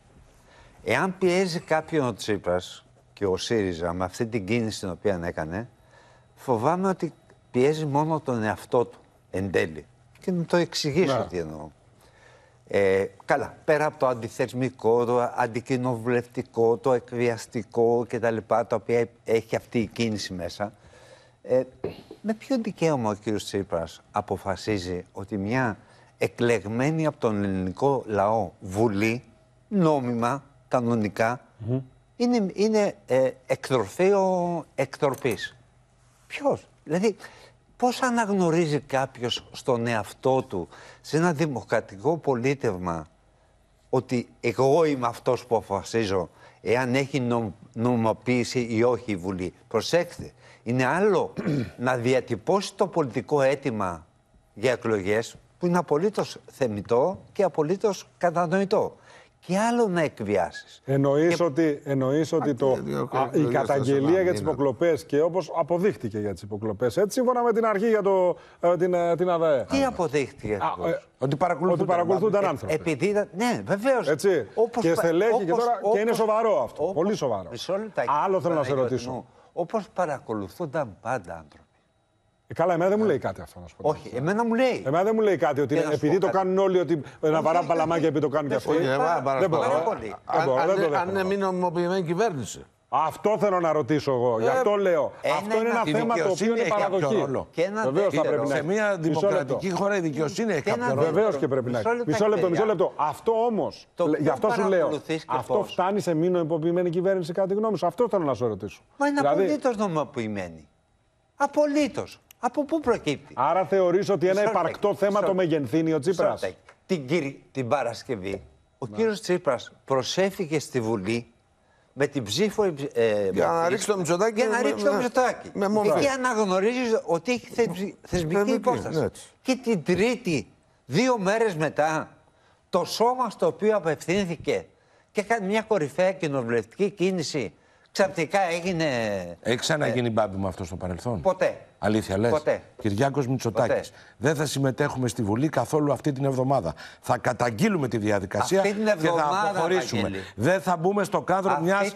Εάν πιέζει κάποιον ο Τσίπρας και ο ΣΥΡΙΖΑ με αυτή την κίνηση την οποία έκανε, φοβάμαι ότι πιέζει μόνο τον εαυτό του εν τέλει. Και να το εξηγήσω να. τι εννοώ. Ε, καλά, πέρα από το αντιθεσμικό, το αντικοινοβουλευτικό, το εκβιαστικό κτλ. Τα οποία έχει αυτή η κίνηση μέσα, ε, με ποιο δικαίωμα ο κ. Τσίπρας αποφασίζει ότι μια εκλεγμένη από τον ελληνικό λαό βουλή, νόμιμα, κανονικά, mm-hmm. είναι, είναι ε, εκτροφείο εκτροπής. Ποιος? Δηλαδή, πώς αναγνωρίζει κάποιος στον εαυτό του, σε ένα δημοκρατικό πολίτευμα, ότι εγώ είμαι αυτός που αποφασίζω εάν έχει νομ, νομιμοποίηση ή όχι η Βουλή. Προσέξτε, είναι άλλο να διατυπώσει το πολιτικό αίτημα για εκλογές, που είναι απολύτως θεμιτό και απολύτως κατανοητό. Και άλλο να εκβιάσεις. Εννοείς και... ότι, εννοείς ότι το, α, η καταγγελία για τις υποκλοπές και όπως αποδείχτηκε για τις υποκλοπές, έτσι σύμφωνα με την αρχή για το, ε, την, την ΑΔΕ. Τι αποδείχτηκε? Α, ε, ότι παρακολουθούνταν, ότι παρακολουθούνταν άνθρωποι. Ε, επειδή ήταν, ναι, βεβαίως. Έτσι. Όπως, και στελέχη όπως, και τώρα, όπως, και είναι σοβαρό αυτό, όπως, πολύ σοβαρό. Άλλο θέλω να σε ρωτήσω. Όπως παρακολουθούνταν πάντα άνθρωποι. Ε, καλά, εμένα δεν μου λέει κάτι αυτό να σου πω. Όχι, εμένα μου λέει. Εμένα δεν μου λέει κάτι ότι επειδή το κάνουν όλοι, ότι να βαράνε παλαμάκια επειδή το κάνουν και αυτοί. Δεν μπορώ. Αν είναι μη νομιμοποιημένη κυβέρνηση. Αυτό θέλω να ρωτήσω εγώ. Γι' αυτό λέω. Αυτό είναι ένα θέμα το οποίο είναι παραδοχή. Βεβαίως θα πρέπει να σε μια δημοκρατική χώρα η δικαιοσύνη έχει κάποιο ρόλο. Βεβαίως και πρέπει να έχει. Μισό λεπτό, μισό λεπτό. Αυτό όμως, γι' αυτό σου λέω, αυτό φτάνει σε μη νομιμοποιημένη κυβέρνηση κατά τη γνώμη σου. Αυτό θέλω να σου ρωτήσω. Μα είναι απολύτως νομιμοποιημένη. Απολύτως. Από πού προκύπτει? Άρα θεωρείς ότι ένα υπαρκτό θέμα το μεγενθύνει ο Τσίπρας? Την, την Παρασκευή ο ναι. κύριος Τσίπρας προσέφηκε στη Βουλή με την ψήφο ε, για να ρίξει το Μητσοτάκη. Για να ρίξει το Μητσοτάκη. Εκεί αναγνωρίζει ότι έχει θεσμική υπόσταση. Και την Τρίτη, δύο μέρες μετά, το σώμα στο οποίο απευθύνθηκε και έκανε μια κορυφαία κοινοβουλευτική κίνηση, ξαφνικά έγινε... Έχει ξαναγίνει ε... μπάμπη μου αυτό στο παρελθόν? Ποτέ. Αλήθεια λες? Ποτέ. Κυριάκος Μητσοτάκης. Δεν θα συμμετέχουμε στη Βουλή καθόλου αυτή την εβδομάδα. Θα καταγγείλουμε τη διαδικασία αυτή την εβδομάδα, και θα αποχωρήσουμε. Βαγγέλη. Δεν θα μπούμε στο κάδρο αυτή μιας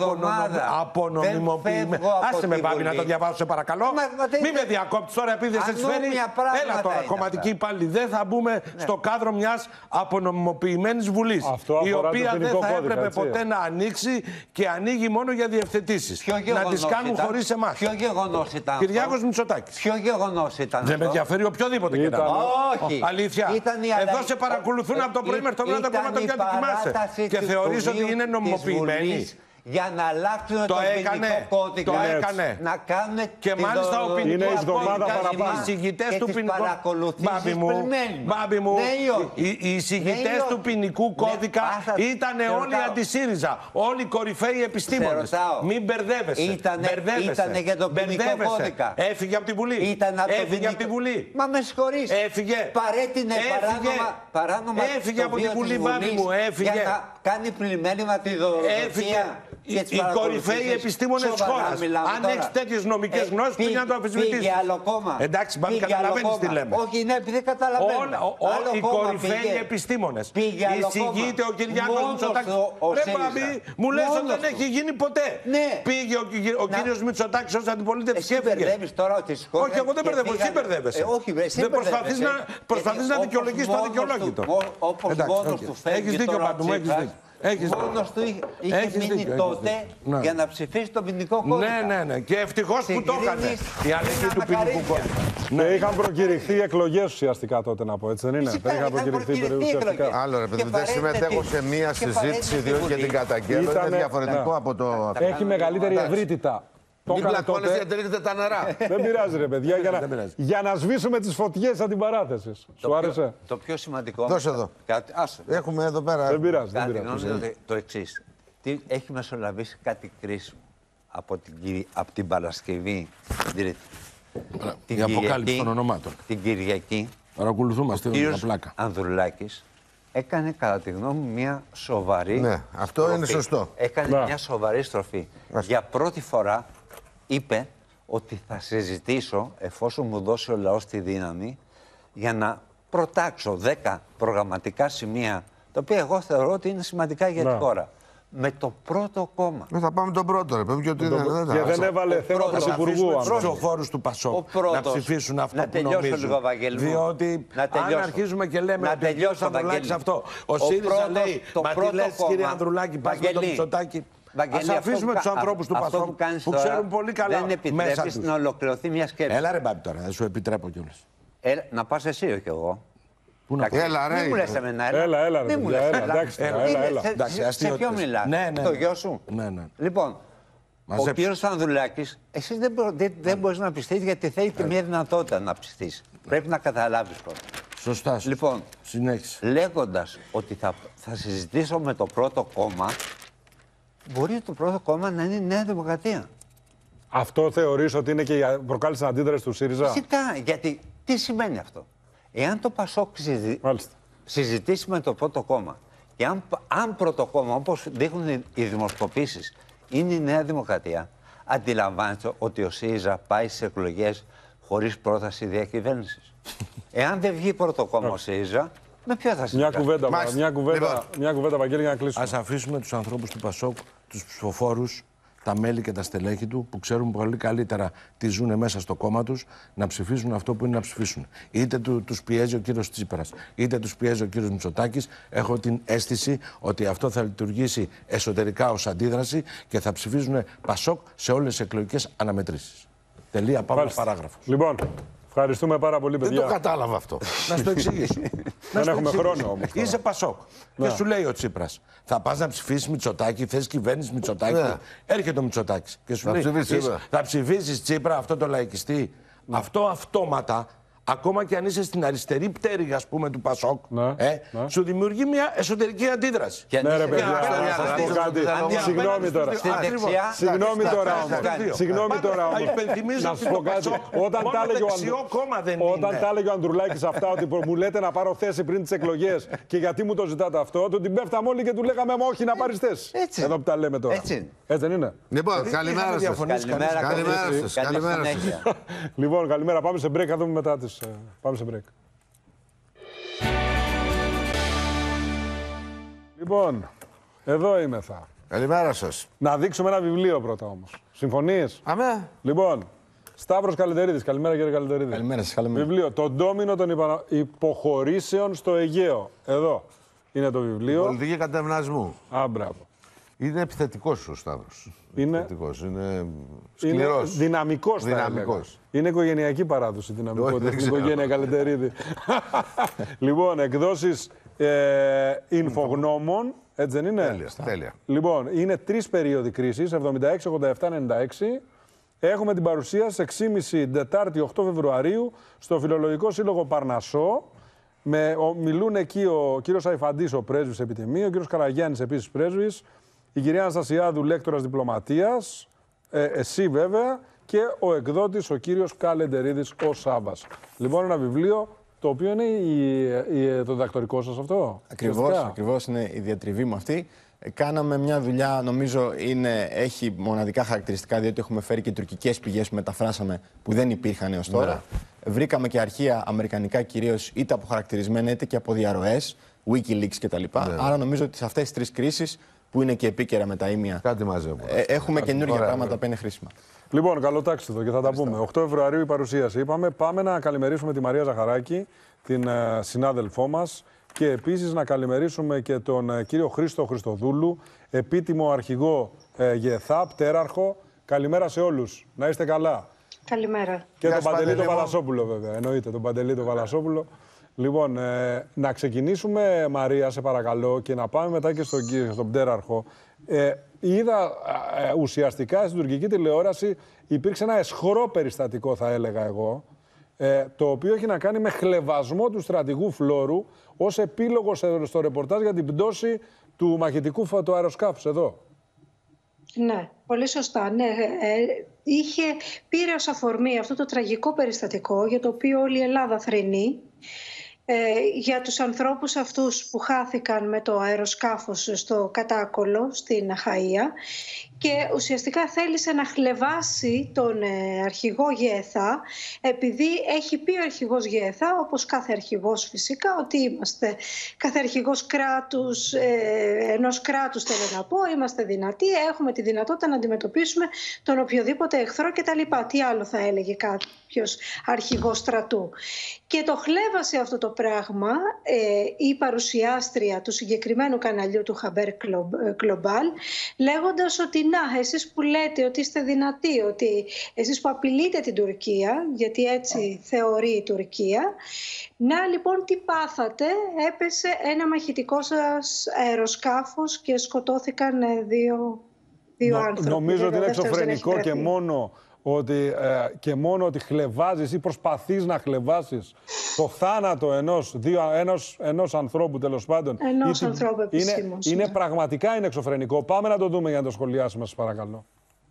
απονομιμοποιημένης. Άστε με, Μπάμπη, να το διαβάσω, σε παρακαλώ. Μα, μα, Μην με διακόπτεις τώρα, επειδή δεν σε φέρει. Έλα τώρα, κομματική υπάλληλη. Δεν θα μπούμε ναι. στο κάδρο μιας απονομιμοποιημένης Βουλής. Η οποία δεν θα έπρεπε ποτέ να ανοίξει και ανοίγει μόνο για διευθετήσεις. Να τις κάνουν χωρίς εμάς. Ποιο γεγονός ήταν? Κυριάκος Μητσοτάκης. Ποιο γεγονός ήταν? Δεν με ενδιαφέρει οποιοδήποτε και να Όχι. Αλήθεια. Εδώ σε παρακολουθούν από το πρωί μέχρι το βράδυ τα κόμματα και αντικοιμάσαι. Και θεωρείς ότι είναι νομιμοποιημένοι. Για να αλλάξουν το τον έκανε, ποινικό κώδικα. Το έκανε. Να κάνουν και μάλιστα ο ποινικός κώδικας, οι εισηγητές του ποινικού... Μπάμπη μου, μπάμπη μου, οι εισηγητές του ποινικού κώδικα ήταν όλοι αντι-ΣΥΡΙΖΑ. Όλοι οι κορυφαίοι επιστήμονες. Μην μπερδεύεσαι. Ήτανε για τον ποινικό κώδικα. Έφυγε από τη Βουλή. Έφυγε από τη Βουλή. Μα με συγχωρείς. Έφυγε. Παρέτεινε παράνομα Έφυγε από τη Βουλή, Μπάμπη μου. Έφυγε. Για να κάνει πλημμέλημα τη δωροδοκία. Οι, οι κορυφαίοι επιστήμονες της χώρας. Αν έχεις τέτοιες νομικές γνώσεις, πήγε να το αμφισβητήσεις. Πήγε άλλο κόμμα. Εντάξει, Μπάμπη, καταλαβαίνεις τι λέμε. Όχι, ναι, επειδή καταλαβαίνω. Όλοι οι κορυφαίοι επιστήμονες. Εισηγείται ο Κυριάκος Μητσοτάκης. Ρε Μπάμπη, μου λες ότι δεν έχει γίνει ποτέ. Πήγε ο κύριος Μητσοτάκης ως αντιπολίτευση και έφυγε. Όχι, εγώ δεν μπερδεύω, εσύ μπερδεύεσαι. Προσπαθείς να δικαιολογήσεις το αδικαιολόγητο. Όπως μόνος του φεύγει τώρα ο Τσίπρας. Μόνος του είχε Έχεις μείνει δίκιο, τότε ναι. για να ψηφίσει τον ποινικό κώδικα. Ναι, ναι, ναι. Και ευτυχώς που το έκανε. Η αλήθεια του ποινικού κώδικα. Ναι, είχαν προκηρυχθεί εκλογές ουσιαστικά τότε, να πω, έτσι δεν είναι? Φυσικά, δεν είχαν προκηρυχθεί ουσιαστικά. Άλλο ρε παιδί, δεν συμμετέχω σε μία συζήτηση, διότι και την καταγγέλω. Είναι διαφορετικό από το. Έχει μεγαλύτερη ευρύτητα. Μην πλακώνες γιατί ρίχνετε τα νερά. Δεν πειράζει ρε παιδιά, για να, για να σβήσουμε τις φωτιές αντιπαράθεσης. Σου άρεσε? Το πιο σημαντικό... Δώσε εδώ. Κάτι, Έχουμε εδώ πέρα... Δεν πειράζει. Κάτι, δεν πειράζει. Νομίζω το εξής. Τι, έχει μεσολαβήσει κάτι κρίσιμο από την, από την Παρασκευή, την Τρίτη. Η αποκάλυψη των ονομάτων. Την Κυριακή. Παρακολουθούμε αυτή την πλάκα. Ανδρουλάκης έκανε κατά τη γνώμη μου μια σοβαρή... Ναι, αυτό στροφή. Είναι σωστό. Έκανε μια σοβαρή στροφή. Άς. Για πρώτη φορά είπε ότι θα συζητήσω, εφόσον μου δώσει ο λαός τη δύναμη, για να προτάξω δέκα προγραμματικά σημεία, τα οποία εγώ θεωρώ ότι είναι σημαντικά για τη χώρα. Με το πρώτο κόμμα. Ε, θα πάμε τον πρώτο, ρε παιδί. Και, το... δεν, δεν, δεν έβαλε θέμα πρωθυπουργού. Τους ψηφοφόρους του Πασόκ να ψηφίσουν αυτό να που νομίζουν. Λίγο, Βαγγέλη, διότι να αν αρχίζουμε και λέμε να ότι τελειώσω, θα αλλάξει αυτό. Ο ΣΥΡΙΖΑ λέει, μα τι λες κύριε Ανδρουλάκη, πας με τον Μητσοτάκη. Ας αφήσουμε τους ανθρώπους του Πασόκ που, που ξέρουν πολύ καλά δεν επιτρέπεις να ολοκληρωθεί μια σκέψη. Έλα ρε Μπάμπη τώρα, δεν σου επιτρέπω κιόλας. Να πας εσύ, όχι εγώ. Πού να έλα, ρε. Μην μου λες εμένα, έλα. Έλα, έλα, Μην μου λες, έλα, εντάξει, έλα, έλα, έλα. Σε, σε ποιο μιλάς, ναι, ναι, το γιο σου. Ναι, ναι. Λοιπόν, μαζέψε. Ο κύριος Ανδρουλάκης, εσύ δεν, μπο, δεν, δεν μπορείς να πιστείς γιατί θέλει και μια δυνατότητα να πιστείς. Πρέπει να καταλάβεις πρώτα. Σωστά. Λοιπόν, συνέχισε. Λέγοντας ότι θα, θα συζητήσω με το πρώτο κόμμα, μπορεί το πρώτο κόμμα να είναι η Νέα Δημοκρατία. Αυτό θεωρείς ότι είναι και η προκάλεσε αντίδραση του ΣΥΡΙΖΑ? Φυσικά, γιατί τι σημαίνει αυτό. Εάν το Πασόκ συζη... συζητήσει με το πρώτο κόμμα και αν, αν πρώτο κόμμα, όπως δείχνουν οι, οι δημοσκοπήσεις, είναι η Νέα Δημοκρατία, αντιλαμβάνεστε ότι ο ΣΥΡΙΖΑ πάει στις εκλογές χωρίς πρόταση διακυβέρνησης. Εάν δεν βγει πρώτο κόμμα ο ΣΥΡΙΖΑ, με ποιο θα μια κουβέντα, μια κουβέντα, μια κουβέντα, Βαγγέλη, για να κλείσουμε. Ας αφήσουμε τους ανθρώπους του Πασόκ, τους ψηφοφόρους, τα μέλη και τα στελέχη του, που ξέρουν πολύ καλύτερα τι ζουν μέσα στο κόμμα τους, να ψηφίσουν αυτό που είναι να ψηφίσουν. Είτε του, τους πιέζει ο κύριος Τσίπρας, είτε τους πιέζει ο κύριος Μητσοτάκης. Έχω την αίσθηση ότι αυτό θα λειτουργήσει εσωτερικά ως αντίδραση και θα ψηφίζουν Πασόκ σε όλες τις εκλογικές αναμετρήσεις. Τελεία, πάμε παράγραφος. Λοιπόν, ευχαριστούμε πάρα πολύ, παιδιά. Δεν το κατάλαβα αυτό. Να σου το εξηγήσω. Δεν έχουμε χρόνο όμως. Είσαι Πασόκ. Και σου λέει ο Τσίπρας, θα πας να ψηφίσεις Μητσοτάκη, θες κυβέρνηση Μητσοτάκη. Ναι. Έρχεται ο Μητσοτάκης και σου θα λέει, ψηφίσεις, θα ψηφίσεις Τσίπρα, αυτό το λαϊκιστή. Ναι. Αυτό αυτόματα ακόμα και αν είσαι στην αριστερή πτέρυγα, ας πούμε, του Πασόκ, ναι, ε, ναι. σου δημιουργεί μια εσωτερική αντίδραση. Και ναι, ρε παιδιά, να πω κάτι. Συγγνώμη τώρα. Συγγνώμη τώρα όμως. Συγγνώμη τώρα όμως. Να σου πω κάτι. Όταν τα έλεγε ο Ανδρουλάκης αυτά, ότι μου λέτε να πάρω θέση πριν τις εκλογές και γιατί μου το ζητάτε αυτό, του την πέφταμε όλοι και του λέγαμε όχι να πάρεις θέση. Εδώ που τα λέμε τώρα. Έτσι δεν είναι? Λοιπόν, καλημέρα σας. Καλημέρα σας. Καλημέρα σας. Λοιπόν, καλημέρα. Πάμε σε break, θα δούμε μετά τις... Πάμε σε break. Λοιπόν, εδώ είμαι θα. Καλημέρα σας. Να δείξουμε ένα βιβλίο πρώτα όμως. Συμφωνείς? Αμέ. Λοιπόν, Σταύρος Καλεντερίδης. Καλημέρα κύριε Καλεντερίδη. Καλημέρα σας. Καλημέρα. Βιβλίο «Το ντόμινο των υπα... υποχωρήσεων στο Αιγαίο». Εδώ είναι το βιβλίο. Πολιτική κατευνασμού. Α, μπράβο. Είναι επιθετικός ο Σταύρος. Είναι, επιθετικός. Είναι σκληρός. Είναι δυναμικός, θα δυναμικός. Είναι οικογενειακή παράδοση δυναμικότητα στην οικογένεια Καλεντερίδη. Λοιπόν, εκδόσεις ε, Ινφογνώμων, έτσι δεν είναι? Τέλεια, τέλεια. Λοιπόν, είναι τρεις περίοδοι κρίσης, εβδομήντα έξι, ογδόντα επτά, ενενήντα έξι. Έχουμε την παρουσία στις έξι και μισή Τετάρτη οκτώ Φεβρουαρίου στο Φιλολογικό Σύλλογο Παρνασσό. Με, ο, μιλούν εκεί ο κύριος Αϊφαντής, ο πρέσβης επιτιμίου, ο κύριος Καραγιάννης επίσης πρέσβης, η κυρία Αναστασιάδου, λέκτορας διπλωματίας, ε, εσύ βέβαια, και ο εκδότης ο κύριος Καλεντερίδης ο Σάββας. Λοιπόν, ένα βιβλίο το οποίο είναι η, η, το διδακτορικό σας αυτό. Ακριβώς, ακριβώς είναι η διατριβή μου αυτή. Κάναμε μια δουλειά, νομίζω είναι, έχει μοναδικά χαρακτηριστικά, διότι έχουμε φέρει και τουρκικές πηγές που μεταφράσαμε που δεν υπήρχαν έως τώρα. Ναι. Βρήκαμε και αρχεία αμερικανικά κυρίως, είτε αποχαρακτηρισμένα είτε και από διαρροές, Wikileaks κτλ. Ναι. Άρα νομίζω ότι σε αυτές τις τρεις κρίσεις, που είναι και επίκαιρα με τα ίμια, κάτι μαζί, ε, έχουμε καινούργια πράγματα που είναι χρήσιμα. Λοιπόν, καλοτάξτε το και θα τα πούμε. οκτώ Φεβρουαρίου η παρουσίαση. Είπαμε, πάμε να καλημερίσουμε τη Μαρία Ζαχαράκη, την uh, συνάδελφό μας. Και επίσης να καλημερίσουμε και τον ε, κύριο Χρήστο Χριστοδούλου, επίτιμο αρχηγό ε, ΓΕΘΑ, πτέραρχο. Καλημέρα σε όλους. Να είστε καλά. Καλημέρα. Και τον Παντελή τον Βαλασόπουλο βέβαια, εννοείται, τον Παντελή τον Βαλασόπουλο. Λοιπόν, ε, να ξεκινήσουμε, Μαρία, σε παρακαλώ, και να πάμε μετά και στον, στον πτέραρχο. Ε, είδα ε, ουσιαστικά στην τουρκική τηλεόραση υπήρξε ένα αισχρό περιστατικό, θα έλεγα εγώ, Ε, το οποίο έχει να κάνει με χλευασμό του στρατηγού Φλόρου ως επίλογο στο ρεπορτάζ για την πτώση του μαχητικού του αεροσκάφους εδώ. Ναι, πολύ σωστά. Ναι, ε, είχε, πήρε ως αφορμή αυτό το τραγικό περιστατικό για το οποίο όλη η Ελλάδα θρηνεί. Ε, για τους ανθρώπους αυτούς που χάθηκαν με το αεροσκάφος στο Κατάκολο, στην Αχαΐα, και ουσιαστικά θέλησε να χλευάσει τον ε, αρχηγό ΓΕΘΑ, επειδή έχει πει ο αρχηγός ΓΕΘΑ, όπως κάθε αρχηγός φυσικά, ότι είμαστε κάθε αρχηγός κράτους, ε, ενός κράτους θέλω να πω, είμαστε δυνατοί, έχουμε τη δυνατότητα να αντιμετωπίσουμε τον οποιοδήποτε εχθρό κτλ. Τι άλλο θα έλεγε κάποιος αρχηγός στρατού. Και το χλέβασε αυτό το πράγμα ε, η παρουσιάστρια του συγκεκριμένου καναλιού του Χαμπέρ Global, λέγοντας ότι να, εσείς που λέτε ότι είστε δυνατοί, ότι εσείς που απειλείτε την Τουρκία, γιατί έτσι θεωρεί η Τουρκία, να λοιπόν τι πάθατε, έπεσε ένα μαχητικό σας αεροσκάφος και σκοτώθηκαν δύο, δύο Νο, άνθρωποι. Νομίζω ότι είναι εξωφρενικό και μόνο... Ότι, ε, και μόνο ότι χλευάζεις ή προσπαθείς να χλεβάσεις το θάνατο ενός, δύο, ενός, ενός ανθρώπου τέλος πάντων. Ενός ή, ανθρώπου επισήμως. Είναι, ναι. είναι πραγματικά είναι εξωφρενικό. Πάμε να το δούμε για να το σχολιάσουμε, σας παρακαλώ.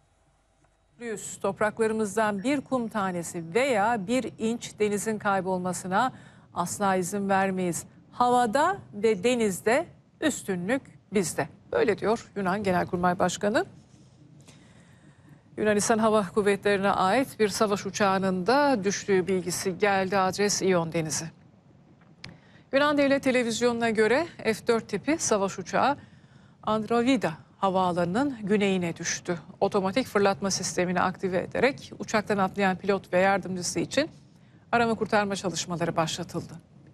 Topraklarımızdan bir kum tanesi veya bir inç denizin kaybolmasına asla izin vermeyiz. Havada ve denizde üstünlük bizde. Böyle diyor Yunan Genelkurmay Başkanı. Yunanistan Hava Kuvvetleri'ne ait bir savaş uçağının da düştüğü bilgisi geldi, adres İyon Denizi. Yunan Devlet Televizyonu'na göre F dört tipi savaş uçağı Androvida havaalanının güneyine düştü. Otomatik fırlatma sistemini aktive ederek uçaktan atlayan pilot ve yardımcısı için arama kurtarma çalışmaları başlatıldı.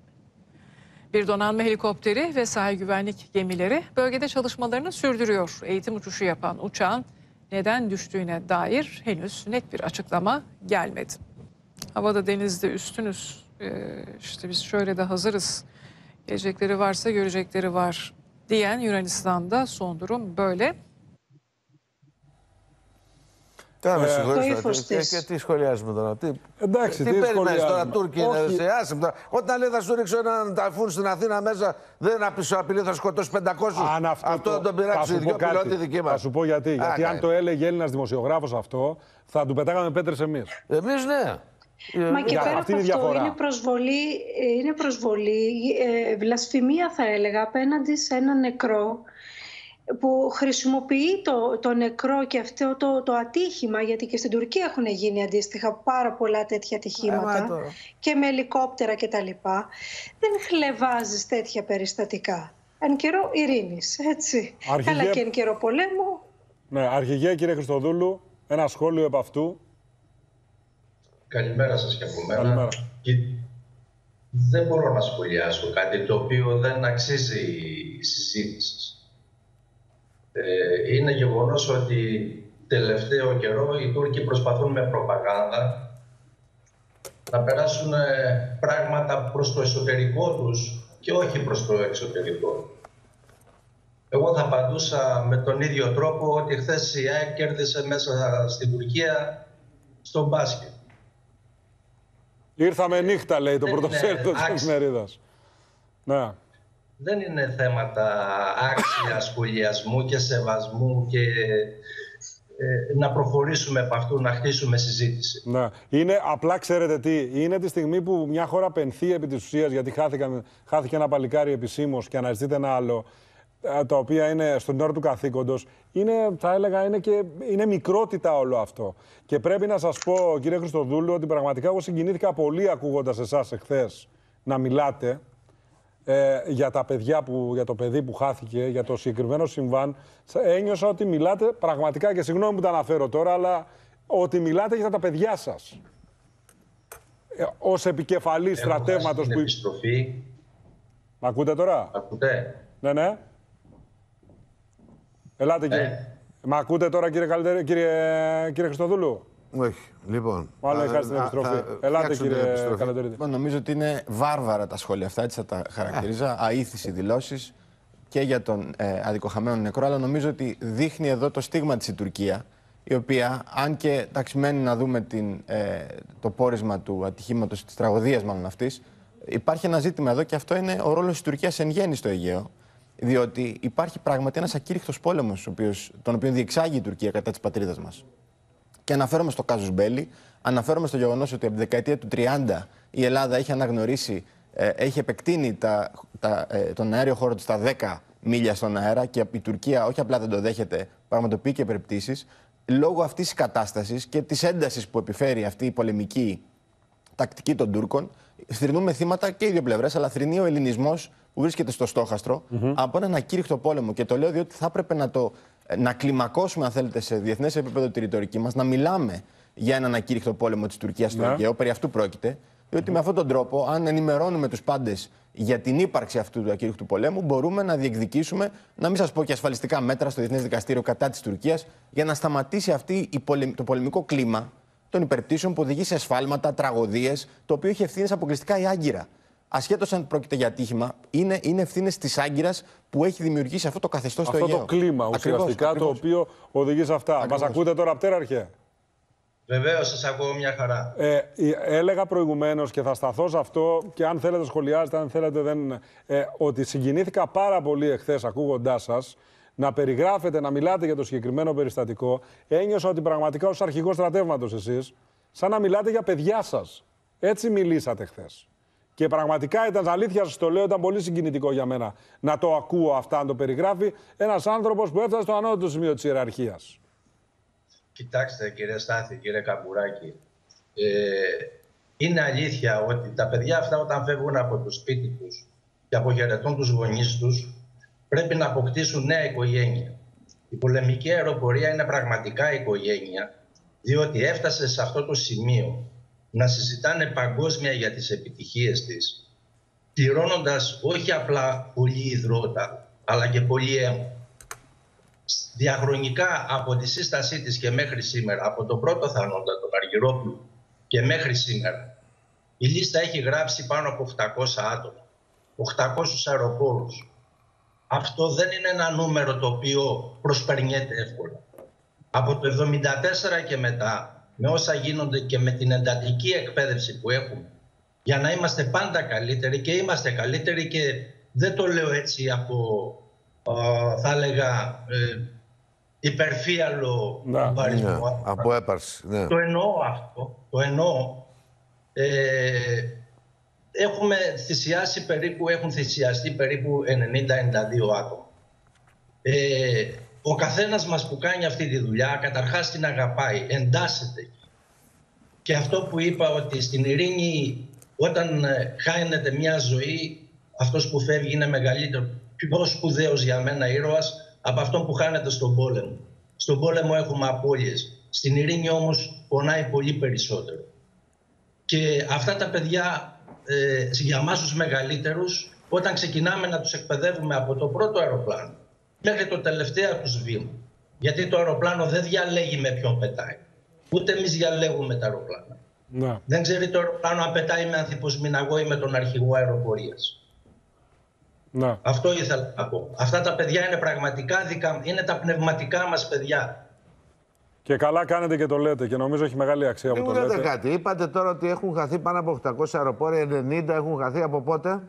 Bir donanma helikopteri ve sahil güvenlik gemileri bölgede çalışmalarını sürdürüyor. Eğitim uçuşu yapan uçağın neden düştüğüne dair henüz net bir açıklama gelmedi. Havada denizde üstünüz, ee, işte biz şöyle de hazırız, gelecekleri varsa görecekleri var diyen Yunanistan'da son durum böyle. Τώρα με το συγχωρείς, ύφος και, της. και τι σχολιάζουμε τώρα. Τι, Εντάξει, τι τι περιμένεις τώρα, σχολιάζουμε. Τούρκοι Όχι. είναι σε άσυμπτα. Όταν λέει θα σου ρίξω έναν ταφούν στην Αθήνα μέσα, δεν απειλεί, θα σκοτώσει πεντακόσιους. Αν αυτό, αυτό το- τον θα πειράξει σου οι δυο πω κάτι. πιλότοι δικοί μας. Θα σου πω γιατί. γιατί αν ναι. το έλεγε Έλληνας δημοσιογράφος αυτό, θα του πετάγαμε πέτρες εμείς. Εμείς ναι. Μα και Για- πέρα αυτή από είναι η αυτό διαφορά. είναι προσβολή, είναι προσβολή ε, βλασφημία θα έλεγα απέναντι σε ένα νεκρό που χρησιμοποιεί το, το νεκρό και αυτό το, το ατύχημα, γιατί και στην Τουρκία έχουν γίνει αντίστοιχα πάρα πολλά τέτοια ατυχήματα Ε, μα το- και με ελικόπτερα κτλ. Δεν χλεβάζεις τέτοια περιστατικά. Εν καιρό ειρήνης, έτσι. Αρχηγέ- Αλλά και εν καιρό πολέμου. Ναι, αρχηγέ κύριε Χριστοδούλου, ένα σχόλιο επ' αυτού. Καλημέρα σας και από μένα. Καλημέρα. Και δεν μπορώ να σχολιάσω κάτι το οποίο δεν αξίζει η συζήτηση. Ε, είναι γεγονός ότι τελευταίο καιρό οι Τούρκοι προσπαθούν με προπαγάνδα να περάσουν ε, πράγματα προς το εσωτερικό τους και όχι προς το εξωτερικό. Εγώ θα απαντούσα με τον ίδιο τρόπο ότι χθες η ΑΕΚ κέρδισε μέσα στην Τουρκία στο μπάσκετ. Ήρθαμε νύχτα, λέει το Δεν είναι πρωτοσέλιδο της άξιο. εφημερίδας. Ναι. Δεν είναι θέματα άξια σχολιασμού και σεβασμού και ε, να προχωρήσουμε από αυτού, να χτίσουμε συζήτηση. Ναι. Είναι απλά, ξέρετε τι, είναι τη στιγμή που μια χώρα πενθεί επί της ουσίας, γιατί χάθηκαν, χάθηκε ένα παλικάρι επισήμως και αναζητείται ένα άλλο, ε, τα οποία είναι στον όρο του καθήκοντος. Είναι, θα έλεγα, είναι, και, είναι μικρότητα όλο αυτό. Και πρέπει να σας πω, κύριε Χριστοδούλου, ότι πραγματικά εγώ συγκινήθηκα πολύ ακούγοντας εσάς εχθές να μιλάτε ε, για, τα παιδιά που, για το παιδί που χάθηκε, για το συγκεκριμένο συμβάν. Ένιωσα ότι μιλάτε πραγματικά, και συγγνώμη που τα αναφέρω τώρα, αλλά ότι μιλάτε για τα παιδιά σας. Ε, ως επικεφαλής στρατεύματος Την που... επιστροφή. Μ' ακούτε τώρα? Ακούτε. Ναι, ναι. Ελάτε, κύριε. Μ' ακούτε τώρα, κύριε, Καλυτερή, κύριε, κύριε Χριστοδούλου? Όχι. Λοιπόν. Μάλλον α, είχα στην α, επιστροφή. θα Ελάτε, φτιάξω την κύριε επιστροφή. Καλυτερή. Λοιπόν, νομίζω ότι είναι βάρβαρα τα σχόλια αυτά, έτσι θα τα χαρακτηρίζα. Αήθηση δηλώσεις και για τον ε, αδικοχαμένο νεκρό, αλλά νομίζω ότι δείχνει εδώ το στίγμα της η Τουρκία, η οποία, αν και ταξιμένη να δούμε την, ε, το πόρισμα του ατυχήματος, της τραγωδίας μάλλον αυτής, υπάρχει ένα ζήτημα εδώ και αυτό είναι ο ρόλος της Τουρκίας εν γέννη στο Αιγαίο. Διότι υπάρχει πράγματι ένας ακήρυχτος πόλεμος, ο οποίος, τον οποίο διεξάγει η Τουρκία κατά της πατρίδας μας. Και αναφέρομαι στο Κάζους Μπέλι, αναφέρομαι στο γεγονός ότι από τη δεκαετία του τριάντα η Ελλάδα έχει αναγνωρίσει, ε, έχει επεκτείνει τα, τα, ε, τον αέριο χώρο της στα δέκα μίλια στον αέρα και η Τουρκία όχι απλά δεν το δέχεται, πραγματοποιεί και περιπτώσεις. Λόγω αυτής της κατάστασης και της έντασης που επιφέρει αυτή η πολεμική τακτική των Τούρκων, θρηνούμε θύματα και οι δύο πλευρές, αλλά θρηνεί ο ελληνισμός που βρίσκεται στο στόχαστρο mm-hmm. από έναν ακήρυχτο πόλεμο. Και το λέω διότι θα έπρεπε να, το, να κλιμακώσουμε, αν θέλετε, σε διεθνές επίπεδο τη ρητορική μας, να μιλάμε για έναν ακήρυχτο πόλεμο της Τουρκίας στο Ναι. Αιγαίο. Περί αυτού πρόκειται. Διότι με αυτόν τον τρόπο, αν ενημερώνουμε τους πάντες για την ύπαρξη αυτού του ακήρυχτου πολέμου, μπορούμε να διεκδικήσουμε, να μην σας πω και ασφαλιστικά μέτρα στο Διεθνές Δικαστήριο κατά της Τουρκίας, για να σταματήσει αυτή η πολεμ... το πολεμικό κλίμα των υπερπτήσεων που οδηγεί σε ασφάλματα, τραγωδίες, το οποίο έχει ευθύνες αποκλειστικά η Άγκυρα. Ασχέτως αν πρόκειται για ατύχημα, είναι, είναι ευθύνες της Άγκυρας που έχει δημιουργήσει αυτό το καθεστώς στο Αυτό Αιγαίο. το κλίμα ουσιαστικά Ακριβώς, το οποίο οδηγεί σε αυτά. Μας ακούτε τώρα, πτέραρχε? Βεβαίως, σας ακούω μια χαρά. Ε, έλεγα προηγουμένως και θα σταθώ σε αυτό και αν θέλετε σχολιάζετε, αν θέλετε δεν... Ε, ότι συγκινήθηκα πάρα πολύ εχθές ακούγοντάς σας να περιγράφετε, να μιλάτε για το συγκεκριμένο περιστατικό. Ένιωσα ότι πραγματικά ως αρχηγός στρατεύματος εσείς, σαν να μιλάτε για παιδιά σας. Έτσι μιλήσατε χθες. Και πραγματικά ήταν αλήθεια, σας το λέω, ήταν πολύ συγκινητικό για μένα να το ακούω αυτά, να το περιγράφει ένας άνθρωπος που έφτασε στο ανώτατο σημείο της ιεραρχίας. Κοιτάξτε, κύριε Στάθη, κύριε Καμπουράκη, ε, είναι αλήθεια ότι τα παιδιά αυτά όταν φεύγουν από το σπίτι τους και αποχαιρετούν τους γονείς τους, πρέπει να αποκτήσουν νέα οικογένεια. Η πολεμική αεροπορία είναι πραγματικά οικογένεια, διότι έφτασε σε αυτό το σημείο να συζητάνε παγκόσμια για τις επιτυχίες της, πληρώνοντας όχι απλά πολύ υδρότα, αλλά και πολύ αίμα. Διαχρονικά από τη σύστασή της και μέχρι σήμερα, από τον πρώτο θανόντα, τον Αργυρόπουλο, και μέχρι σήμερα, η λίστα έχει γράψει πάνω από οκτακόσια άτομα, οκτακόσιους αεροπόρους. Αυτό δεν είναι ένα νούμερο το οποίο προσπερνιέται εύκολα. Από το εβδομήντα τέσσερα και μετά, με όσα γίνονται και με την εντατική εκπαίδευση που έχουμε, για να είμαστε πάντα καλύτεροι, και είμαστε καλύτεροι, και δεν το λέω έτσι από, ε, θα έλεγα, ε, υπερφύαλο παρισμό. Ναι, από έπαρση. Ναι. Το εννοώ αυτό. Το εννοώ. Ε, έχουμε θυσιάσει περίπου, έχουν θυσιαστεί περίπου ενενήντα ενενήντα δύο άτομα. Ε, ο καθένας μας που κάνει αυτή τη δουλειά, καταρχάς την αγαπάει, εντάσσεται. Και αυτό που είπα, ότι στην ειρήνη, όταν χάνεται μια ζωή, αυτός που φεύγει είναι μεγαλύτερο, πιο σπουδαίος για μένα ήρωας από αυτόν που χάνεται στον πόλεμο. Στον πόλεμο έχουμε απώλειες. Στην ειρήνη όμως πονάει πολύ περισσότερο. Και αυτά τα παιδιά, ε, για εμάς τους μεγαλύτερους, όταν ξεκινάμε να τους εκπαιδεύουμε από το πρώτο αεροπλάνο μέχρι το τελευταίο τους βήμα, γιατί το αεροπλάνο δεν διαλέγει με ποιον πετάει. Ούτε εμείς διαλέγουμε τα αεροπλάνα. Να. Δεν ξέρει το αεροπλάνο αν πετάει με ανθιποσμηναγό ή με τον αρχηγό αεροπορίας. Να. Αυτό ήθελα να πω. Αυτά τα παιδιά είναι πραγματικά δικά, είναι τα πνευματικά μας παιδιά. Και καλά κάνετε και το λέτε, και νομίζω έχει μεγάλη αξία που το λέτε. Λέτε κάτι. Είπατε τώρα ότι έχουν χαθεί πάνω από οκτακόσια αεροπόρια, ενενήντα έχουν χαθεί από πότε?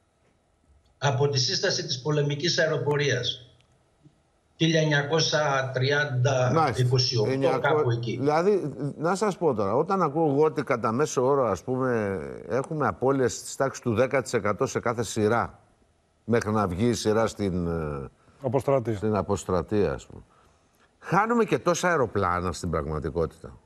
Από τη σύσταση της πολεμικής αεροπορίας. χίλια εννιακόσια τριάντα είκοσι οκτώ, κάπου εκεί. Δηλαδή, να σας πω τώρα, όταν ακούω εγώ ότι κατά μέσο όρο, ας πούμε, έχουμε απώλειες στις τάξεις του δέκα τοις εκατό σε κάθε σειρά, μέχρι να βγει η σειρά στην αποστρατεία, στην αποστρατεία, ας πούμε. Χάνουμε και τόσα αεροπλάνα στην πραγματικότητα.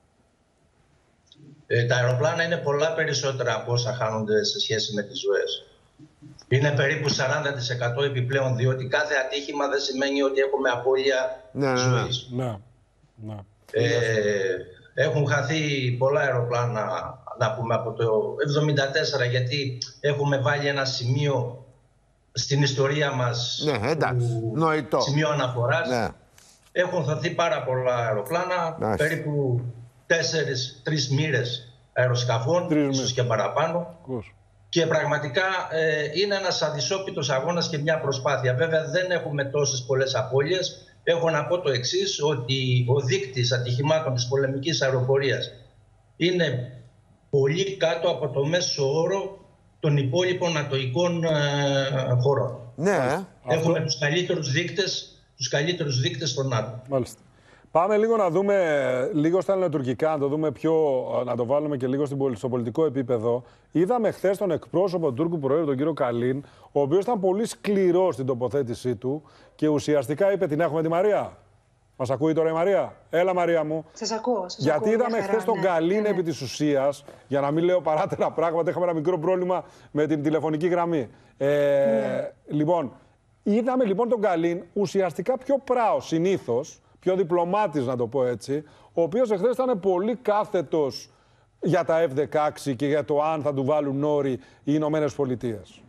Ε, τα αεροπλάνα είναι πολλά περισσότερα από όσα χάνονται σε σχέση με τις ζωές. Είναι περίπου σαράντα τοις εκατό επιπλέον, διότι κάθε ατύχημα δεν σημαίνει ότι έχουμε απώλεια ναι, ζωής. Ναι, ναι. Ε, έχουν χαθεί πολλά αεροπλάνα, να πούμε, από το εβδομήντα τέσσερα, γιατί έχουμε βάλει ένα σημείο στην ιστορία μας, ναι, εντάξει, νοητό. Σημείο αναφοράς. Ναι. Έχουν χαθεί πάρα πολλά αεροπλάνα, ναι, περίπου τέσσερις, τρεις μοίρες αεροσκαφών, ίσως και παραπάνω. Πώς. Και πραγματικά ε, είναι ένας αδυσόπιτος αγώνας και μια προσπάθεια. Βέβαια δεν έχουμε τόσες πολλές απώλειες. Έχω να πω το εξής, ότι ο δείκτης ατυχημάτων της πολεμικής αεροπορίας είναι πολύ κάτω από το μέσο όρο των υπόλοιπων ατοικών ε, χωρών. Ναι. Έχουμε Αυτό... τους καλύτερους δείκτες, τους καλύτερους δείκτες στον ΝΑΤΟ. Μάλιστα. Πάμε λίγο να δούμε λίγο στα ελληνοτουρκικά, να το δούμε πιο, να το βάλουμε και λίγο στο πολιτικό επίπεδο. Είδαμε χθες τον εκπρόσωπο του Τούρκου Προέδρου, τον κύριο Καλίν, ο οποίος ήταν πολύ σκληρός στην τοποθέτησή του και ουσιαστικά είπε: την έχουμε τη Μαρία. Μας ακούει τώρα η Μαρία? Έλα, Μαρία μου. Σας ακούω. Σας Γιατί ακούω, είδαμε χθες τον ναι, Καλίν, ναι. επί της ουσίας, για να μην λέω παράτερα πράγματα, είχαμε ένα μικρό πρόβλημα με την τηλεφωνική γραμμή. Ε, ναι. Λοιπόν, είδαμε λοιπόν τον Καλίν ουσιαστικά πιο πράος συνήθως, πιο διπλωμάτης να το πω έτσι, ο οποίος εχθές ήταν πολύ κάθετος για τα εφ δεκαέξι και για το αν θα του βάλουν όροι οι Ηνωμένες Πολιτείες.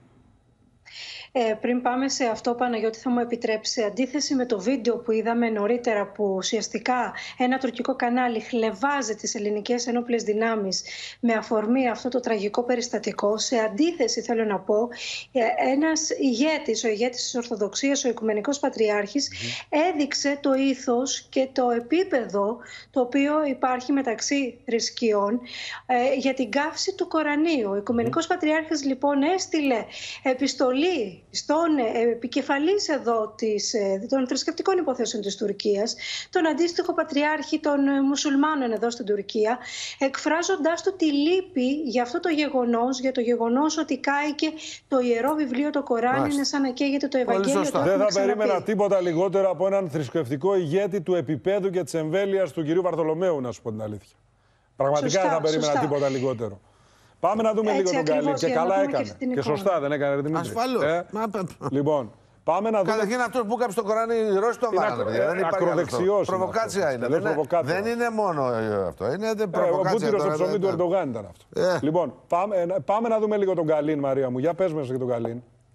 Ε, πριν πάμε σε αυτό, Παναγιώτη, θα μου επιτρέψει, σε αντίθεση με το βίντεο που είδαμε νωρίτερα, που ουσιαστικά ένα τουρκικό κανάλι χλευάζει τις ελληνικές ενόπλες δυνάμεις με αφορμή αυτό το τραγικό περιστατικό, σε αντίθεση, θέλω να πω, ένας ηγέτης, ο ηγέτης της Ορθοδοξίας, ο Οικουμενικός Πατριάρχης, mm-hmm. έδειξε το ήθος και το επίπεδο το οποίο υπάρχει μεταξύ θρησκειών ε, για την καύση του Κορανίου. Ο Οικουμενικός mm-hmm. Πατριάρχης λοιπόν έστειλε επιστολή στον επικεφαλής εδώ της, των θρησκευτικών υποθέσεων της Τουρκίας, τον αντίστοιχο πατριάρχη των μουσουλμάνων εδώ στην Τουρκία, εκφράζοντάς του τη λύπη για αυτό το γεγονός, για το γεγονός ότι κάηκε το Ιερό Βιβλίο, το Κοράνι. Μάλιστα. Είναι σαν να καίγεται το Ευαγγέλιο. Το Δεν θα περίμενα τίποτα λιγότερο από έναν θρησκευτικό ηγέτη του επίπεδου και της εμβέλειας του κυρίου Βαρθολομαίου, να σου πω την αλήθεια. Πραγματικά δεν θα περίμενα σωστά. τίποτα λιγότερο. Πάμε να δούμε έτσι, λίγο τον Καλίν. Και καλά έκανε. Και, και σωστά δεν έκανε, Δημήτρη. Ασφαλώς. Ε, λοιπόν, πάμε να δούμε. Καταρχήν αυτό που κάψε το Κοράνι, οι Ρώσοι το βάλανε. Είναι ακρο... ακροδεξιός. Προβοκάτσια είναι. Δεν, δεν είναι μόνο αυτό. Είναι προβοκάτσια. Ο Μπούτυρος στο ψωμί του Ερντογάν ήταν αυτό. Ε. Λοιπόν, πάμε, πάμε να δούμε λίγο τον Καλίν, Μαρία μου. Για πες μέσα για τον Καλίν.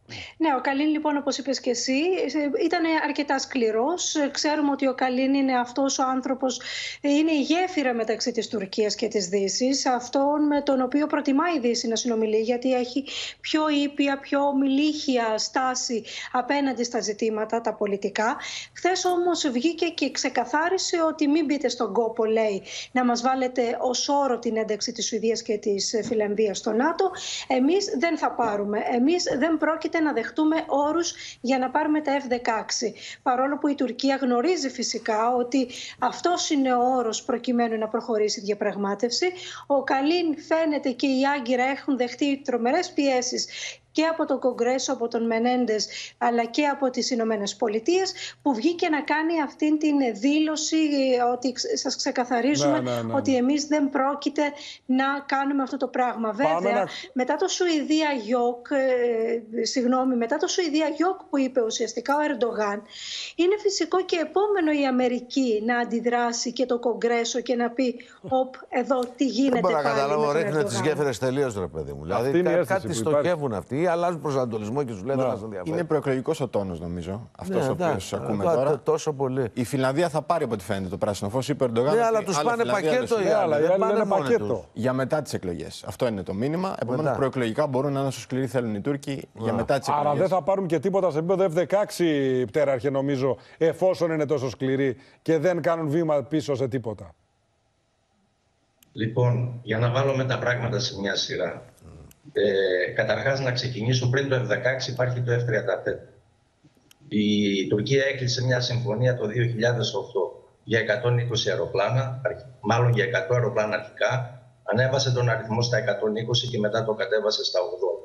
Ναι, ο Καλίν λοιπόν, όπως είπες και εσύ, ήταν αρκετά σκληρός. Ξέρουμε ότι ο Καλίν είναι αυτός ο άνθρωπος, είναι η γέφυρα μεταξύ της Τουρκίας και της Δύσης, αυτόν με τον οποίο προτιμάει η Δύση να συνομιλεί, γιατί έχει πιο ήπια, πιο ομιλήχια στάση απέναντι στα ζητήματα τα πολιτικά. Χθες όμως βγήκε και ξεκαθάρισε ότι μην μπείτε στον κόπο, λέει, να μας βάλετε ως όρο την ένταξη της Σουηδίας και της Φινλανδίας στο ΝΑΤΟ. Εμείς δεν θα πάρουμε. Εμείς δεν πρόκειται να δεχτούμε όρους για να πάρουμε τα εφ δεκαέξι. Παρόλο που η Τουρκία γνωρίζει φυσικά ότι αυτός είναι ο όρος προκειμένου να προχωρήσει η διαπραγμάτευση. Ο Καλίν φαίνεται και η Άγκυρα έχουν δεχτεί τρομερές πιέσεις και από το Κογκρέσο, από τον Μενέντες, αλλά και από τις Ηνωμένες Πολιτείες, που βγήκε να κάνει αυτήν την δήλωση ότι σας ξεκαθαρίζουμε ναι, ναι, ναι. ότι εμείς δεν πρόκειται να κάνουμε αυτό το πράγμα. Βέβαια, να... μετά το Σουηδία-Γιόκ, ε, συγγνώμη, μετά το Σουηδία-Γιόκ που είπε ουσιαστικά ο Ερντογάν, είναι φυσικό και επόμενο η Αμερική να αντιδράσει και το Κογκρέσο και να πει «Οπ, εδώ τι γίνεται πάλι». Δεν μπορώ να καταλάβω, ρίχνουν τις γέφυρες τελείως, ρε παιδί μου. Δηλαδή κά, κάτι στοχεύουν αυτοί. Ή αλλάζουν προσανατολισμό και σου λένε να ενδιαφέρει. Είναι προεκλογικός ο τόνος, νομίζω. Αυτός ναι, ο οποίος ακούμε δά, τώρα. Τόσο πολύ. Η Φιλανδία θα πάρει από ό,τι φαίνεται το πράσινο φως. Είπε ο Ερντογάν. Ναι, αλλά τους πάνε πακέτο οι άλλοι. Δεν πάνε πακέτο. Για μετά τις εκλογές. Αυτό είναι το μήνυμα. Επομένως, προεκλογικά μπορούν να είναι όσο σκληροί θέλουν οι Τούρκοι για μετά τις εκλογές. Άρα δεν θα πάρουν και τίποτα σε επίπεδο εφ δεκαέξι, πτέραρχε, νομίζω, εφόσον είναι τόσο σκληροί και δεν κάνουν βήμα πίσω σε τίποτα. Λοιπόν, για να βάλουμε τα πράγματα σε μια σειρά. Ε, καταρχάς να ξεκινήσω, πριν το εφ δεκαέξι υπάρχει το εφ τριάντα πέντε. Η Τουρκία έκλεισε μια συμφωνία το δύο χιλιάδες οκτώ για εκατόν είκοσι αεροπλάνα, μάλλον για εκατό αεροπλάνα αρχικά, ανέβασε τον αριθμό στα εκατόν είκοσι και μετά το κατέβασε στα ογδόντα.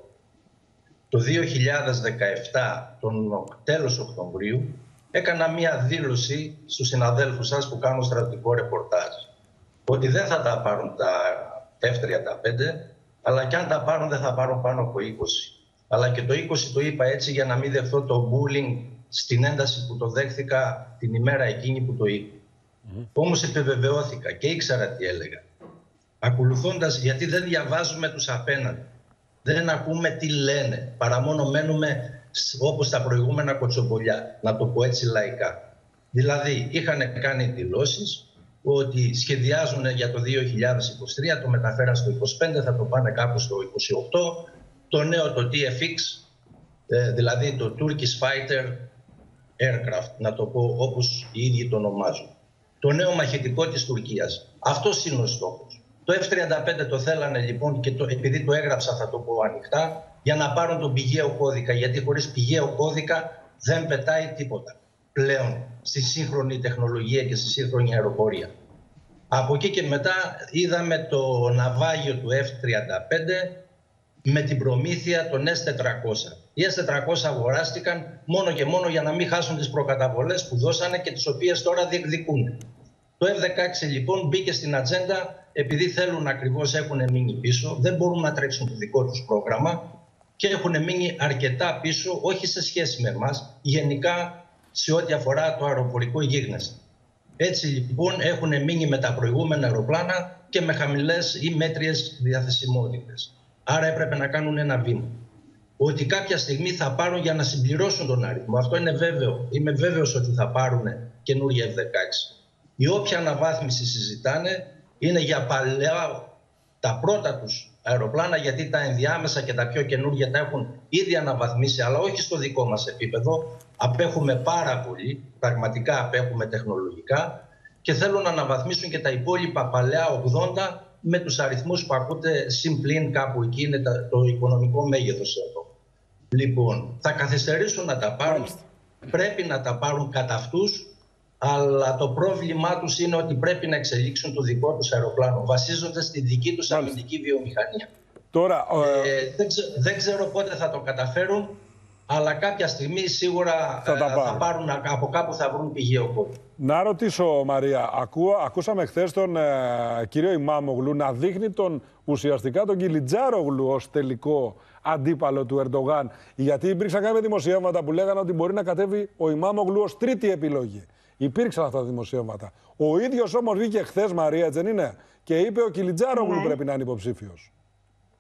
Το δύο χιλιάδες δεκαεπτά, τον τέλος Οκτωβρίου, έκανα μια δήλωση στους συναδέλφους σας που κάνουν στρατιωτικό ρεπορτάζ ότι δεν θα τα πάρουν τα εφ τριάντα πέντε, αλλά και αν τα πάρουν δεν θα πάρουν πάνω από είκοσι. Αλλά και το είκοσι το είπα έτσι για να μην δεχθώ το bullying στην ένταση που το δέχθηκα την ημέρα εκείνη που το είπε. Mm-hmm. Όμως επιβεβαιώθηκα και ήξερα τι έλεγα. Ακολουθώντας, γιατί δεν διαβάζουμε τους απέναντι. Δεν ακούμε τι λένε, παρά μόνο μένουμε όπως τα προηγούμενα κοτσομπολιά, να το πω έτσι λαϊκά. Δηλαδή είχαν κάνει δηλώσεις ότι σχεδιάζουν για το δύο χιλιάδες είκοσι τρία, το μεταφέραν στο είκοσι πέντε, θα το πάνε κάπου στο είκοσι οκτώ. Το νέο το τι εφ εξ, δηλαδή το Turkish Fighter Aircraft, να το πω όπως οι ίδιοι το ονομάζουν. Το νέο μαχητικό της Τουρκίας. Αυτός είναι ο στόχος. Το εφ τριάντα πέντε το θέλανε λοιπόν και το, επειδή το έγραψα θα το πω ανοιχτά, για να πάρουν τον πηγαίο κώδικα, γιατί χωρίς πηγαίο κώδικα δεν πετάει τίποτα πλέον στη σύγχρονη τεχνολογία και στη σύγχρονη αεροπορία. Από εκεί και μετά είδαμε το ναυάγιο του εφ τριάντα πέντε με την προμήθεια των ες τετρακόσια. Οι ες τετρακόσια αγοράστηκαν μόνο και μόνο για να μην χάσουν τις προκαταβολές που δώσανε και τις οποίες τώρα διεκδικούν. Το εφ δεκαέξι λοιπόν μπήκε στην ατζέντα επειδή θέλουν ακριβώς, έχουν μείνει πίσω, δεν μπορούν να τρέξουν το δικό τους πρόγραμμα και έχουν μείνει αρκετά πίσω, όχι σε σχέση με εμάς, γενικά σε ό,τι αφορά το αεροπορικό γίγνεσθε. Έτσι λοιπόν έχουν μείνει με τα προηγούμενα αεροπλάνα και με χαμηλές ή μέτριες διαθεσιμότητες. Άρα έπρεπε να κάνουν ένα βήμα. Ότι κάποια στιγμή θα πάρουν για να συμπληρώσουν τον αριθμό. Αυτό είναι βέβαιο. Είμαι βέβαιος ότι θα πάρουν καινούργια εφ δεκαέξι. Η όποια αναβάθμιση συζητάνε είναι για παλαιά τα πρώτα τους αεροπλάνα, γιατί τα ενδιάμεσα και τα πιο καινούργια τα έχουν ήδη αναβαθμίσει, αλλά όχι στο δικό μας επίπεδο. Απέχουμε πάρα πολύ, πραγματικά απέχουμε τεχνολογικά και θέλουν να αναβαθμίσουν και τα υπόλοιπα παλαιά ογδόντα με τους αριθμούς που ακούτε συμπλήν κάπου εκεί, είναι το οικονομικό μέγεθος εδώ. Λοιπόν, θα καθυστερήσουν να τα πάρουν, πρέπει να τα πάρουν κατά αυτούς, αλλά το πρόβλημά τους είναι ότι πρέπει να εξελίξουν το δικό τους αεροπλάνο, βασίζονται στη δική τους αμυντική βιομηχανία. Τώρα, ε, δεν, ξε, δεν ξέρω πότε θα το καταφέρουν, αλλά κάποια στιγμή σίγουρα θα, ε, θα πάρουν, από κάπου θα βρουν πηγαίο κώδικα. Να ρωτήσω, Μαρία, ακού, ακούσαμε χθες τον ε, κύριο Ιμάμογλου να δείχνει τον, ουσιαστικά τον Κιλιτζάρογλου ως τελικό αντίπαλο του Ερντογάν. Γιατί υπήρξαν κάποια δημοσιεύματα που λέγανε ότι μπορεί να κατέβει ο Ιμάμογλου ως τρίτη επιλογή. Υπήρξαν αυτά τα δημοσιεύματα. Ο ίδιος όμως βγήκε χθες, Μαρία, έτσι δεν είναι, και είπε ο Κιλιτζάρογλου ναι. πρέπει να είναι υποψήφιος.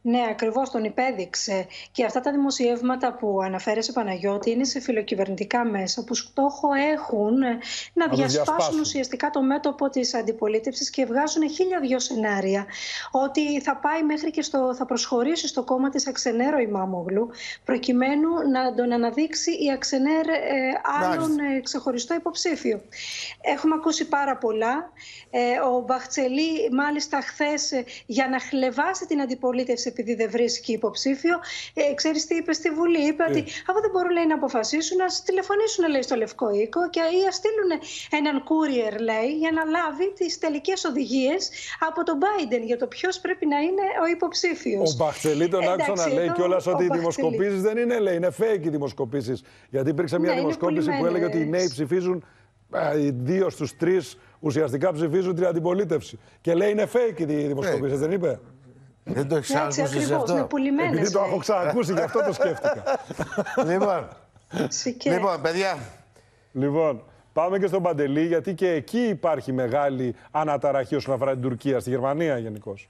Ναι, ακριβώς τον υπέδειξε. Και αυτά τα δημοσιεύματα που αναφέρεσαι, Παναγιώτη, είναι σε φιλοκυβερνητικά μέσα που στόχο έχουν να, να διασπάσουν, διασπάσουν ουσιαστικά το μέτωπο της αντιπολίτευσης και βγάζουν χίλια δυο σενάρια. Ότι θα πάει μέχρι και στο, θα προσχωρήσει στο κόμμα της Αξενέρ ο Ιμάμογλου, προκειμένου να τον αναδείξει η Αξενέρ ε, άλλον ε, ξεχωριστό υποψήφιο. Έχουμε ακούσει πάρα πολλά. Ε, ο Μπαχτσελή, μάλιστα, χθες ε, για να χλεβάσει την αντιπολίτευση, επειδή δεν βρίσκει υποψήφιο, ε, ξέρεις τι είπε στη Βουλή? Είπε ε. ότι αφού δεν μπορούν, λέει, να αποφασίσουν, να τηλεφωνήσουν, λέει, στο Λευκό Οίκο και ή ας στείλουν έναν courier, λέει, για να λάβει τις τελικές οδηγίες από τον Biden για το ποιος πρέπει να είναι ο υποψήφιος. Ο Μπαχτσελή τον άκουσα να λέει κιόλας ότι οι δημοσκοπήσεις δεν είναι, λέει, είναι fake οι δημοσκοπήσεις. Γιατί υπήρξε μια ναι, δημοσκόπηση που έλεγε ότι οι νέοι ψηφίζουν, οι δύο στους τρεις ουσιαστικά ψηφίζουν την αντιπολίτευση. Και λέει είναι fake οι δημοσκοπήσεις, δεν είπε? Δεν το έχεις ξανακούσει σε αυτό? Επειδή το έχω ξανακούσει, γι' αυτό το σκέφτηκα. Λοιπόν, λοιπόν, παιδιά. Λοιπόν, πάμε και στον Παντελή, γιατί και εκεί υπάρχει μεγάλη αναταραχή όσον αφορά την Τουρκία, στη Γερμανία γενικώς.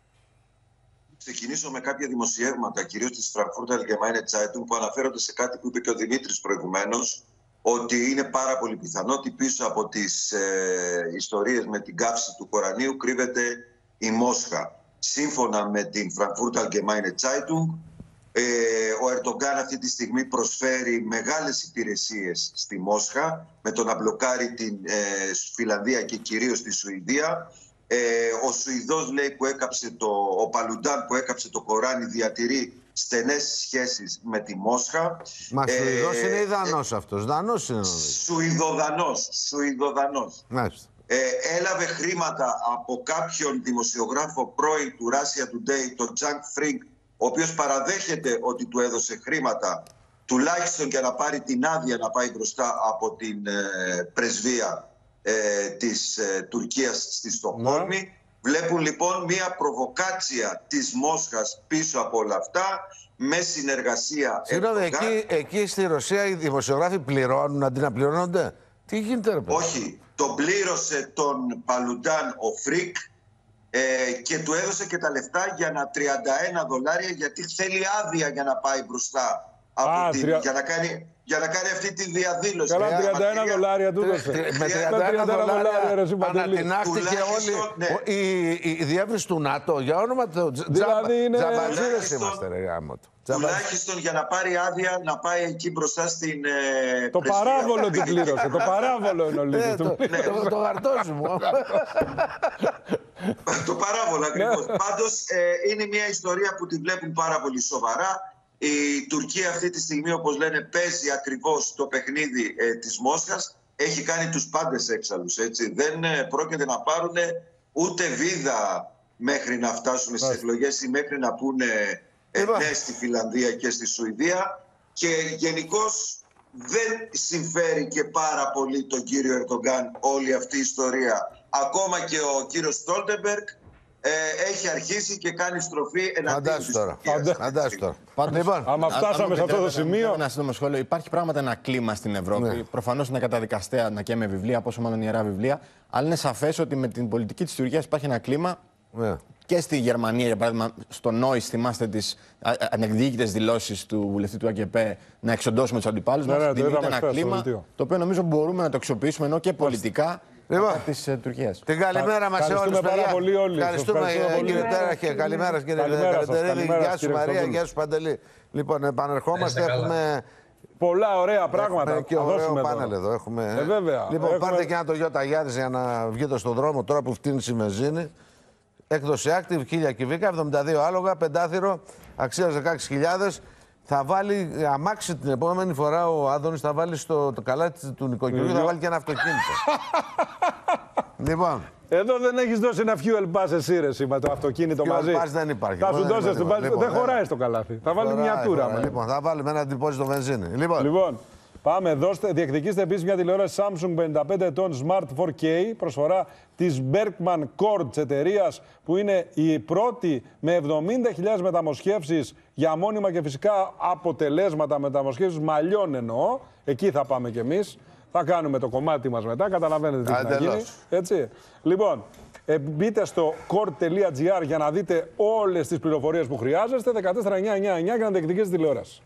Ξεκινήσω με κάποια δημοσιεύματα, κυρίως της Frankfurter Allgemeine Zeitung, που αναφέρονται σε κάτι που είπε και ο Δημήτρης προηγουμένως, ότι είναι πάρα πολύ πιθανό ότι πίσω από τις ε, ιστορίες με την καύση του Κορανίου κρύβεται η Μόσχα. Σύμφωνα με την Frankfurter Allgemeine Zeitung, ε, ο Ερντογκάν αυτή τη στιγμή προσφέρει μεγάλες υπηρεσίες στη Μόσχα με το να μπλοκάρει την ε, Φιλανδία και κυρίως τη Σουηδία. Ε, ο Σουηδός, λέει, που έκαψε το, ο Παλουντάν που έκαψε το Κοράνι διατηρεί στενές σχέσεις με τη Μόσχα. Μα ε, Σουηδός είναι ή Δανός ε, αυτός? Δανός είναι. Σουηδοδανός. Σουηδοδανός. Μάλιστα. Ε, έλαβε χρήματα από κάποιον δημοσιογράφο πρώην του Russia Today, τον Τζανκ Φρίνκ, ο οποίος παραδέχεται ότι του έδωσε χρήματα τουλάχιστον για να πάρει την άδεια να πάει μπροστά από την ε, πρεσβεία ε, της ε, Τουρκίας στη Στοκχόλμη. Ναι. Βλέπουν λοιπόν μια προβοκάτσια της Μόσχας πίσω από όλα αυτά, με συνεργασία. Συγγνώμη, εκεί, εκεί στη Ρωσία οι δημοσιογράφοι πληρώνουν αντί να πληρώνονται? Τι γίνεται, ρε παιδί? Όχι. Τον πλήρωσε τον Παλουντάν ο Φρικ ε, και του έδωσε και τα λεφτά για να τριάντα ένα δολάρια, γιατί θέλει άδεια για να πάει μπροστά. Από Α, την, τρια... για, να κάνει, για να κάνει αυτή τη διαδήλωση. Καλά, τριάντα ένα δολάρια του έδωσε. Με τριάντα ένα δολάρια ανατινάχτηκε όλη ναι. η, η, η διεύρυνση του ΝΑΤΟ, για όνομα του. Δηλαδή είναι... Τζαμπατζίδες είμαστε, ρε γάμο του. Τουλάχιστον για να πάρει άδεια να πάει εκεί μπροστά στην ε, το πρεσβεία. Παράβολο την πλήρωσε. Το παράβολο είναι ο Λίδης. Το γαρτόζι μου. Το παράβολο ακριβώς. Πάντως ε, είναι μια ιστορία που τη βλέπουν πάρα πολύ σοβαρά. Η Τουρκία αυτή τη στιγμή, όπως λένε, παίζει ακριβώς το παιχνίδι ε, της Μόσχας. Έχει κάνει τους πάντες έξαλλους, έτσι. Δεν ε, πρόκειται να πάρουν ούτε βίδα μέχρι να φτάσουμε στις εκλογές ή μέχρι να πούνε ε, ναι στη Φιλανδία και στη Σουηδία. Και γενικώς δεν συμφέρει και πάρα πολύ τον κύριο Ερντογκάν όλη αυτή η ιστορία. Ακόμα και ο κύριος Στόλτεμπεργκ Ε, έχει αρχίσει και κάνει στροφή εναντίον της Τουρκίας. Φαντάσου τώρα. Λοιπόν, άμα φτάσαμε σε αυτό το σημείο... Ένα σύντομο σχόλιο. Υπάρχει πράγματι ένα κλίμα στην Ευρώπη. Ναι. Προφανώς είναι καταδικαστέα να καίμε βιβλία, πόσο μάλλον ιερά βιβλία. Αλλά είναι σαφές ότι με την πολιτική της Τουρκίας υπάρχει ένα κλίμα. Ναι. Και στη Γερμανία, για παράδειγμα, στο Νόις, θυμάστε τις ανεκδιοίκητες δηλώσεις του βουλευτή του ΑΚΕΠΕ να εξοντώσουμε τους αντιπάλους μας. Ναι, δημιουργείται ένα κλίμα το οποίο νομίζω μπορούμε να το αξιοποιήσουμε ενώ και πολιτικά. Λοιπόν, της uh, Τουρκίας. Την καλημέρα μας σε όλους, παιδιά. Πολύ όλοι. Ευχαριστούμε, κύριε Τέραχε. Καλημέρα, κύριε Καλυτερίδη. Γεια σου, Μαρία. Γεια σου, Παντελή. Λοιπόν, επανερχόμαστε. Έχουμε πολλά ωραία πράγματα. Έχουμε και ωραίο πάνελ εδώ. Έχουμε... Ε, βέβαια. Λοιπόν, Έχουμε... πάρτε και ένα το Γιώτα Γιάδης για να βγείτε στον δρόμο τώρα που φτύνει η βενζίνη. Έκδοση Active, χίλια κυβικά, εβδομήντα δύο άλογα, πεντάθυρο, αξίας δεκαέξι χιλιάδες. Θα βάλει αμάξι την επόμενη φορά ο Άδωνης, θα βάλει στο το καλάτι του νοικοκυριού, θα βάλει και ένα αυτοκίνητο. Λοιπόν. Εδώ δεν έχεις δώσει ένα fuel pass εσύ ρε με το αυτοκίνητο fuel μαζί. Fuel pass δεν υπάρχει. Θα σου δώσεις το pass, λοιπόν, δεν χωράει στο καλάθι. Θα βάλει μια τούρα. Λοιπόν, θα βάλουμε ένα τυπόζιτο βενζίνη. Λοιπόν. λοιπόν. Πάμε, δώστε, διεκδικήστε επίσης μια τηλεόραση Samsung πενήντα πέντε ετών Smart φορ κέι, προσφορά της Berkman Cord της εταιρείας, που είναι η πρώτη με εβδομήντα χιλιάδες μεταμοσχεύσεις για μόνιμα και φυσικά αποτελέσματα, μεταμοσχεύσεις μαλλιών εννοώ. Εκεί θα πάμε κι εμείς. Θα κάνουμε το κομμάτι μας μετά, καταλαβαίνετε τι θα γίνει. Έτσι. Λοιπόν, Ε, μπείτε στο court τελεία gr για να δείτε όλες τις πληροφορίες που χρειάζεστε. δεκατέσσερα εννιά εννιά εννιά για να διεκδικήσετε τηλεόραση.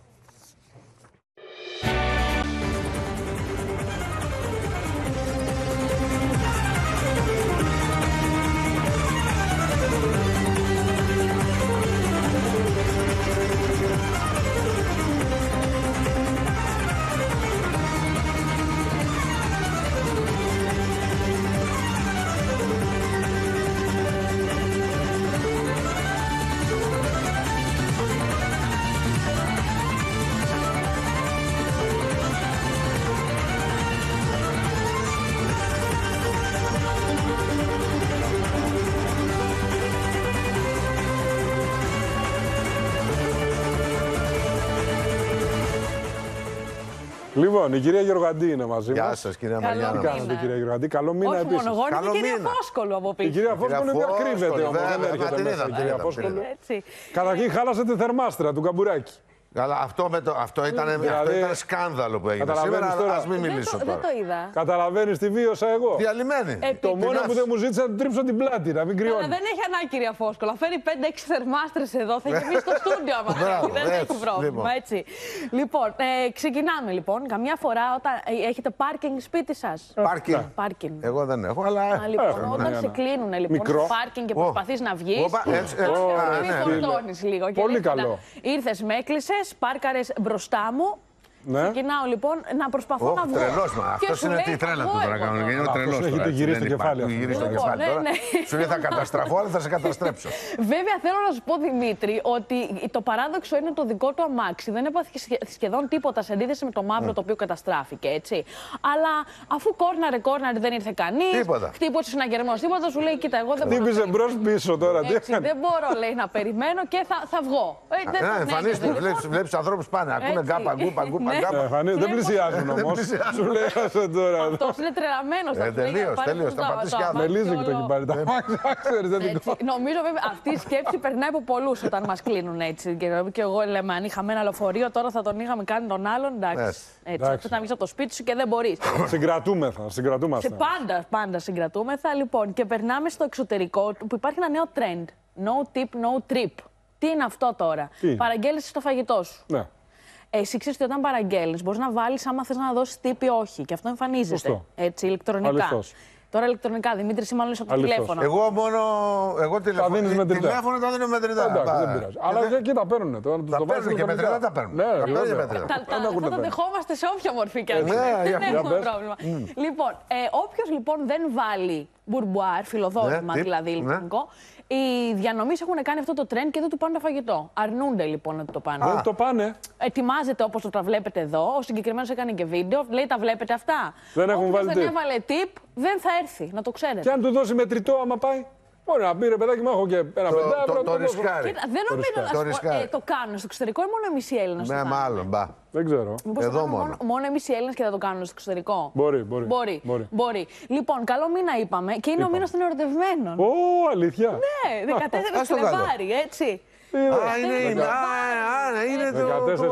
Λοιπόν, η κυρία Γεωργαντή είναι μαζί μας. Γεια σας, κυρία Μαριάννα. Τι κάνετε, κυρία Γεωργαντή? Καλό μήνα Όχι επίσης. μόνο εγώ, είναι και η κυρία Φόσκολου από πίσω. Η κυρία Φόσκολου είναι μια κρύβεται όμως, βέβαια, δεν έρχεται την μέσα είδα, η κυρία την Φόσκολου. Έτσι. Καταρχήν χάλασε τη θερμάστρα του Καμπουράκη. Αλλά αυτό, με το, αυτό, ήταν, Δηλαδή, αυτό ήταν σκάνδαλο που έγινε σήμερα, τώρα, ας μην μιλήσω δεν τώρα. το είδα. Καταλαβαίνεις τι βίωσα εγώ. Διαλυμένη. Το μόνο που δεν μου ζήτησε να του τρίψω την πλάτη, να μην κρυώνει. Αλλά δεν έχει ανάγκη, κυρία Φόσκολα. Φέρει πέντε έξι θερμάστρες εδώ. Θα γεμίσει το στούντιο άμα θέλει. Δεν έχει πρόβλημα. Έτσι. Λοιπόν, ε, ξεκινάμε λοιπόν. Καμιά φορά όταν έχετε πάρκινγκ σπίτι σας. Πάρκινγκ. Εγώ δεν έχω, αλλά. Α, λοιπόν, όταν σε κλείνουν λοιπόν στο πάρκινγκ και προσπαθείς να βγεις. Μην φορτώνεις λίγο. Πολύ καλό. Ήρθες, με έκλεισες, πάρκαρες μπροστά μου. Ναι. Ξεκινάω λοιπόν να προσπαθώ Oh, να βγω. Τρελός, μα. Αυτός είναι τη τρέλα του τώρα κανονικά. Είναι ο τρελός τώρα. Έχει το γυρίσει το κεφάλι. Του γυρίσει το κεφάλι τώρα. Σου λέει θα καταστραφώ, αλλά θα σε καταστρέψω. Βέβαια θέλω να σου πω, Δημήτρη, ότι το παράδοξο είναι το δικό του αμάξι. Δεν έπαθε σχεδόν τίποτα σε αντίθεση με το μαύρο το οποίο καταστράφηκε, έτσι. Αλλά αφού κόρναρε, κόρναρε, δεν ήρθε κανείς. Τίποτα. Χτύπωσε συναγερμός, τίποτα. Σου λέει, κοίτα, εγώ δεν μπορώ. Χτύπησε μπρος πίσω τώρα. Δεν μπορώ, λέει, να περιμένω και θα βγω. Εμφανίστε, βλέπει του ανθρώπου πάνε. Ακούνε γκάπα, γκούπα, γκούπα, γκάπα. Δεν πλησιάζουν όμως. Σου λέει άσε τώρα. Αυτός είναι τρελαμένος. Τελείως, τελείως. Θα πατήσει κι άλλο. Μελίζει και το έχει πάρει. Νομίζω βέβαια αυτή η σκέψη περνάει από πολλούς όταν μας κλείνουν έτσι. Και εγώ λέμε, αν είχαμε ένα λεωφορείο, τώρα θα τον είχαμε κάνει τον άλλον. Εντάξει. Έτσι. Θα βγεις από το σπίτι σου και δεν μπορείς. Συγκρατούμεθα. Συγκρατούμαστε. Πάντα, πάντα συγκρατούμεθα. Λοιπόν, και περνάμε στο εξωτερικό που υπάρχει ένα νέο trend. No tip, no trip. Τι είναι αυτό τώρα? Παραγγέλνεις στο φαγητό σου. Ναι. Εσύ ξέρεις ότι όταν παραγγέλνεις μπορείς να βάλεις άμα θες να δώσεις tip ή όχι. Και αυτό εμφανίζεται. Σωστό. Έτσι, ηλεκτρονικά. Αληθώς. Τώρα ηλεκτρονικά, Δημήτρη, εσύ μάλλον είσαι από το τηλέφωνο. Εγώ μόνο. Εγώ τηλέφωνο. Τηλέφωνο τα δίνω μετρητά. Εντάξει, δεν πειράζει. Αλλά και εκεί τα παίρνουν τώρα. Τα παίρνουν και μετρητά τα παίρνουν. Ναι, αυτό το δεχόμαστε σε όποια μορφή και αν είναι. Δεν έχουμε πρόβλημα. Λοιπόν, όποιος λοιπόν δεν βάλει μπουρμπουάρ, φιλοδόρημα δηλαδή ηλεκτρονικό, οι διανομείς έχουν κάνει αυτό το trend και δεν του πάνε το φαγητό. Αρνούνται λοιπόν να το πάνε. Δεν το πάνε. Ετοιμάζεται όπως το τα βλέπετε εδώ. Ο συγκεκριμένος έκανε και βίντεο. Λέει, τα βλέπετε αυτά. Δεν έχουν βάλει δεν έβαλε tip, δεν θα έρθει. Να το ξέρετε. Και αν του δώσει μετρητό, άμα πάει. Μπορεί να πει ρε παιδάκι μου, έχω και ένα το, πεντά το, ευρώ. Το, το ρισκάρει. Δεν νομίζω να ε, το κάνουν στο εξωτερικό ή μόνο εμείς οι Έλληνες. Ναι, μάλλον. Μπα. Δεν ξέρω. Μήπως εδώ το μόνο. μόνο. Μόνο εμείς οι Έλληνες και θα το κάνουν στο εξωτερικό. Μπορεί, μπορεί. Μπορεί. μπορεί. μπορεί. Λοιπόν, καλό μήνα είπαμε και είναι είπαμε. Ο μήνας των ερωτευμένων. Ω, αλήθεια. Ναι, δεκατέσσερα Φλεβάρι, έτσι. Α, είναι, α, α, είναι το,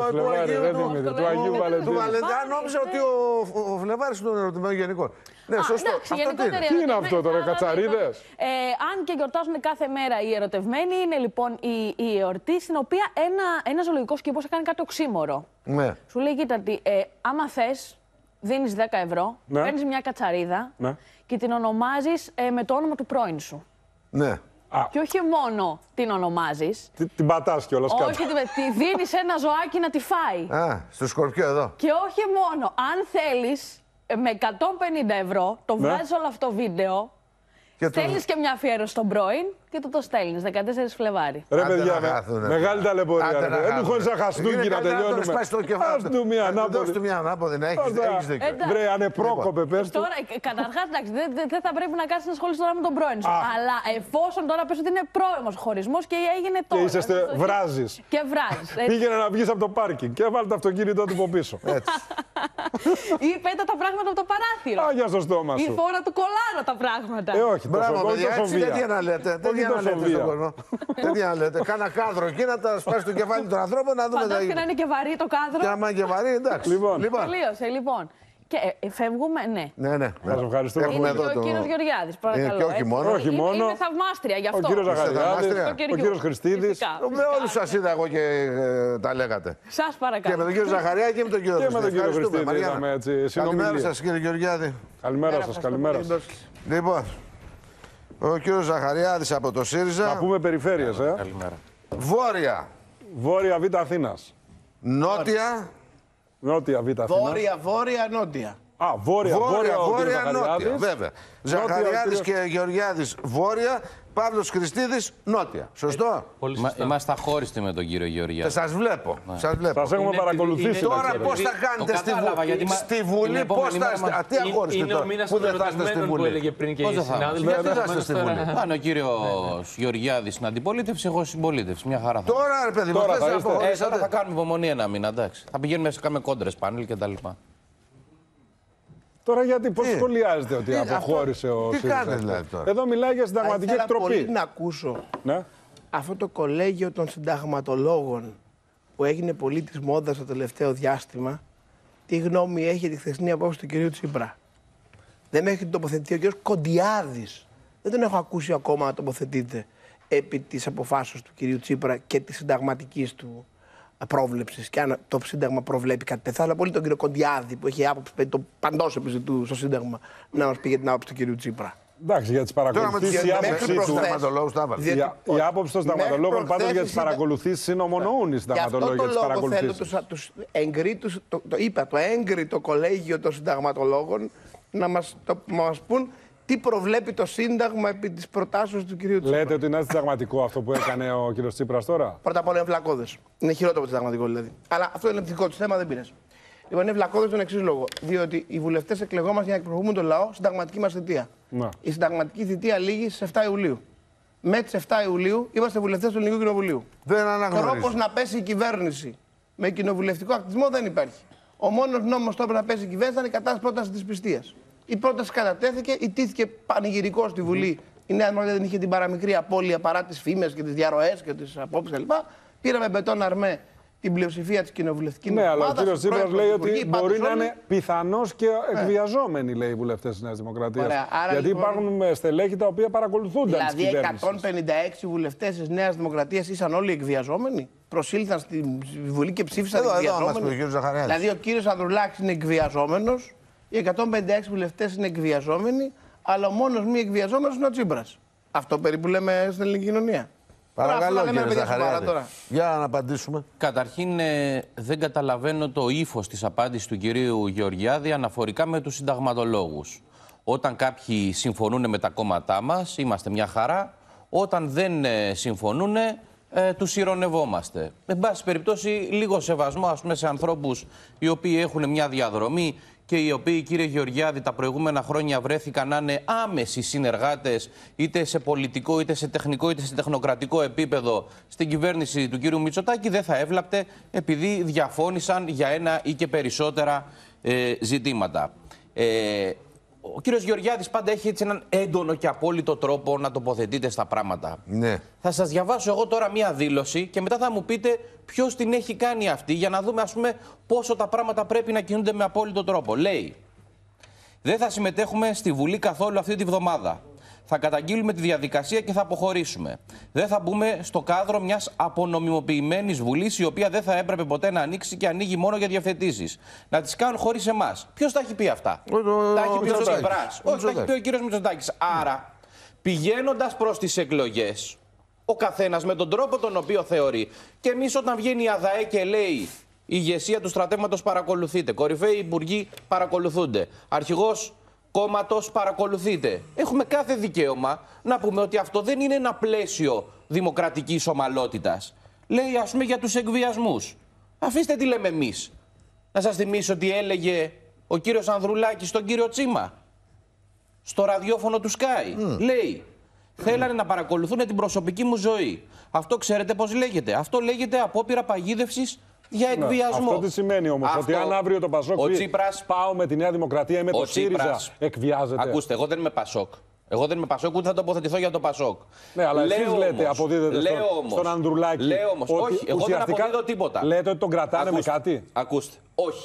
του Αγίου Βαλεντίνου. Αν νόμιζα ότι ο Φλεβάρης είναι τον ερωτημένο γενικό. Ναι, σωστό. Τι είναι αυτό τώρα, κατσαρίδες? Αν και γιορτάζουν κάθε μέρα οι ερωτευμένοι, είναι λοιπόν η εορτή στην οποία ένα ζωολογικός κήπος έκανε κάτι οξύμορο. Σου λέει, κοίτα, άμα θες, δίνεις δέκα ευρώ, παίρνεις μια κατσαρίδα και την ονομάζεις με το όνομα του πρώην σου. Ναι. Α. Και όχι μόνο την ονομάζεις. Τι, την πατάς κιόλας κάτω. Όχι, τη δίνεις ένα ζωάκι να τη φάει. Α, στο σκορπιό εδώ. Και όχι μόνο. Αν θέλεις, με εκατόν πενήντα ευρώ, το ναι. βγάζεις όλο αυτό βίντεο, στέλνεις το... και μια αφιέρωση στον πρώην και το το στέλνεις. δεκατέσσερα Φλεβάρι. Ρε παιδιά, με... μεγάλη ταλαιπωρία. Δεν του χωρίς αχαστούκι να τελειώνουμε. Ας του μια ανάποδη. Ας του μια ανάποδη, να έχεις δίκιο. Βρε, ανεπρόκοπε, πες του. Τώρα, καταρχάς, δεν θα πρέπει να κάτσεις να ασχολείσαι τώρα με τον πρώην σου. Αλλά εφόσον τώρα πες ότι είναι πρώιμος χωρισμός και έγινε τώρα. Και είσαστε βράζεις. Και βράζεις. Πήγαινε να βγεις από το πάρκινγκ και βάλει το αυτοκίνητό του από πίσω. Ή πέτα τα πράγματα από το παράθυρο. Άγια στο στόμα σου. Ή φόρα του κολάρο τα πράγματα. Ε, όχι, δεν να λέτε. Δεν να λέτε στον κόσμο. Δεν να λέτε. Κάνα κάδρο εκεί να τα σπάσει το κεφάλι των ανθρώπων να δούμε. Φαντάζομαι να είναι και βαρύ το κάδρο. Και άμα είναι και βαρύ, εντάξει. Λοιπόν. Τελείωσε, λοιπόν. Και ε, φεύγουμε, ναι. Ναι, ναι. Σας ευχαριστούμε. Είναι και ο κύριος Γεωργιάδης, παρακαλώ. Και όχι μόνο. Όχι μόνο. Είμαι θαυμάστρια γι' αυτό. Ο κύριος Ζαχαριάδης, ο κύριος Χριστίδης. Με όλους σας είδα εγώ και ε, τα λέγατε. Σας παρακαλώ. Και με τον κύριο Ζαχαριά και με τον κύριο Και με τον κύριο Χριστίδη. Καλημέρα σας κύριε Γεωργιάδη. Καλημέρα σας, καλημέρα σας. Λοιπόν, ο κύριος Ζαχαριάδης από το ΣΥΡΙΖΑ. Να πούμε περιφέρειες, ε. Καλημέρα. Βόρεια. Βόρεια Β' Αθήνας. Νότια. Νότια Β' Αθήνας. Βόρεια, βόρεια, νότια. Α, βόρεια, βόρεια, βόρεια, νότια. Βέβαια. Ζαχαριάδης νότια, και Γεωργιάδης βόρεια, Παύλος Χριστίδης νότια. Σωστό. Μα, είμαστε αχώριστοι με τον κύριο Γεωργιάδη. Σας βλέπω. Ναι. Σας βλέπω. Σας έχουμε Είναι παρακολουθήσει. επειδή- Τώρα είναι πώς θα επειδή- κάνετε το στη, κατάλαβα, Βουλή, γιατί μα- στη την Βουλή, πώς επόμενη θα μέρα είστε. μας- Τι αγχώρεστε είναι τώρα, ο μήνας που των δεν θα είστε στη ερωτευμένων που Βουλή. έλεγε πριν και Πώς η δεν θα συνάδελφος. Γιατί δεν θα είστε στη Βουλή. Αν ο κύριος Γεωργιάδης στην αντιπολίτευση, εγώ συμπολίτευση. Μια χαρά θα είμαι. Τώρα ρε παιδί μου, Τώρα θες θα, να είστε. ε, αποχωρήσετε. τώρα θα κάνουμε υπομονή ένα μήνα, εντάξει. Θα πηγαίνουμε σε κάνουμε κόντρες πάνελ και τα λοιπά. Τώρα γιατί, πώς Τι? σχολιάζετε ότι Τι, αποχώρησε ο τι ΣΥΡΙΖΑ? κάνετε δηλαδή τώρα? Εδώ μιλάει για συνταγματική Θα ήθελα εκτροπή. πολύ να ακούσω Ναι. αυτό το κολέγιο των συνταγματολόγων που έγινε πολύ της μόδας το τελευταίο διάστημα. Τι γνώμη έχει τη χθεσινή απόφαση του κυρίου Τσίπρα? Δεν έχει τοποθετηθεί ο κύριος Κοντιάδης. Δεν τον έχω ακούσει ακόμα να τοποθετείται επί της αποφάσεως του κυρίου Τσίπρα και της συνταγματικής του πρόβλεψης. Και αν το Σύνταγμα προβλέπει κάτι τέτοιο. Αλλά πολύ τον κύριο Κοντιάδη που έχει άποψη περί το παντός επιζητού στο Σύνταγμα να μας πει για την άποψη του κυρίου Τσίπρα. Εντάξει, για τις παρακολουθήσεις η άποψη του. Διότι- Η- Η άποψη των συνταγματολόγων μέχρι πάντως για τις προχθές παρακολουθήσεις συνομονοούν οι Γι' αυτό συνταγματολόγοι το για τις λόγο θέλω παρακολουθήσεις. τους, τους εγκρίτους, το, το είπα, το έγκριτο κολέγιο των συνταγματολόγων να μας, το, μας πούν τι προβλέπει το Σύνταγμα επί της προτάσεως του κυρίου Τσίπρα. Λέτε ότι είναι συνταγματικό αυτό που έκανε ο κύριος Τσίπρας τώρα. Πρώτα απ' όλα είναι βλακώδες. Είναι χειρότερο από το συνταγματικό δηλαδή. Αλλά αυτό είναι δικό του θέμα, δεν πειράζει. Λοιπόν, είναι βλακώδες τον εξής λόγο. Διότι οι βουλευτές εκλεγόμαστε για να εκπροσωπούμε τον λαό συνταγματική μας θητεία. Να. Η συνταγματική θητεία λήγει στις εφτά Ιουλίου. Με τις εφτά Ιουλίου είμαστε βουλευτές του Ελληνικού Κοινοβουλίου. Δεν αναγνωρίζω. Τρόπος να πέσει η κυβέρνηση με κοινοβουλευτικό ακτισμό δεν υπάρχει. Ο μόνος νόμος τώρα να πέσει η κυβέρνηση ήταν η κατάσταση πρόταση της πιστείας. Η πρόταση κατατέθηκε, ιτήθηκε πανηγυρικό στη Βουλή. Η Νέα Δημοκρατία δεν είχε την παραμικρή απώλεια παρά τις φήμες και τις διαρροές και τις απόψεις κλπ. Πήραμε μπετόν αρμέ την πλειοψηφία της κοινοβουλευτικής Ναι, ομάδας. αλλά ο κύριος Τσίπρας λέει ότι πρωθυπουργοί, μπορεί πάντως να όλοι. είναι πιθανώς και εκβιαζόμενοι, λέει οι βουλευτές της Νέας Δημοκρατίας. Ωραία, άρα Γιατί λοιπόν- υπάρχουν στελέχη τα οποία παρακολουθούνται τις Δηλαδή, κυβέρνησεις. εκατόν πενήντα έξι βουλευτές της Νέας Δημοκρατίας ήσαν όλοι εκβιαζόμενοι. Προσήλθαν στη Βουλή και ψήφισαν Εδώ, εδώ εκβιαζόμενοι. μας πει ο κύριος Ζαχαριάδης. Δηλαδή, ο κύριος Ανδρουλάκης είναι εκβιαζόμενος, οι εκατόν πενήντα έξι βουλευτές είναι εκβιαζόμενοι, αλλά ο μόνος μη εκβιαζόμενος είναι ο Τσίπρας. Αυτό περίπου λέμε στην ελληνική κοινωνία. Παρακαλώ Τώρα, αυτά τα λέμε, κύριε παιδιά, σοβαρά Ζαχαριάδη. τώρα. Για να απαντήσουμε. Καταρχήν, ε, δεν καταλαβαίνω το ύφος της απάντησης του κυρίου Γεωργιάδη αναφορικά με τους συνταγματολόγους. Όταν κάποιοι συμφωνούν με τα κόμματά μας, είμαστε μια χαρά. Όταν δεν ε, συμφωνούν, ε, τους ηρωνευόμαστε. Εν πάση περιπτώσει, λίγο σεβασμό ας πούμε, σε ανθρώπους οι οποίοι έχουν μια διαδρομή και οι οποίοι, κύριε Γεωργιάδη, τα προηγούμενα χρόνια βρέθηκαν να είναι άμεσοι συνεργάτες είτε σε πολιτικό, είτε σε τεχνικό, είτε σε τεχνοκρατικό επίπεδο στην κυβέρνηση του κύριου Μητσοτάκη, δεν θα έβλαπτε επειδή διαφώνησαν για ένα ή και περισσότερα ε, ζητήματα. Ε, ο κύριος Γεωργιάδης πάντα έχει έτσι έναν έντονο και απόλυτο τρόπο να τοποθετείται στα πράγματα. Ναι. Θα σας διαβάσω εγώ τώρα μία δήλωση και μετά θα μου πείτε ποιος την έχει κάνει αυτή για να δούμε ας πούμε πόσο τα πράγματα πρέπει να κινούνται με απόλυτο τρόπο. Λέει, δεν θα συμμετέχουμε στη Βουλή καθόλου αυτή τη βδομάδα. Θα καταγγείλουμε τη διαδικασία και θα αποχωρήσουμε. Δεν θα μπούμε στο κάδρο μιας απονομιμοποιημένης Βουλής, η οποία δεν θα έπρεπε ποτέ να ανοίξει και ανοίγει μόνο για διευθετήσεις. Να τις κάνουν χωρίς εμάς. Ποιος τα έχει πει αυτά? Τα έχει πει ο Τσίπρας. Όχι, τα έχει πει ο κύριος Μητσοτάκης. Άρα, πηγαίνοντας προς τις εκλογές, ο καθένας με τον τρόπο τον οποίο θεωρεί. Και εμείς όταν βγαίνει η ΑΔΑΕ και λέει η ηγεσία του στρατεύματος παρακολουθείται, κορυφαίοι υπουργοί παρακολουθούνται, αρχηγός κόμματος παρακολουθείται. Έχουμε κάθε δικαίωμα να πούμε ότι αυτό δεν είναι ένα πλαίσιο δημοκρατικής ομαλότητας. Λέει ας πούμε για τους εκβιασμούς. Αφήστε τι λέμε εμείς. Να σας θυμίσω τι έλεγε ο κύριος Ανδρουλάκης στον κύριο Τσίμα στο ραδιόφωνο του Sky. Mm. Λέει, θέλανε να παρακολουθούν την προσωπική μου ζωή. Αυτό ξέρετε πώς λέγεται? Αυτό λέγεται απόπειρα παγίδευσης για εκβιασμό. Αυτό τι σημαίνει όμως? Αυτό... Ότι αν αύριο το Πασόκ ο πει, Τσίπρας... πάω με τη Νέα Δημοκρατία ή με το ΣΥΡΙΖΑ, εκβιάζεται? Ακούστε, εγώ δεν είμαι Πασόκ. Εγώ δεν είμαι Πασόκ, ούτε θα τοποθετηθώ για το Πασόκ. Ναι, αλλά εσείς λέω λέτε, όμως, αποδίδετε λέω στον, όμως, στον Ανδρουλάκη. Λέω όμως, ότι όχι, εγώ δεν αποδίδω τίποτα. Λέτε ότι τον κρατάνε ακούστε, με κάτι. Ακούστε, όχι.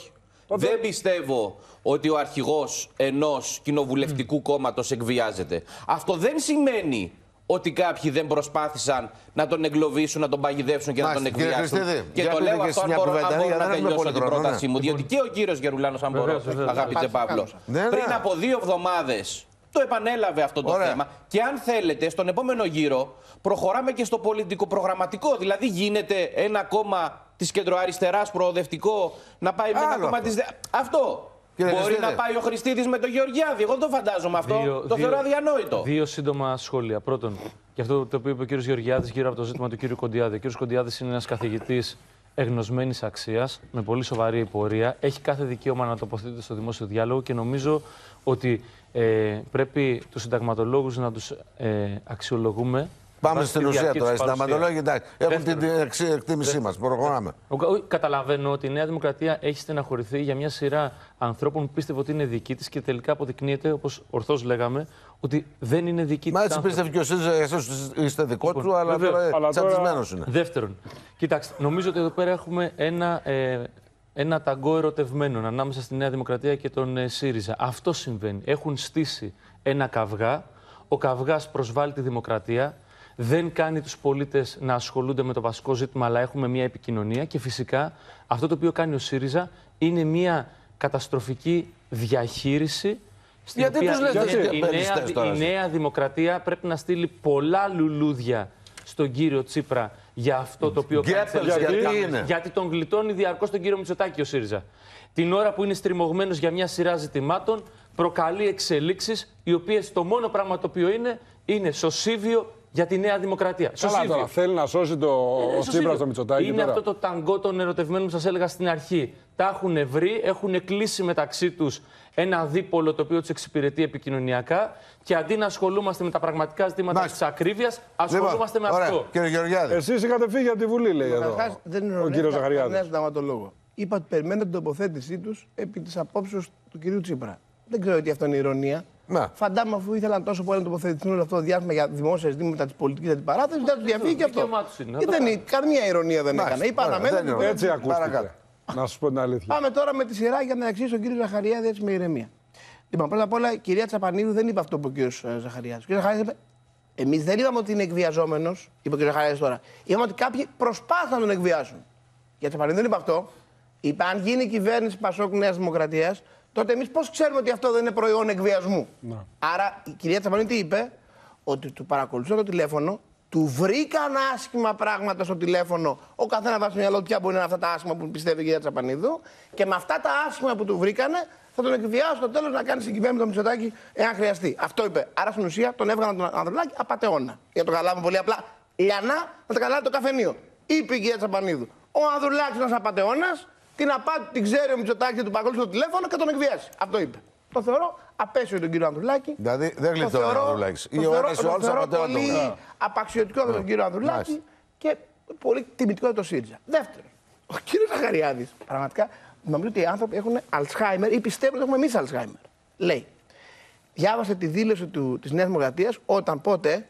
Δεν πιστεύω ότι ο αρχηγός ενός κοινοβουλευτικού κόμματος εκβιάζεται. Αυτό δεν σημαίνει ότι κάποιοι δεν προσπάθησαν να τον εγκλωβίσουν, να τον παγιδεύσουν και να τον εκβιάσουν. Και το λέω αυτό αν μπορώ, αν μπορώ να τελειώσω την πρότασή μου. Διότι και ο κύριος Γερουλάνος, αν μπορώ, αγαπητέ Παύλο, πριν από δύο εβδομάδες το επανέλαβε αυτό το θέμα. Και αν θέλετε, στον επόμενο γύρο προχωράμε και στο πολιτικό προγραμματικό. Δηλαδή γίνεται ένα κόμμα της κεντροαριστεράς προοδευτικό να πάει με ένα κόμμα της... Αυτό. Κύριε Μπορεί Χριστίδη. να πάει ο Χριστίδης με τον Γεωργιάδη. Εγώ δεν το φαντάζομαι αυτό. Δύο, το θεωρώ αδιανόητο. Δύο σύντομα σχόλια. Πρώτον, και αυτό το οποίο είπε ο κύριος Γεωργιάδης γύρω από το ζήτημα του κύριου Κοντιάδη. Ο κύριος Κοντιάδης είναι ένας καθηγητής εγνωσμένης αξίας, με πολύ σοβαρή πορεία. Έχει κάθε δικαίωμα να τοποθετείται στο δημόσιο διάλογο και νομίζω ότι ε, πρέπει τους συνταγματολόγους να τους ε, αξιολογούμε. Πάμε στην ουσία τώρα. Οι συνταγματολόγοι έχουν την εκτίμησή μας. Προχωράμε. Καταλαβαίνω ότι η Νέα Δημοκρατία έχει στεναχωρηθεί για μια σειρά ανθρώπων που πίστευε ότι είναι δική της και τελικά αποδεικνύεται, όπως ορθώς λέγαμε, ότι δεν είναι δική της. Μα έτσι πίστευε και ο ΣΥΡΙΖΑ, εσείς είστε δικό του, αλλά τώρα τσαντισμένος είναι. Δεύτερον, κοιτάξτε, νομίζω ότι εδώ πέρα έχουμε ένα. Ε, Ένα ταγκό ερωτευμένων ανάμεσα στη Νέα Δημοκρατία και τον ε, ΣΥΡΙΖΑ. Αυτό συμβαίνει. Έχουν στήσει ένα καυγά. Ο καυγάς προσβάλλει τη δημοκρατία. Δεν κάνει τους πολίτες να ασχολούνται με το βασικό ζήτημα, αλλά έχουμε μια επικοινωνία. Και φυσικά αυτό το οποίο κάνει ο ΣΥΡΙΖΑ είναι μια καταστροφική διαχείριση. Στην Γιατί οποία τους λέτε, η, η, νέα, η Νέα Δημοκρατία πρέπει να στείλει πολλά λουλούδια στον κύριο Τσίπρα για αυτό το οποίο κάνει. Γιατί, γιατί τον γλιτώνει διαρκώς τον κύριο Μητσοτάκη ο ΣΥΡΙΖΑ. Την ώρα που είναι στριμωγμένος για μια σειρά ζητημάτων, προκαλεί εξελίξεις οι οποίες το μόνο πράγμα το οποίο είναι, είναι σωσίβιο για τη Νέα Δημοκρατία. Καλά, τώρα, θέλει να σώσει το ε, Τσίπρα στο Μητσοτάκη. Είναι τώρα. Αυτό το ταγκό των ερωτευμένων που σας έλεγα στην αρχή. Τα έχουν βρει, έχουν κλείσει μεταξύ τους ένα δίπολο το οποίο τους εξυπηρετεί επικοινωνιακά και αντί να ασχολούμαστε με τα πραγματικά ζητήματα της ακρίβειας, ασχολούμαστε λοιπόν, με ωραία, αυτό. Κύριε Γεωργιάδη. Εσείς είχατε φύγει από τη Βουλή, λέει εδώ. Δεν είναι ο κύριος Ζαχαριάδης. Δεν συνταγματολόγο. Είπα ότι περιμένετε την τοποθέτησή τους επί της απόψεως του κυρίου Τσίπρα. Δεν ξέρω τι αυτό είναι ηρωνία. Να. Φαντάμε αφού ήθελαν τόσο πολύ να τοποθετηθούν όλο αυτό το διάστημα για δημόσια ζητήματα τη πολιτική αντιπαράθεση, δεν του διαφύγει και αυτό. Και δεν είναι, καμία ηρωνία δεν έκανε. Είπα αναμένω. Έτσι ακούστηκε. Να σου πω την αλήθεια. Πάμε τώρα με τη σειρά για να εξηγήσω τον κύριο Ζαχαριάδη έτσι με ηρεμία. Λοιπόν, πρώτα απ' όλα η κυρία Τσαπανίδου δεν είπε αυτό που είπε ο κύριο Ζαχαριάδη. Ο κύριο Ζαχαριάδη είπε: Εμείς δεν είπαμε ότι είναι εκβιαζόμενος, είπε ο κύριο Ζαχαριάδη τώρα. Είπαμε ότι κάποιοι προσπάθησαν να τον εκβιάσουν. Για Τσαπανίδου δεν είπε αυτό. Είπε: Αν γίνει η κυβέρνηση Πασόκ Νέας Δημοκρατίας, τότε εμείς πώς ξέρουμε ότι αυτό δεν είναι προϊόν εκβιασμού. Να. Άρα η κυρία Τσαπανίδου τι είπε? Ότι του παρακολουθούν το τηλέφωνο, του βρήκαν άσχημα πράγματα στο τηλέφωνο. Ο καθένα βάζει στο μυαλό του ποια μπορεί να είναι αυτά τα άσχημα που πιστεύει η κυρία Τσαπανίδου. Και με αυτά τα άσχημα που του βρήκανε, θα τον εκβιάσουν στο τέλος να κάνει συγκυβέρνηση με τον Μητσοτάκη, εάν χρειαστεί. Αυτό είπε. Άρα στην ουσία τον έβγαλαν τον Ανδρουλάκη απατεώνα. Για να το καταλάβουμε πολύ απλά. Λιανά, να το καταλάβει το καφενείο. Είπε η κυρία Τσαπανίδου. Ο Ανδρουλάκης είναι ένα απατεώνα, την απάτη την ξέρει ο Μητσοτάκης, του παρακολουθεί το τηλέφωνο και τον εκβιάσει. Αυτό είπε. Το θεωρώ απέσιο τον κύριο Ανδρουλάκη. Δηλαδή δεν γλιτώνει ο Ανδρουλάκης. Το θεωρώ, το θεωρώ πολύ απαξιωτικό για τον κύριο Ανδρουλάκη και πολύ τιμητικό για τον ΣΥΡΙΖΑ. Δεύτερον, ο κύριος Ζαχαριάδης πραγματικά νομίζω ότι οι άνθρωποι έχουν Αλτσχάιμερ ή πιστεύουν ότι έχουμε εμείς Αλτσχάιμερ. Λέει, διάβασε τη δήλωση του, της Νέας Δημοκρατίας όταν πότε,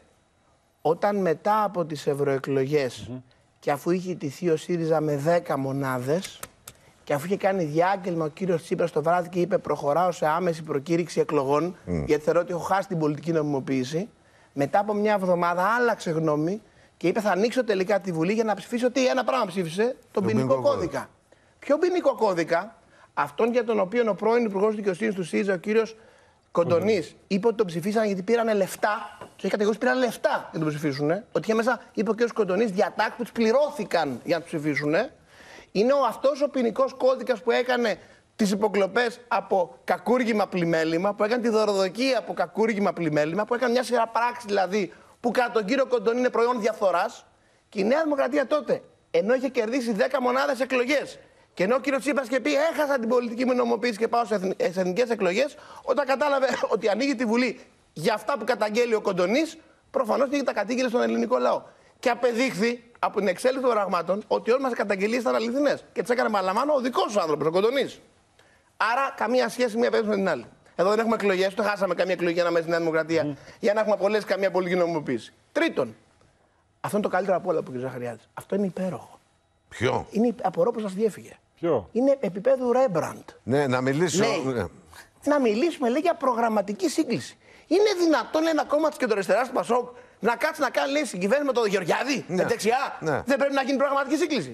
όταν μετά από τις ευρωεκλογές mm-hmm. και αφού είχε ιτηθεί ο ΣΥΡΙΖΑ με δέκα μονάδες και αφού είχε κάνει διάγγελμα ο κύριος Τσίπρας το βράδυ και είπε προχωράω σε άμεση προκήρυξη εκλογών mm. γιατί θεωρώ ότι έχω χάσει την πολιτική νομιμοποίηση, μετά από μια εβδομάδα άλλαξε γνώμη και είπε θα ανοίξω τελικά τη Βουλή για να ψηφίσω τι ένα πράγμα ψήφισε, τον ποινικό κώδικα. κώδικα. Ποιο ποινικό κώδικα? Αυτόν για τον οποίο ο πρώην Υπουργός Δικαιοσύνης του ΣΥΡΙΖΑ, ο κύριος Κοντονής, mm. είπε ότι τον ψηφίσαν γιατί πήραν λεφτά. Του έχει κατηγορήσει πήραν λεφτά για να τον ψηφίσουν. Ότι είχε μέσα, είπε ο κύριος Κοντονής, διατάξεις που τους πληρώθηκαν για να τους ψηφίσουν. Είναι ο αυτός ο ποινικός κώδικας που έκανε τις υποκλοπές από κακούργημα πλημέλημα, που έκανε τη δωροδοκία από κακούργημα πλημέλημα, που έκανε μια σειρά πράξη δηλαδή που κατά τον κύριο Κοντονή είναι προϊόν διαφθοράς. Και η Νέα Δημοκρατία τότε, ενώ είχε κερδίσει δέκα μονάδες εκλογές, και ενώ ο κύριος Τσίπρας είχε πει έχασα την πολιτική μου νομοποίηση και πάω σε εθνικές εκλογές, όταν κατάλαβε ότι ανοίγει τη Βουλή για αυτά που καταγγέλει ο Κοντονής, προφανώς και τα κατήγγειλε στον ελληνικό λαό. Και απεδείχθη από την εξέλιξη των πραγμάτων ότι όλες μας οι καταγγελίες ήταν αληθινές. Και τις έκανε, παραλαμβάνω, ο δικός σου άνθρωπος, ο Κοντονής. Άρα, καμία σχέση μία περίπτωση με την άλλη. Εδώ δεν έχουμε εκλογές, ούτε χάσαμε καμία εκλογή για να μέσα στη Νέα Δημοκρατία, mm. για να έχουμε απολέσει καμία πολιτική νομιμοποίηση. Τρίτον, αυτό είναι το καλύτερο από όλα που ο κ. Ζαχαριάδης. Αυτό είναι υπέροχο. Ποιο? Είναι, απορώ πως σας διέφυγε. Ποιο? Είναι επίπεδου Ρέμπραντ. Ναι, να μιλήσω. Ναι. Να μιλήσουμε, λέει, για προγραμματική σύγκληση. Είναι δυνατόν ένα κόμμα τη κεντροαριστερά του Πασόκ να κάτσει να κάνει, λέει, συγκυβέρνηση με τον Γεωργιάδη, ναι. δεξιά? Ναι. Δεν πρέπει να γίνει προγραμματική σύγκληση.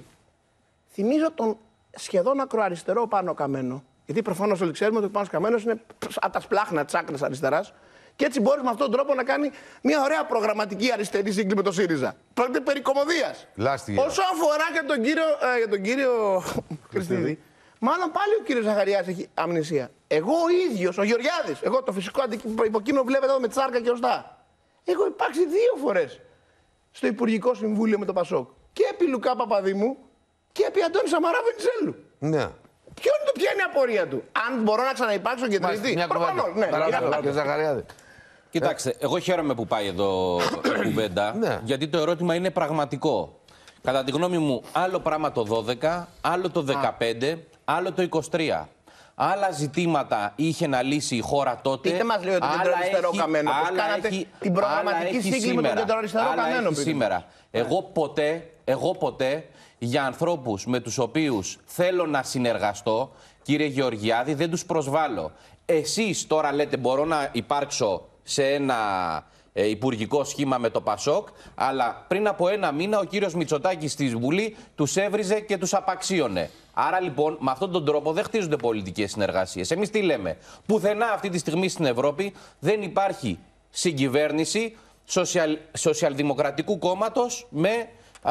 Θυμίζω τον σχεδόν ακροαριστερό Πάνο Καμένο. Γιατί προφανώς όλοι ξέρουμε ότι ο Πάνος Καμένος είναι από τα σπλάχνα της άκρης αριστεράς. Και έτσι μπορεί με αυτόν τον τρόπο να κάνει μια ωραία προγραμματική αριστερή σύγκληση με το ΣΥΡΙΖΑ. Πρόκειται περί κωμωδίας. Όσο αφορά και τον κύριο, ε, για τον κύριο Χριστίδη, μάλλον πάλι ο κύριος Ζαχαριάς έχει αμνησία. Εγώ ο ίδιος, ο Γεωργιάδης, εγώ το φυσικό υποκείμενο βλέπετε εδώ με τσάρκα και οστά. Έχω υπάρξει δύο φορές στο Υπουργικό Συμβούλιο με το Πασόκ. Και επί Λουκά Παπαδήμου και επί Αντώνη Σαμαρά Βενιζέλου. Ναι. Ποιο είναι το, ποια είναι η απορία του, αν μπορώ να ξαναυπάρξω και τρίτη? Προφανώς, ναι. Κύριε Ζαχαριάδη. Κοιτάξτε, εγώ χαίρομαι που πάει εδώ η κουβέντα, ναι. γιατί το ερώτημα είναι πραγματικό. Κατά τη γνώμη μου, άλλο πράγμα το δώδεκα, άλλο το δεκαπέντε, Α. άλλο το είκοσι τρία. Άλλα ζητήματα είχε να λύσει η χώρα τότε. Πείτε μας λίγο τον κεντροαριστερό Καμένο. Πώς κάνατε έχει, την προγραμματική σύγκληση με τον κεντροαριστερό Καμένο. Σήμερα. Εγώ ποτέ, εγώ ποτέ για ανθρώπους με τους οποίους θέλω να συνεργαστώ, κύριε Γεωργιάδη, δεν τους προσβάλλω. Εσείς τώρα λέτε μπορώ να υπάρξω σε ένα ε, υπουργικό σχήμα με το Πασόκ, αλλά πριν από ένα μήνα ο κύριος Μητσοτάκης στη Βουλή τους έβριζε και τους απαξίωνε. Άρα λοιπόν με αυτόν τον τρόπο δεν χτίζονται πολιτικές συνεργασίες. Εμείς τι λέμε? Πουθενά αυτή τη στιγμή στην Ευρώπη δεν υπάρχει συγκυβέρνηση σοσιαλ, σοσιαλδημοκρατικού κόμματος με... Α,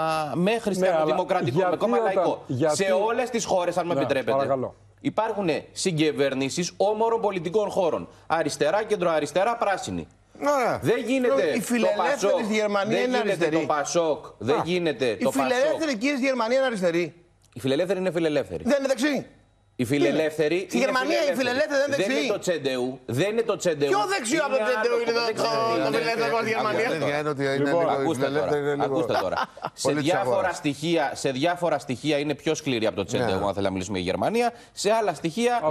με χριστιανοδημοκρατικό, ναι, με κόμμα όταν, λαϊκό. Γιατί... Σε όλες τις χώρες, αν με ναι, επιτρέπετε, παρακαλώ. Υπάρχουν συγκυβερνήσεις όμορων πολιτικών χώρων. Αριστερά, κεντροαριστερά, πράσινη. Ναι. Δεν γίνεται η το Πασόκ. Στη Γερμανία είναι αριστερή. Το Πασόκ. Δεν γίνεται η το Πασόκ. Η φιλελεύθερη κύριε στη Γερμανία είναι αριστερή. Η φιλελεύθερη είναι φιλελεύθερη. Δεν είναι δεξί. Η φιλελεύθερη. Στη Γερμανία η φιλελεύθερη δεν είναι δεξί. Δεν είναι το Τσεντεού. Δεν είναι το Τσεντεού. Ποιο δεξιό από το Τσεντεού είναι το φιλελεύθερο στη Γερμανία? Ακούστε τώρα. Σε διάφορα στοιχεία είναι πιο σκληρή από το Τσεντεού, αν θέλει να μιλήσουμε για Γερμανία. Σε άλλα στοιχεία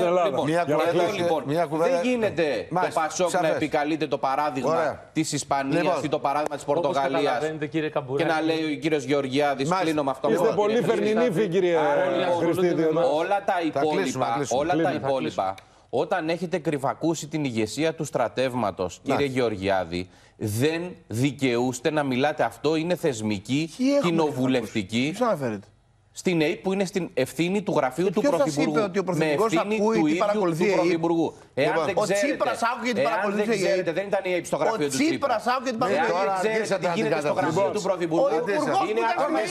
είναι. Δεν γίνεται το Πασόκ να επικαλείται το παράδειγμα τη Ισπανία ή το παράδειγμα τη Πορτογαλία και να λέει ο κύριο Γεωργιάδη κλείνω με αυτό. Είστε πολύ φερνινήφοι, κύριε Χριστίδη. Όλα τα υπόλοιπα, όλα τα υπόλοιπα όταν έχετε κρυφακούσει την ηγεσία του στρατεύματος, κύριε Γεωργιάδη, δεν δικαιούστε να μιλάτε. Αυτό είναι θεσμική, κοινοβουλευτική. Ποιος αναφέρεται? Στην ΕΕΠ που είναι στην ευθύνη του γραφείου και του Πρωθυπουργού. Είπε ότι ο Πρωθυπουργός ακούει του, του Πρωθυπουργού. Εάν δεν ο Τσίπρας άκουγε την παρακολουθία η ΕΕΠ. Δεν ήταν η ΕΕΠ στο γραφείο του Τσίπρα. Ο Τσίπρας άκουγε την παρακολουθία. Εάν δεν ξέρετε τι γίνεται στο γραφείο του Πρωθυπουργού, είναι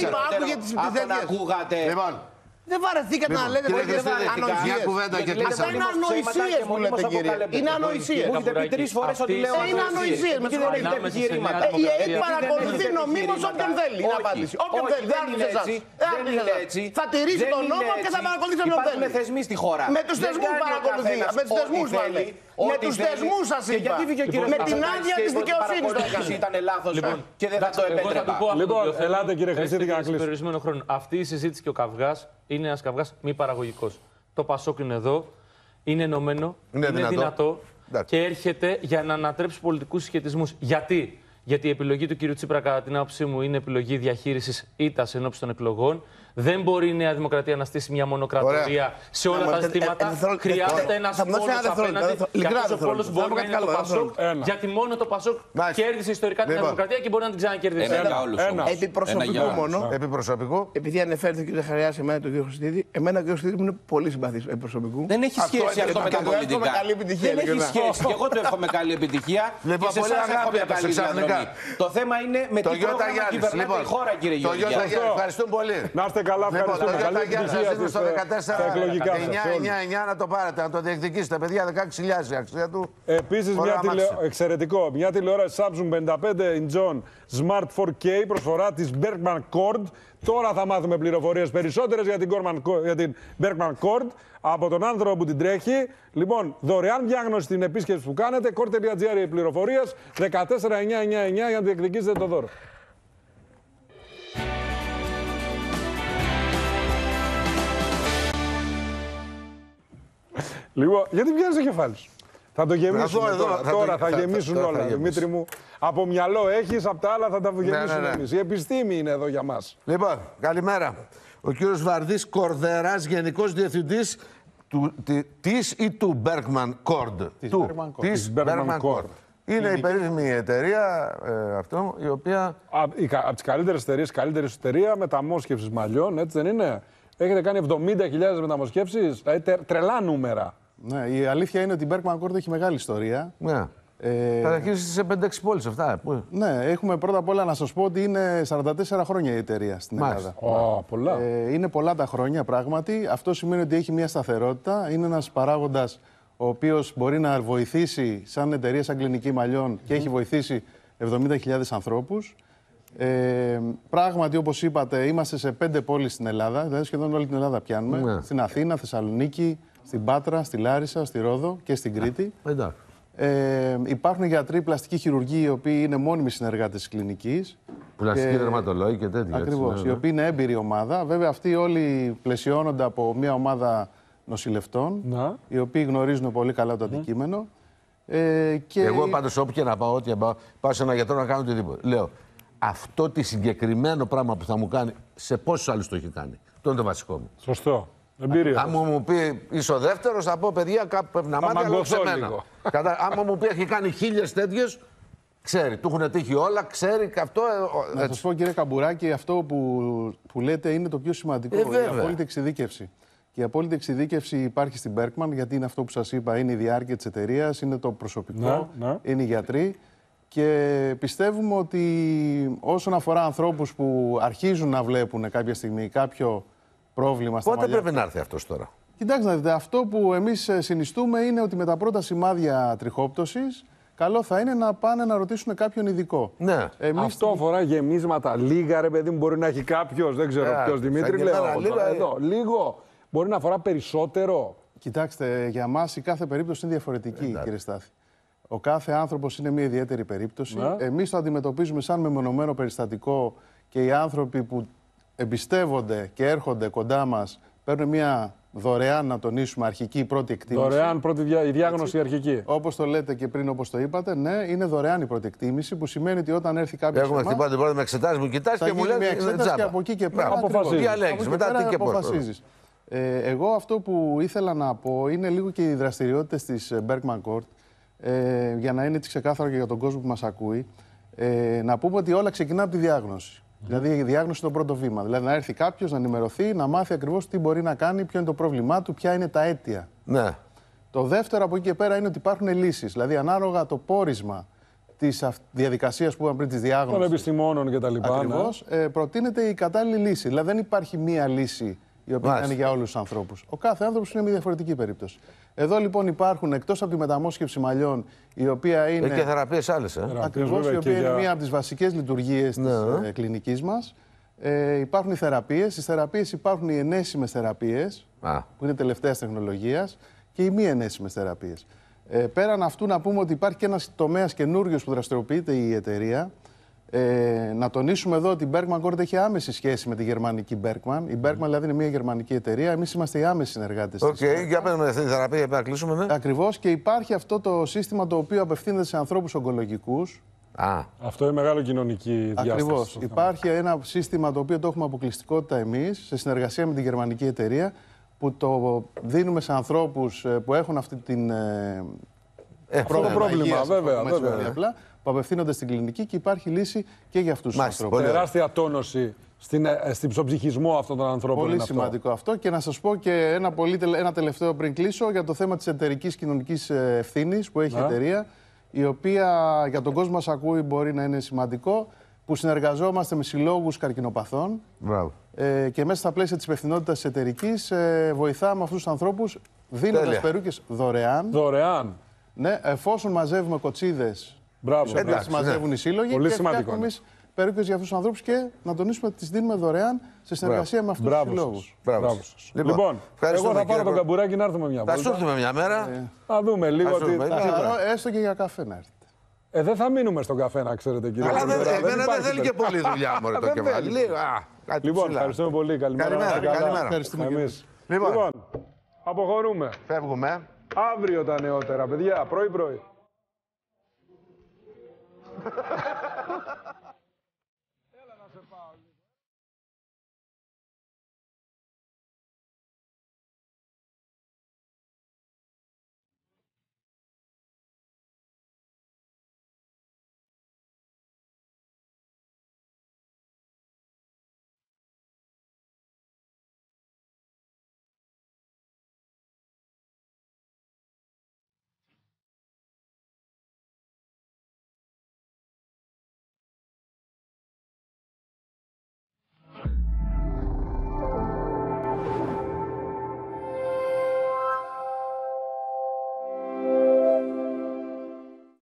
ακόμα να ακούγατε. Δεν βαρεθήκατε να λέτε τέτοιες ανοησίες. Μια κουβέντα και κλείσαμε. Είναι ανοησίες που λέτε, κύριε. Είναι ανοησίες. Μου έχετε πει τρεις φορές ότι λέω ανοησίες. Είναι ανοησίες. Με δεν έχετε επιχειρήματα. Η ΕΕΠ παρακολουθεί νομίμως όποιον θέλει. Είναι απάντηση. Όποιον θέλει. Δεν είναι έτσι. Θα τηρήσει τον νόμο και θα παρακολουθήσει όποιον θέλει. Υπάρχουν θεσμοί στη χώρα. Με τους θεσμούς παρακολουθεί. Με τους θεσμούς πάλι. Με τους θεσμούς σας είπα. Με την άδεια της δικαιοσύνης το έκανε. Ήταν λάθος και δεν θα το επέτρεπα. Λοιπόν, ελάτε κύριε Χριστίδη για να κλείσουμε. Αυτή η συζήτηση και ο καυγάς είναι ένας καυγάς μη παραγωγικός. Το Πασόκ είναι εδώ, είναι ενωμένο, είναι, είναι δυνατό, δυνατό και έρχεται για να ανατρέψει πολιτικούς συσχετισμούς. Γιατί? Γιατί η επιλογή του κ. Τσίπρα, κατά την άποψή μου, είναι επιλογή διαχείρισης ήττας ενόψει των εκλογών. Δεν μπορεί η Νέα Δημοκρατία να στήσει μια μονοκρατορία σε όλα τα ζητήματα. Χρειάζεται ένας πόλος απέναντι. Και αυτός ο πόλος μπορεί να είναι το Πασόκ, γιατί μόνο το Πασόκ κέρδισε ιστορικά την Δημοκρατία και μπορεί να την ξανακερδίσει. Επί προσωπικού μόνο. Επί προσωπικού. Επειδή ανεφέρθηκε ο κ. Ζαχαριάς σε μένα τον κ. Χριστίδη, εμένα ο κ. Χριστίδη μου είναι πολύ συμπαθής επί προσωπικού. Δεν έχει σχέση αυτό με τα πολιτικά. Δεν έχει σχέση. Και εγώ του εύχομαι καλή επιτυχία. Και σε εσάς εύχομαι καλή διαδρομή. Το θέμα είναι με τι πρόγραμμα κυβερνάτε η χώρα, κύριε Γεωργιάδη. Ευχαριστούμε πολύ. Να είστε καλά, ευχαριστούμε. Λοιπόν, Καλή επιτυχία στο δεκατέσσερα εννιά εννιά εννιά να το πάρετε, να το διεκδικήσετε. Παιδιά, δεκαέξι χιλιάδες η αξία του. Επίσης, μια τηλε... εξαιρετικό, μια τηλεόραση Samsung πενήντα πέντε inch Smart φορ κέι προσφορά της Bergman Cord. Τώρα θα μάθουμε πληροφορίες περισσότερες για την, για την Bergman Cord από τον άνθρωπο που την τρέχει. Λοιπόν, δωρεάν διάγνωση στην επίσκεψη που κάνετε. cord τελεία τζι άρ οι πληροφορίες. δεκατέσσερα εννιά εννιά εννιά για να διεκδικήσετε το δώρο. Λοιπόν, γιατί πιάνεις το κεφάλι σου? Θα το γεμίσουν εδώ, τώρα, θα τώρα το, θα, θα γεμίσουν θα, όλα, θα Δημήτρη μου. Από μυαλό έχεις, από τα άλλα θα τα γεμίσουμε ναι, ναι. εμείς. Η επιστήμη είναι εδώ για μας. Λοιπόν, καλημέρα. Ο κύριος Βαρδής Κορδεράς, Γενικός Διευθυντής του, τη, της ή του Bergman Cord. Της του, Bergman Cord. Της Bergman Bergman Cord. Είναι η περίφημη εταιρεία ε, αυτό, η οποία... Από τις καλύτερες εταιρείες, καλύτερη εταιρεία μεταμόσχευσης μαλλιών, έτσι δεν είναι? Έχετε κάνει εβδομήντα χιλιάδες μεταμοσχεύσεις, δηλαδή τε, τρελά νούμερα. Ναι, η αλήθεια είναι ότι η Bergman Cord έχει μεγάλη ιστορία. Ναι. Ε... Καταρχήν σε πέντε έξι πόλεις αυτά. Πού... Ναι, έχουμε πρώτα απ' όλα να σας πω ότι είναι σαράντα τέσσερα χρόνια η εταιρεία στην Μάλιστα. Ελλάδα. Oh, πολλά. Ε, είναι πολλά τα χρόνια πράγματι. Αυτό σημαίνει ότι έχει μια σταθερότητα. Είναι ένας παράγοντας ο οποίος μπορεί να βοηθήσει σαν εταιρεία, σαν κλινική μαλλιών και έχει βοηθήσει εβδομήντα χιλιάδες ανθρώπους. Ε, πράγματι, όπως είπατε, είμαστε σε πέντε πόλεις στην Ελλάδα, δηλαδή σχεδόν όλη την Ελλάδα πιάνουμε. Ναι. Στην Αθήνα, Θεσσαλονίκη, στην Πάτρα, στη Λάρισα, στη Ρόδο και στην Κρήτη. Εντάξει. Ε, υπάρχουν γιατροί πλαστικοί χειρουργοί, οι οποίοι είναι μόνιμοι συνεργάτες της κλινικής. Πλαστικοί και... δερματολόγοι και τέτοια. Ακριβώς, έτσι, ναι, οι οποίοι είναι έμπειρη ομάδα. Βέβαια, αυτοί όλοι πλαισιώνονται από μια ομάδα νοσηλευτών, να. οι οποίοι γνωρίζουν πολύ καλά το αντικείμενο. Ε, και... Εγώ πάντως όπου και να πάω, ό,τι πάω, πάω σε ένα γιατρό να κάνω οτιδήποτε. Λέω, αυτό το συγκεκριμένο πράγμα που θα μου κάνει, σε πόσους άλλους το έχει κάνει. Αυτό είναι το βασικό μου. Σωστό. Εμπειρία. Αν μου πει είσαι ο δεύτερος, θα πω παιδιά κάπου πρέπει να μάθει, αλλά σε μένα. Κατά, άμα μου πει έχει κάνει χίλιες τέτοιες, ξέρει, του έχουν τύχει όλα, ξέρει και αυτό. Να σας πω, κύριε Καμπουράκη, αυτό που, που λέτε είναι το πιο σημαντικό. Ε, η απόλυτη εξειδίκευση. Και η απόλυτη εξειδίκευση υπάρχει στην Bergman, γιατί είναι αυτό που σας είπα, είναι η διάρκεια της εταιρείας, είναι το προσωπικό, ναι, ναι. είναι οι γιατροί. Και πιστεύουμε ότι όσον αφορά ανθρώπους που αρχίζουν να βλέπουν κάποια στιγμή κάποιο πρόβλημα στα Πότε μαλλιά... πρέπει να έρθει αυτός τώρα? Κοιτάξτε, να δείτε, αυτό που εμείς συνιστούμε είναι ότι με τα πρώτα σημάδια τριχόπτωσης, καλό θα είναι να πάνε να ρωτήσουν κάποιον ειδικό. Ναι. Εμείς... Αυτό αφορά γεμίσματα. Λίγα, ρε παιδί μου, μπορεί να έχει κάποιος, δεν ξέρω Yeah, ποιος, Δημήτρη, λέω. Λίγο, εδώ, λίγο. Μπορεί να αφορά περισσότερο. Κοιτάξτε, για μας η κάθε περίπτωση είναι διαφορετική, Εντάξει. κύριε Στάθη. Ο κάθε άνθρωπος είναι μια ιδιαίτερη περίπτωση. Ναι. Εμείς το αντιμετωπίζουμε σαν μεμονωμένο περιστατικό και οι άνθρωποι που εμπιστεύονται και έρχονται κοντά μας παίρνουν μια δωρεάν, να τονίσουμε, αρχική πρώτη εκτίμηση. Δωρεάν πρώτη διά, η διάγνωση Έτσι. αρχική. Όπως το λέτε και πριν, όπως το είπατε, ναι, είναι δωρεάν η πρώτη εκτίμηση, που σημαίνει ότι όταν έρθει κάποιος. Έχουμε χτυπάει την πρώτη με εξετάσεις, μου κοιτάς και μου λέει μια εξέταση και από εκεί και πέρα. Αποφασίζεις. Διαλέγεις, μετά τι και πώς. Αποφασίζεις. Ε, εγώ αυτό που ήθελα να πω είναι λίγο και οι δραστηριότητες της Bergman Cord, ε, για να είναι έτσι ξεκάθαρο και για τον κόσμο που μας ακούει. Ε, να πούμε ότι όλα ξεκινά από τη διάγνωση. Mm. Δηλαδή η διάγνωση είναι το πρώτο βήμα. Δηλαδή να έρθει κάποιος, να ενημερωθεί, να μάθει ακριβώς τι μπορεί να κάνει, ποιο είναι το πρόβλημά του, ποια είναι τα αίτια. Ναι. Το δεύτερο από εκεί και πέρα είναι ότι υπάρχουν λύσεις. Δηλαδή ανάλογα το πόρισμα της διαδικασίας που είπαμε πριν, της διάγνωσης. Των επιστημόνων κτλ. Ακριβώς, ναι. ε, προτείνεται η κατάλληλη λύση. Δηλαδή δεν υπάρχει μία λύση η οποία είναι για όλους τους ανθρώπους. Ο κάθε άνθρωπος είναι μια διαφορετική περίπτωση. Εδώ λοιπόν υπάρχουν, εκτός από τη μεταμόσχευση μαλλιών, η οποία είναι. Έχει και θεραπείες άλλες. Ε? Ακριβώς, η οποία είναι για... μία από τις βασικές λειτουργίες ναι. της ε, κλινικής μας. Ε, υπάρχουν οι θεραπείες. Στις θεραπείες υπάρχουν οι ενέσιμες θεραπείες, Α. που είναι τελευταίας τεχνολογίας, και οι μη ενέσιμες θεραπείες. Ε, πέραν αυτού, να πούμε ότι υπάρχει και ένας τομέας καινούριος που δραστηριοποιείται η εταιρεία. Ε, να τονίσουμε εδώ ότι η Bergman Cord έχει άμεση σχέση με τη γερμανική Bergman. Η Bergman δηλαδή είναι μια γερμανική εταιρεία. Εμείς είμαστε οι άμεσοι συνεργάτες. Οκ, okay, για πέντε με αυτή τη θεραπεία για να κλείσουμε. Ναι. Ακριβώς, και υπάρχει αυτό το σύστημα το οποίο απευθύνεται σε ανθρώπους ογκολογικούς. Α. Αυτό είναι μεγάλο κοινωνική διάσταση. Ακριβώς. Υπάρχει ένα σύστημα το οποίο το έχουμε αποκλειστικότητα εμείς, σε συνεργασία με τη γερμανική εταιρεία, που το δίνουμε σε ανθρώπους που έχουν αυτή την. Ε, αυτό το πρόβλημα, υγείας, βέβαια. βέβαια. Απλά, που απευθύνονται στην κλινική και υπάρχει λύση και για αυτούς τους ανθρώπους. Τεράστια τόνωση στην, στην ψωψυχισμό αυτών των ανθρώπων. Πολύ σημαντικό αυτό. αυτό. Και να σας πω και ένα, πολύ, ένα τελευταίο πριν κλείσω για το θέμα της εταιρικής κοινωνικής ευθύνης που έχει η εταιρεία, η οποία για τον κόσμο μας ακούει μπορεί να είναι σημαντικό, που συνεργαζόμαστε με συλλόγους καρκινοπαθών. Ε, και μέσα στα πλαίσια της υπευθυνότητας της εταιρικής ε, βοηθάμε αυτούς τους ανθρώπους δίνοντας περούκες δωρεάν. Δωρεάν. Ναι, εφόσον μαζεύουμε κοτσίδες. Μπράβο. Εντάξει, μαζεύουν ναι. οι σύλλογοι. Πολύ και σημαντικό. Εμείς περούκες για αυτούς τους ανθρώπους και να τονίσουμε ότι τις δίνουμε δωρεάν σε συνεργασία Μπράβο. με αυτούς τους συλλόγους. Μπράβο. Μπράβο. Λοιπόν, λοιπόν εγώ θα πάρω τον Καμπουράκη να έρθουμε μια φορά. Θα σου έρθουμε μια μέρα. Ε, θα δούμε λίγο. Τι... Θα έστω και για καφέ να έρθετε. Ε, δεν θα μείνουμε στον καφέ, να ξέρετε, κύριε. Αλλά δεν, εμένα δεν θέλει και πολύ δουλειά, μωρέ, το κεφάλι. Λοιπόν, ευχαριστούμε πολύ. Καλημέρα. Καλημέρα. Ευχαριστούμε. Λοιπόν, αποχωρούμε. Φεύγουμε. Αύριο τα νεότερα, παιδιά, πρωί-πρωί.